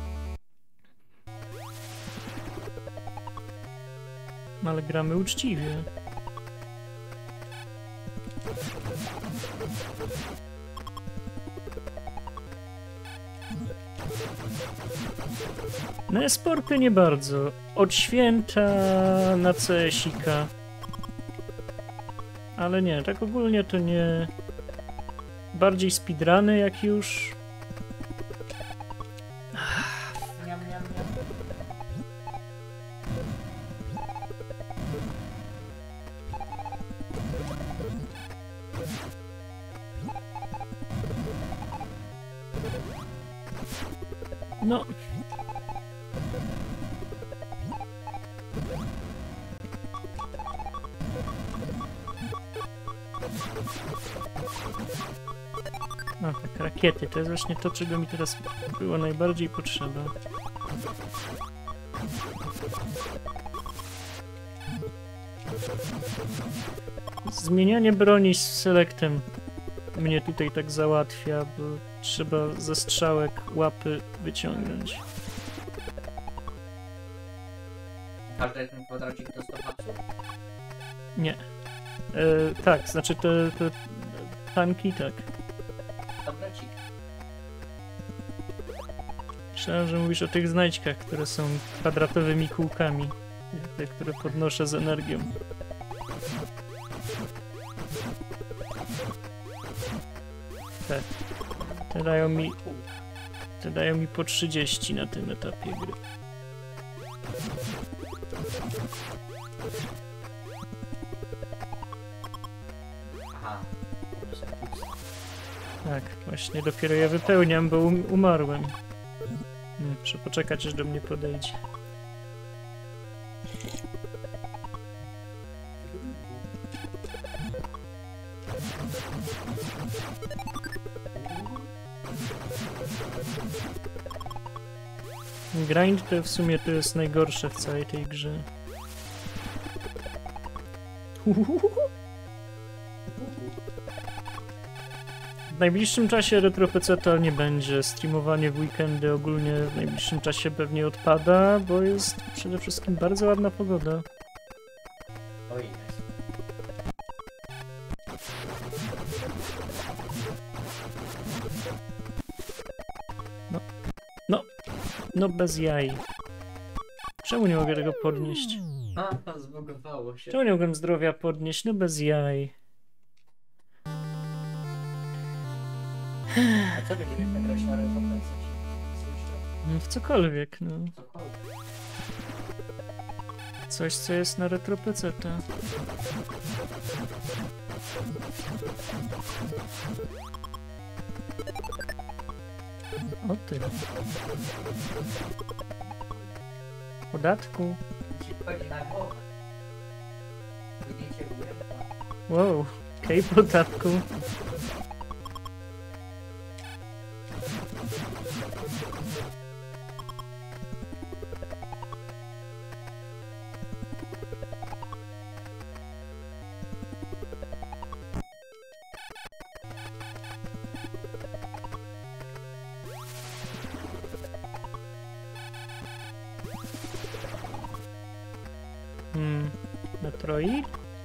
Ale gramy uczciwie. Na e-sporty nie bardzo. Od święta na C S I K. Ale nie, tak ogólnie to nie... bardziej speedruny jak już. Niam, niam, niam. No. No tak, rakiety, to jest właśnie to, czego mi teraz było najbardziej potrzeba. Zmienianie broni z selektem mnie tutaj tak załatwia, bo trzeba ze strzałek łapy wyciągnąć. Każdy ten kwadracik to sto hapsów? Nie. E, tak, znaczy te, te tanki, tak. Kwadracik. Myślałem, że mówisz o tych znajdźkach, które są kwadratowymi kółkami. Te, które podnoszę z energią. Tak. Te dają mi, te dają mi po trzydzieści na tym etapie gry. Aha. One są puste. Tak, właśnie dopiero je wypełniam, bo um umarłem. Hmm, muszę poczekać, aż do mnie podejdzie. Grind to w sumie to jest najgorsze w całej tej grze. W najbliższym czasie retro-peceta nie będzie. Streamowanie w weekendy ogólnie w najbliższym czasie pewnie odpada, bo jest przede wszystkim bardzo ładna pogoda. Oj, jest. No bez jaj. Czemu nie mogę tego podnieść? A, zbugowało się. Czemu nie mogłem zdrowia podnieść? No bez jaj. A co będziemy grać na rekompensę? No w cokolwiek, no. Cokolwiek. Coś, co jest na retro-peceta. O ty. Podatku. Ci wchodzi na głowę. Wyjdziecie w górę? Wow. Okej, okay, podatku. Hmm, Metroid?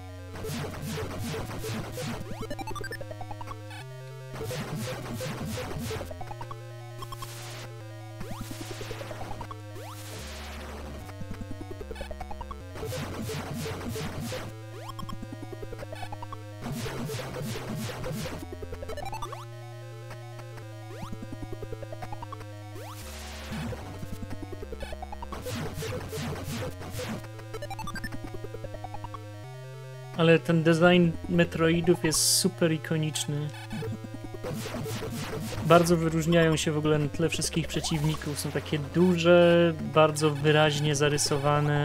Ale ten design Metroidów jest super ikoniczny. Bardzo wyróżniają się w ogóle na tle wszystkich przeciwników. Są takie duże, bardzo wyraźnie zarysowane.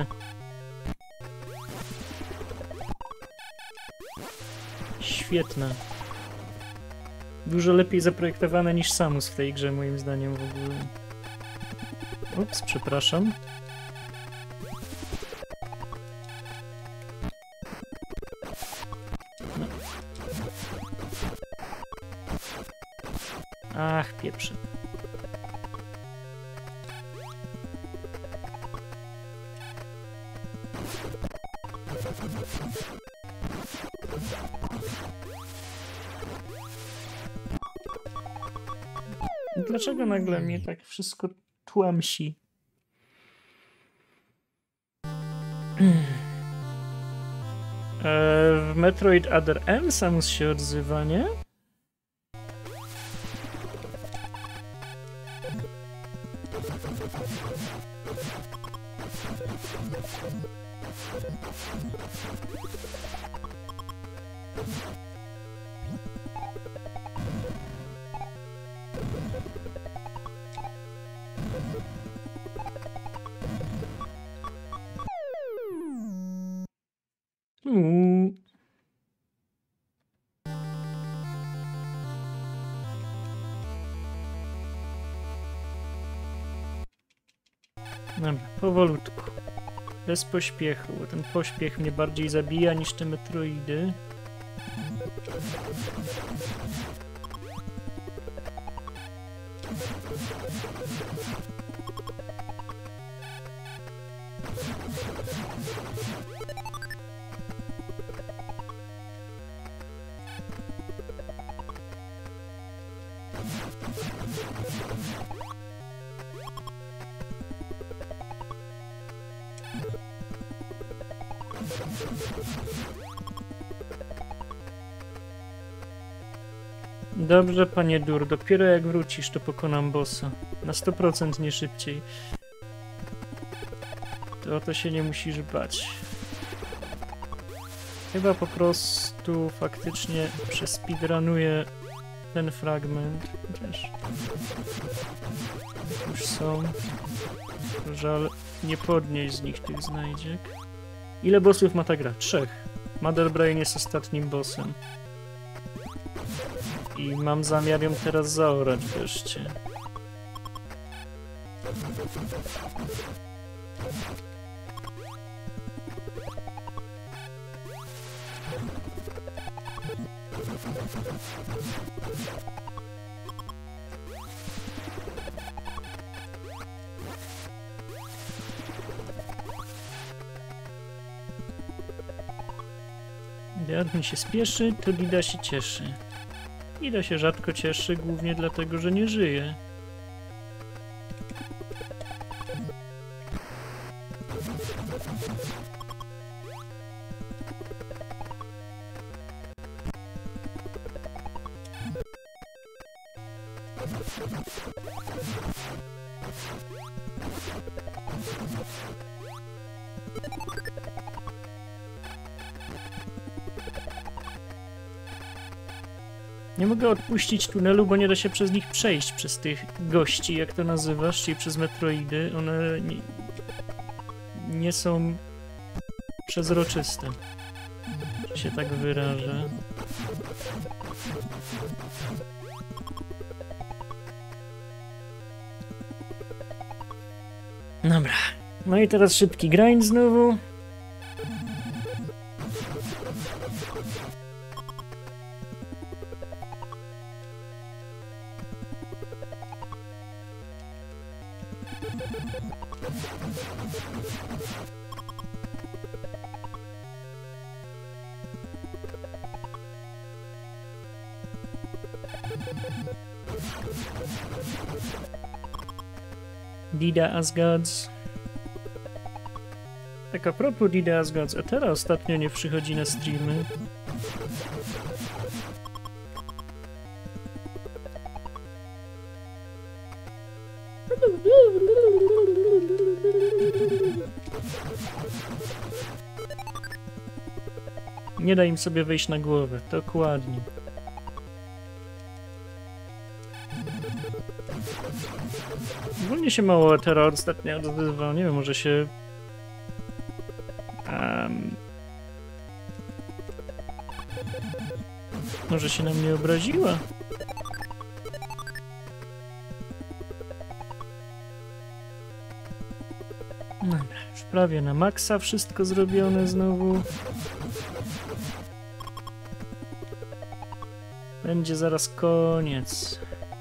Świetne. Dużo lepiej zaprojektowane niż Samus w tej grze, moim zdaniem w ogóle. Ups, przepraszam. Ach, pieprze. Dlaczego nagle mnie tak wszystko tłamsi? W Metroid Other M Samus się odzywa, nie? Uuu. Dobra, powolutku. Bez pośpiechu, bo ten pośpiech mnie bardziej zabija niż te Metroidy. Dobrze, panie Dur, dopiero jak wrócisz, to pokonam bossa. Na sto procent nie szybciej. To o to się nie musisz bać. Chyba po prostu faktycznie przespeedrunuję ten fragment. Chociaż już są. Żal nie podnieść z nich tych znajdziek. Ile bossów ma ta gra? Trzech. Mother Brain jest ostatnim bossem. I mam zamiar ją teraz zaorać wreszcie. Gdy admin się spieszy, to Dida się cieszy. Dida się rzadko cieszy, głównie dlatego, że nie żyje. Nie mogę odpuścić tunelu, bo nie da się przez nich przejść, przez tych gości, jak to nazywasz, czyli przez Metroidy. One nie, nie są przezroczyste, że się tak wyrażę. Dobra, no i teraz szybki grind znowu. Dida Asgods. Tak a propos Dida Asgods, a teraz ostatnio nie przychodzi na streamy. Nie da im sobie wejść na głowę, dokładnie. Ogólnie się mało terror ostatnio odzywał, nie wiem, może się... Um, może się na mnie obraziła? Dobra, już prawie na maksa wszystko zrobione znowu. Będzie zaraz koniec.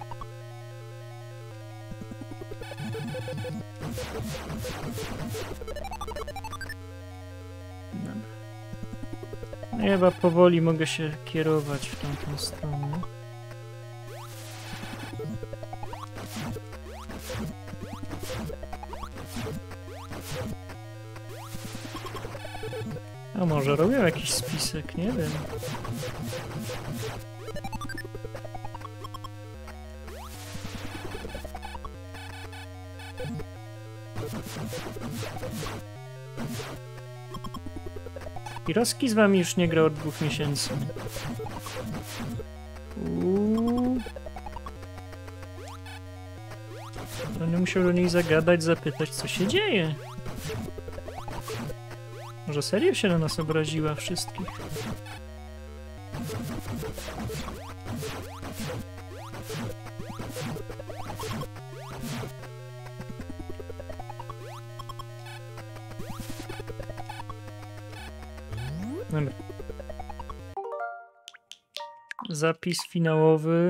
Dobra. No ja chyba powoli mogę się kierować w tamtą stronę. A może robią jakiś spisek, nie wiem. Piroski z wami już nie gra od dwóch miesięcy. Uuu. Będę musiał do niej zagadać, zapytać, co się dzieje. Może serio się na nas obraziła wszystkich? Dobra. Zapis finałowy.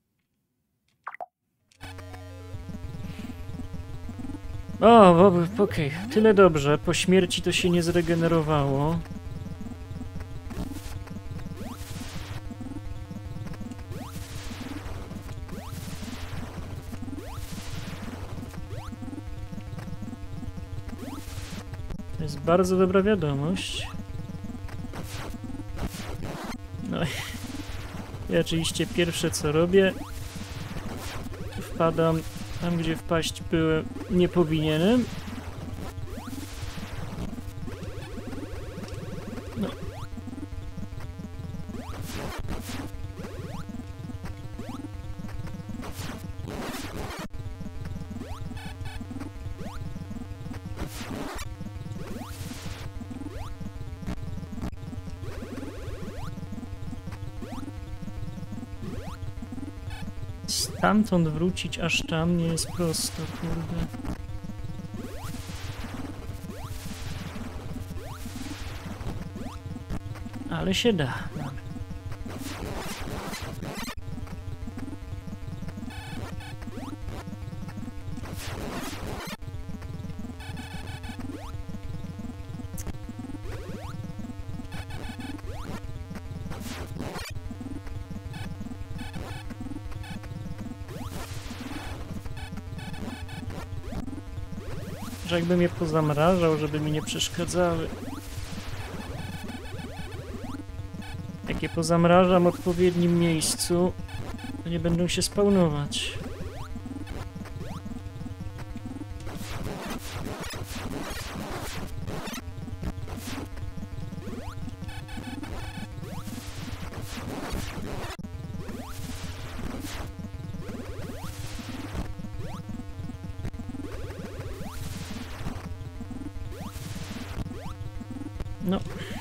O, okej, okay. Tyle dobrze. Po śmierci to się nie zregenerowało. To jest bardzo dobra wiadomość. No i oczywiście pierwsze co robię, wpadam tam, gdzie wpaść byłem nie powinienem. No. Stamtąd wrócić aż tam nie jest prosto, kurde. Ale się da. Że jakby mnie pozamrażał, żeby mi nie przeszkadzały. Jak je pozamrażam w odpowiednim miejscu, to nie będą się spawnować. No.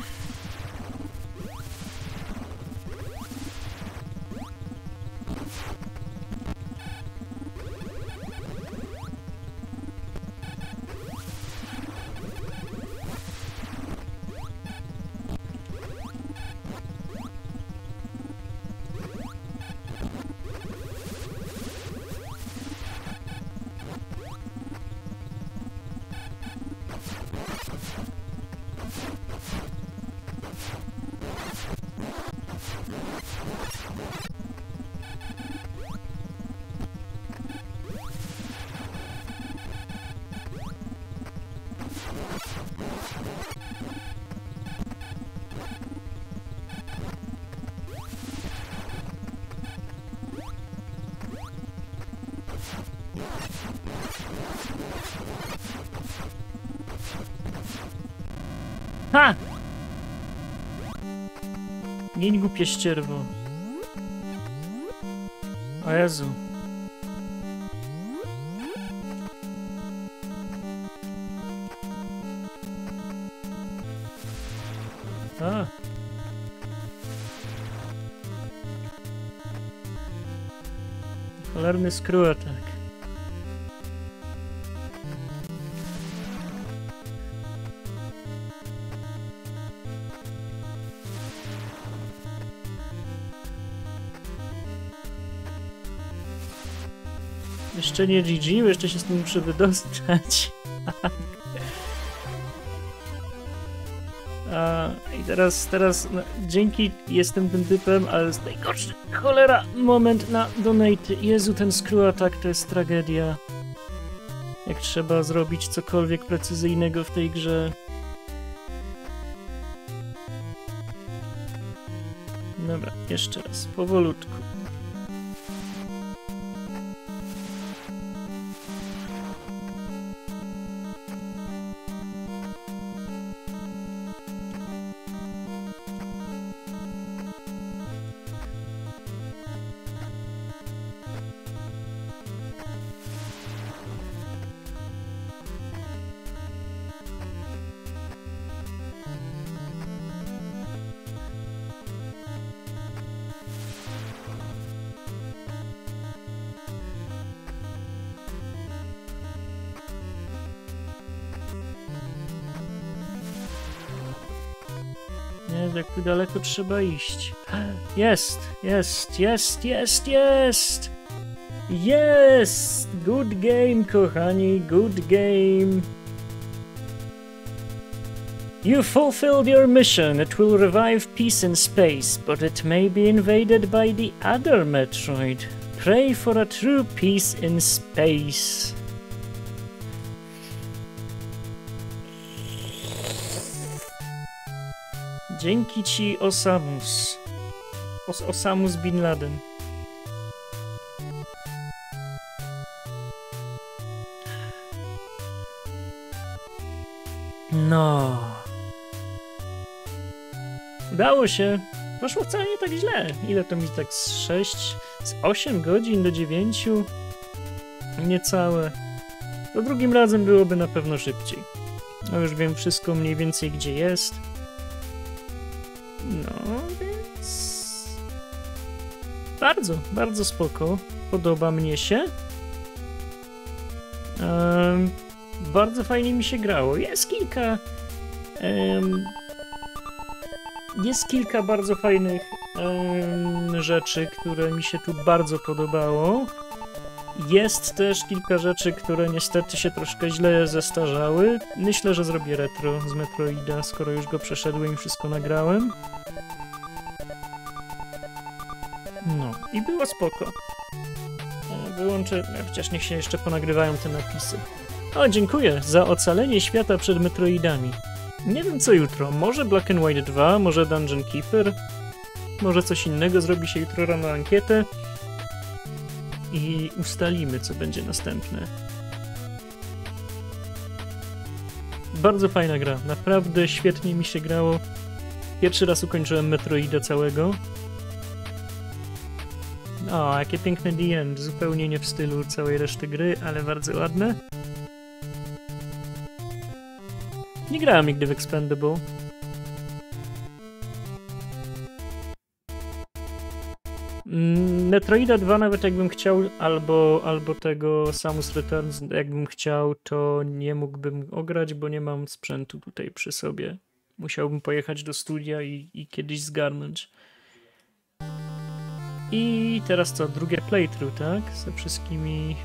Ha! Nie głupie ścierwo. O Jezu. A. Cholerny screw attack. Jeszcze nie G G, bo jeszcze się z tym muszę wydostać. A, I teraz, teraz no, dzięki jestem tym typem, ale jest najgorszy, cholera, moment na donate. Jezu, ten screw attack to jest tragedia. Jak trzeba zrobić cokolwiek precyzyjnego w tej grze. Dobra, jeszcze raz, powolutku. jak tu daleko trzeba iść. Jest, jest, jest, jest, jest! Jest! Good game, kochani, good game. You fulfilled your mission. It will revive peace in space, but it may be invaded by the other Metroid. Pray for a true peace in space. Dzięki ci, Osamus. Os Osamus Bin Laden. No. Udało się. Poszło wcale nie tak źle. Ile to mi tak z sześć, z osiem godzin do dziewięciu? Niecałe. To drugim razem byłoby na pewno szybciej. No już wiem wszystko mniej więcej gdzie jest. No więc... Bardzo, bardzo spoko. Podoba mnie się. Um, bardzo fajnie mi się grało. Jest kilka... Um, jest kilka bardzo fajnych um, rzeczy, które mi się tu bardzo podobało. Jest też kilka rzeczy, które niestety się troszkę źle zestarzały. Myślę, że zrobię retro z Metroida, skoro już go przeszedłem i wszystko nagrałem. No, i było spoko. Wyłączę, chociaż niech się jeszcze ponagrywają te napisy. O, dziękuję za ocalenie świata przed Metroidami. Nie wiem co jutro, może Black and White dwa, może Dungeon Keeper, może coś innego, zrobi się jutro rano ankietę i ustalimy co będzie następne. Bardzo fajna gra, naprawdę świetnie mi się grało. Pierwszy raz ukończyłem Metroida całego. O, jakie piękne The End, zupełnie nie w stylu całej reszty gry, ale bardzo ładne. Nie grałem nigdy w Expendable. Metroida dwa nawet jakbym chciał, albo, albo tego Samus Returns jakbym chciał, to nie mógłbym ograć, bo nie mam sprzętu tutaj przy sobie. Musiałbym pojechać do studia i, i kiedyś zgarnąć. I teraz co? Drugie playthrough, tak? Ze wszystkimi...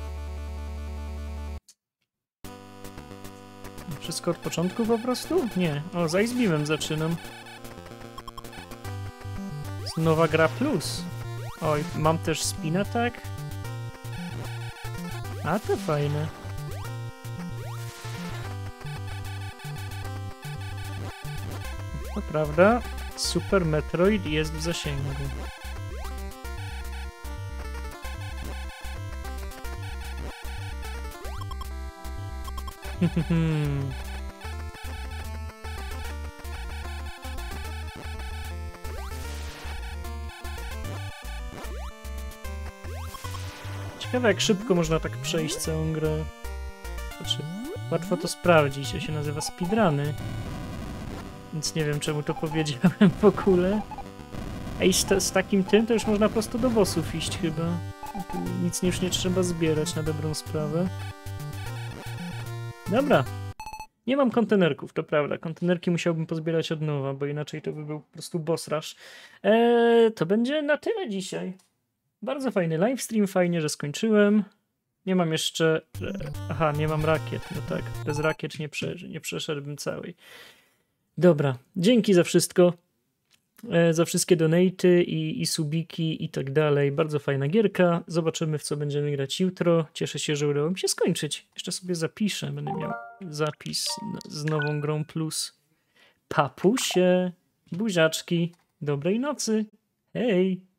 Wszystko od początku po prostu? Nie. O, z Ice Beamem zaczynam. Nowa gra plus. Oj, mam też spin attack. A to fajne. To prawda, Super Metroid jest w zasięgu. Ciekawe jak szybko można tak przejść całą grę. Znaczy, łatwo to sprawdzić, to się nazywa speedruny. Więc nie wiem czemu to powiedziałem w ogóle. Ej, z, z takim tym to już można prosto do bossów iść chyba. Tu nic już nie trzeba zbierać na dobrą sprawę. Dobra. Nie mam kontenerków, to prawda. Kontenerki musiałbym pozbierać od nowa, bo inaczej to by był po prostu boss rush. Eee, to będzie na tyle dzisiaj. Bardzo fajny livestream, fajnie, że skończyłem. Nie mam jeszcze... Aha, nie mam rakiet. No tak, bez rakiet nie, prze... nie przeszedłbym całej. Dobra, dzięki za wszystko. E, za wszystkie donaty i, i subiki i tak dalej. Bardzo fajna gierka. Zobaczymy w co będziemy grać jutro. Cieszę się, że udało mi się skończyć. Jeszcze sobie zapiszę. Będę miał zapis z nową grą plus. Papusie, buziaczki, dobrej nocy. Hej!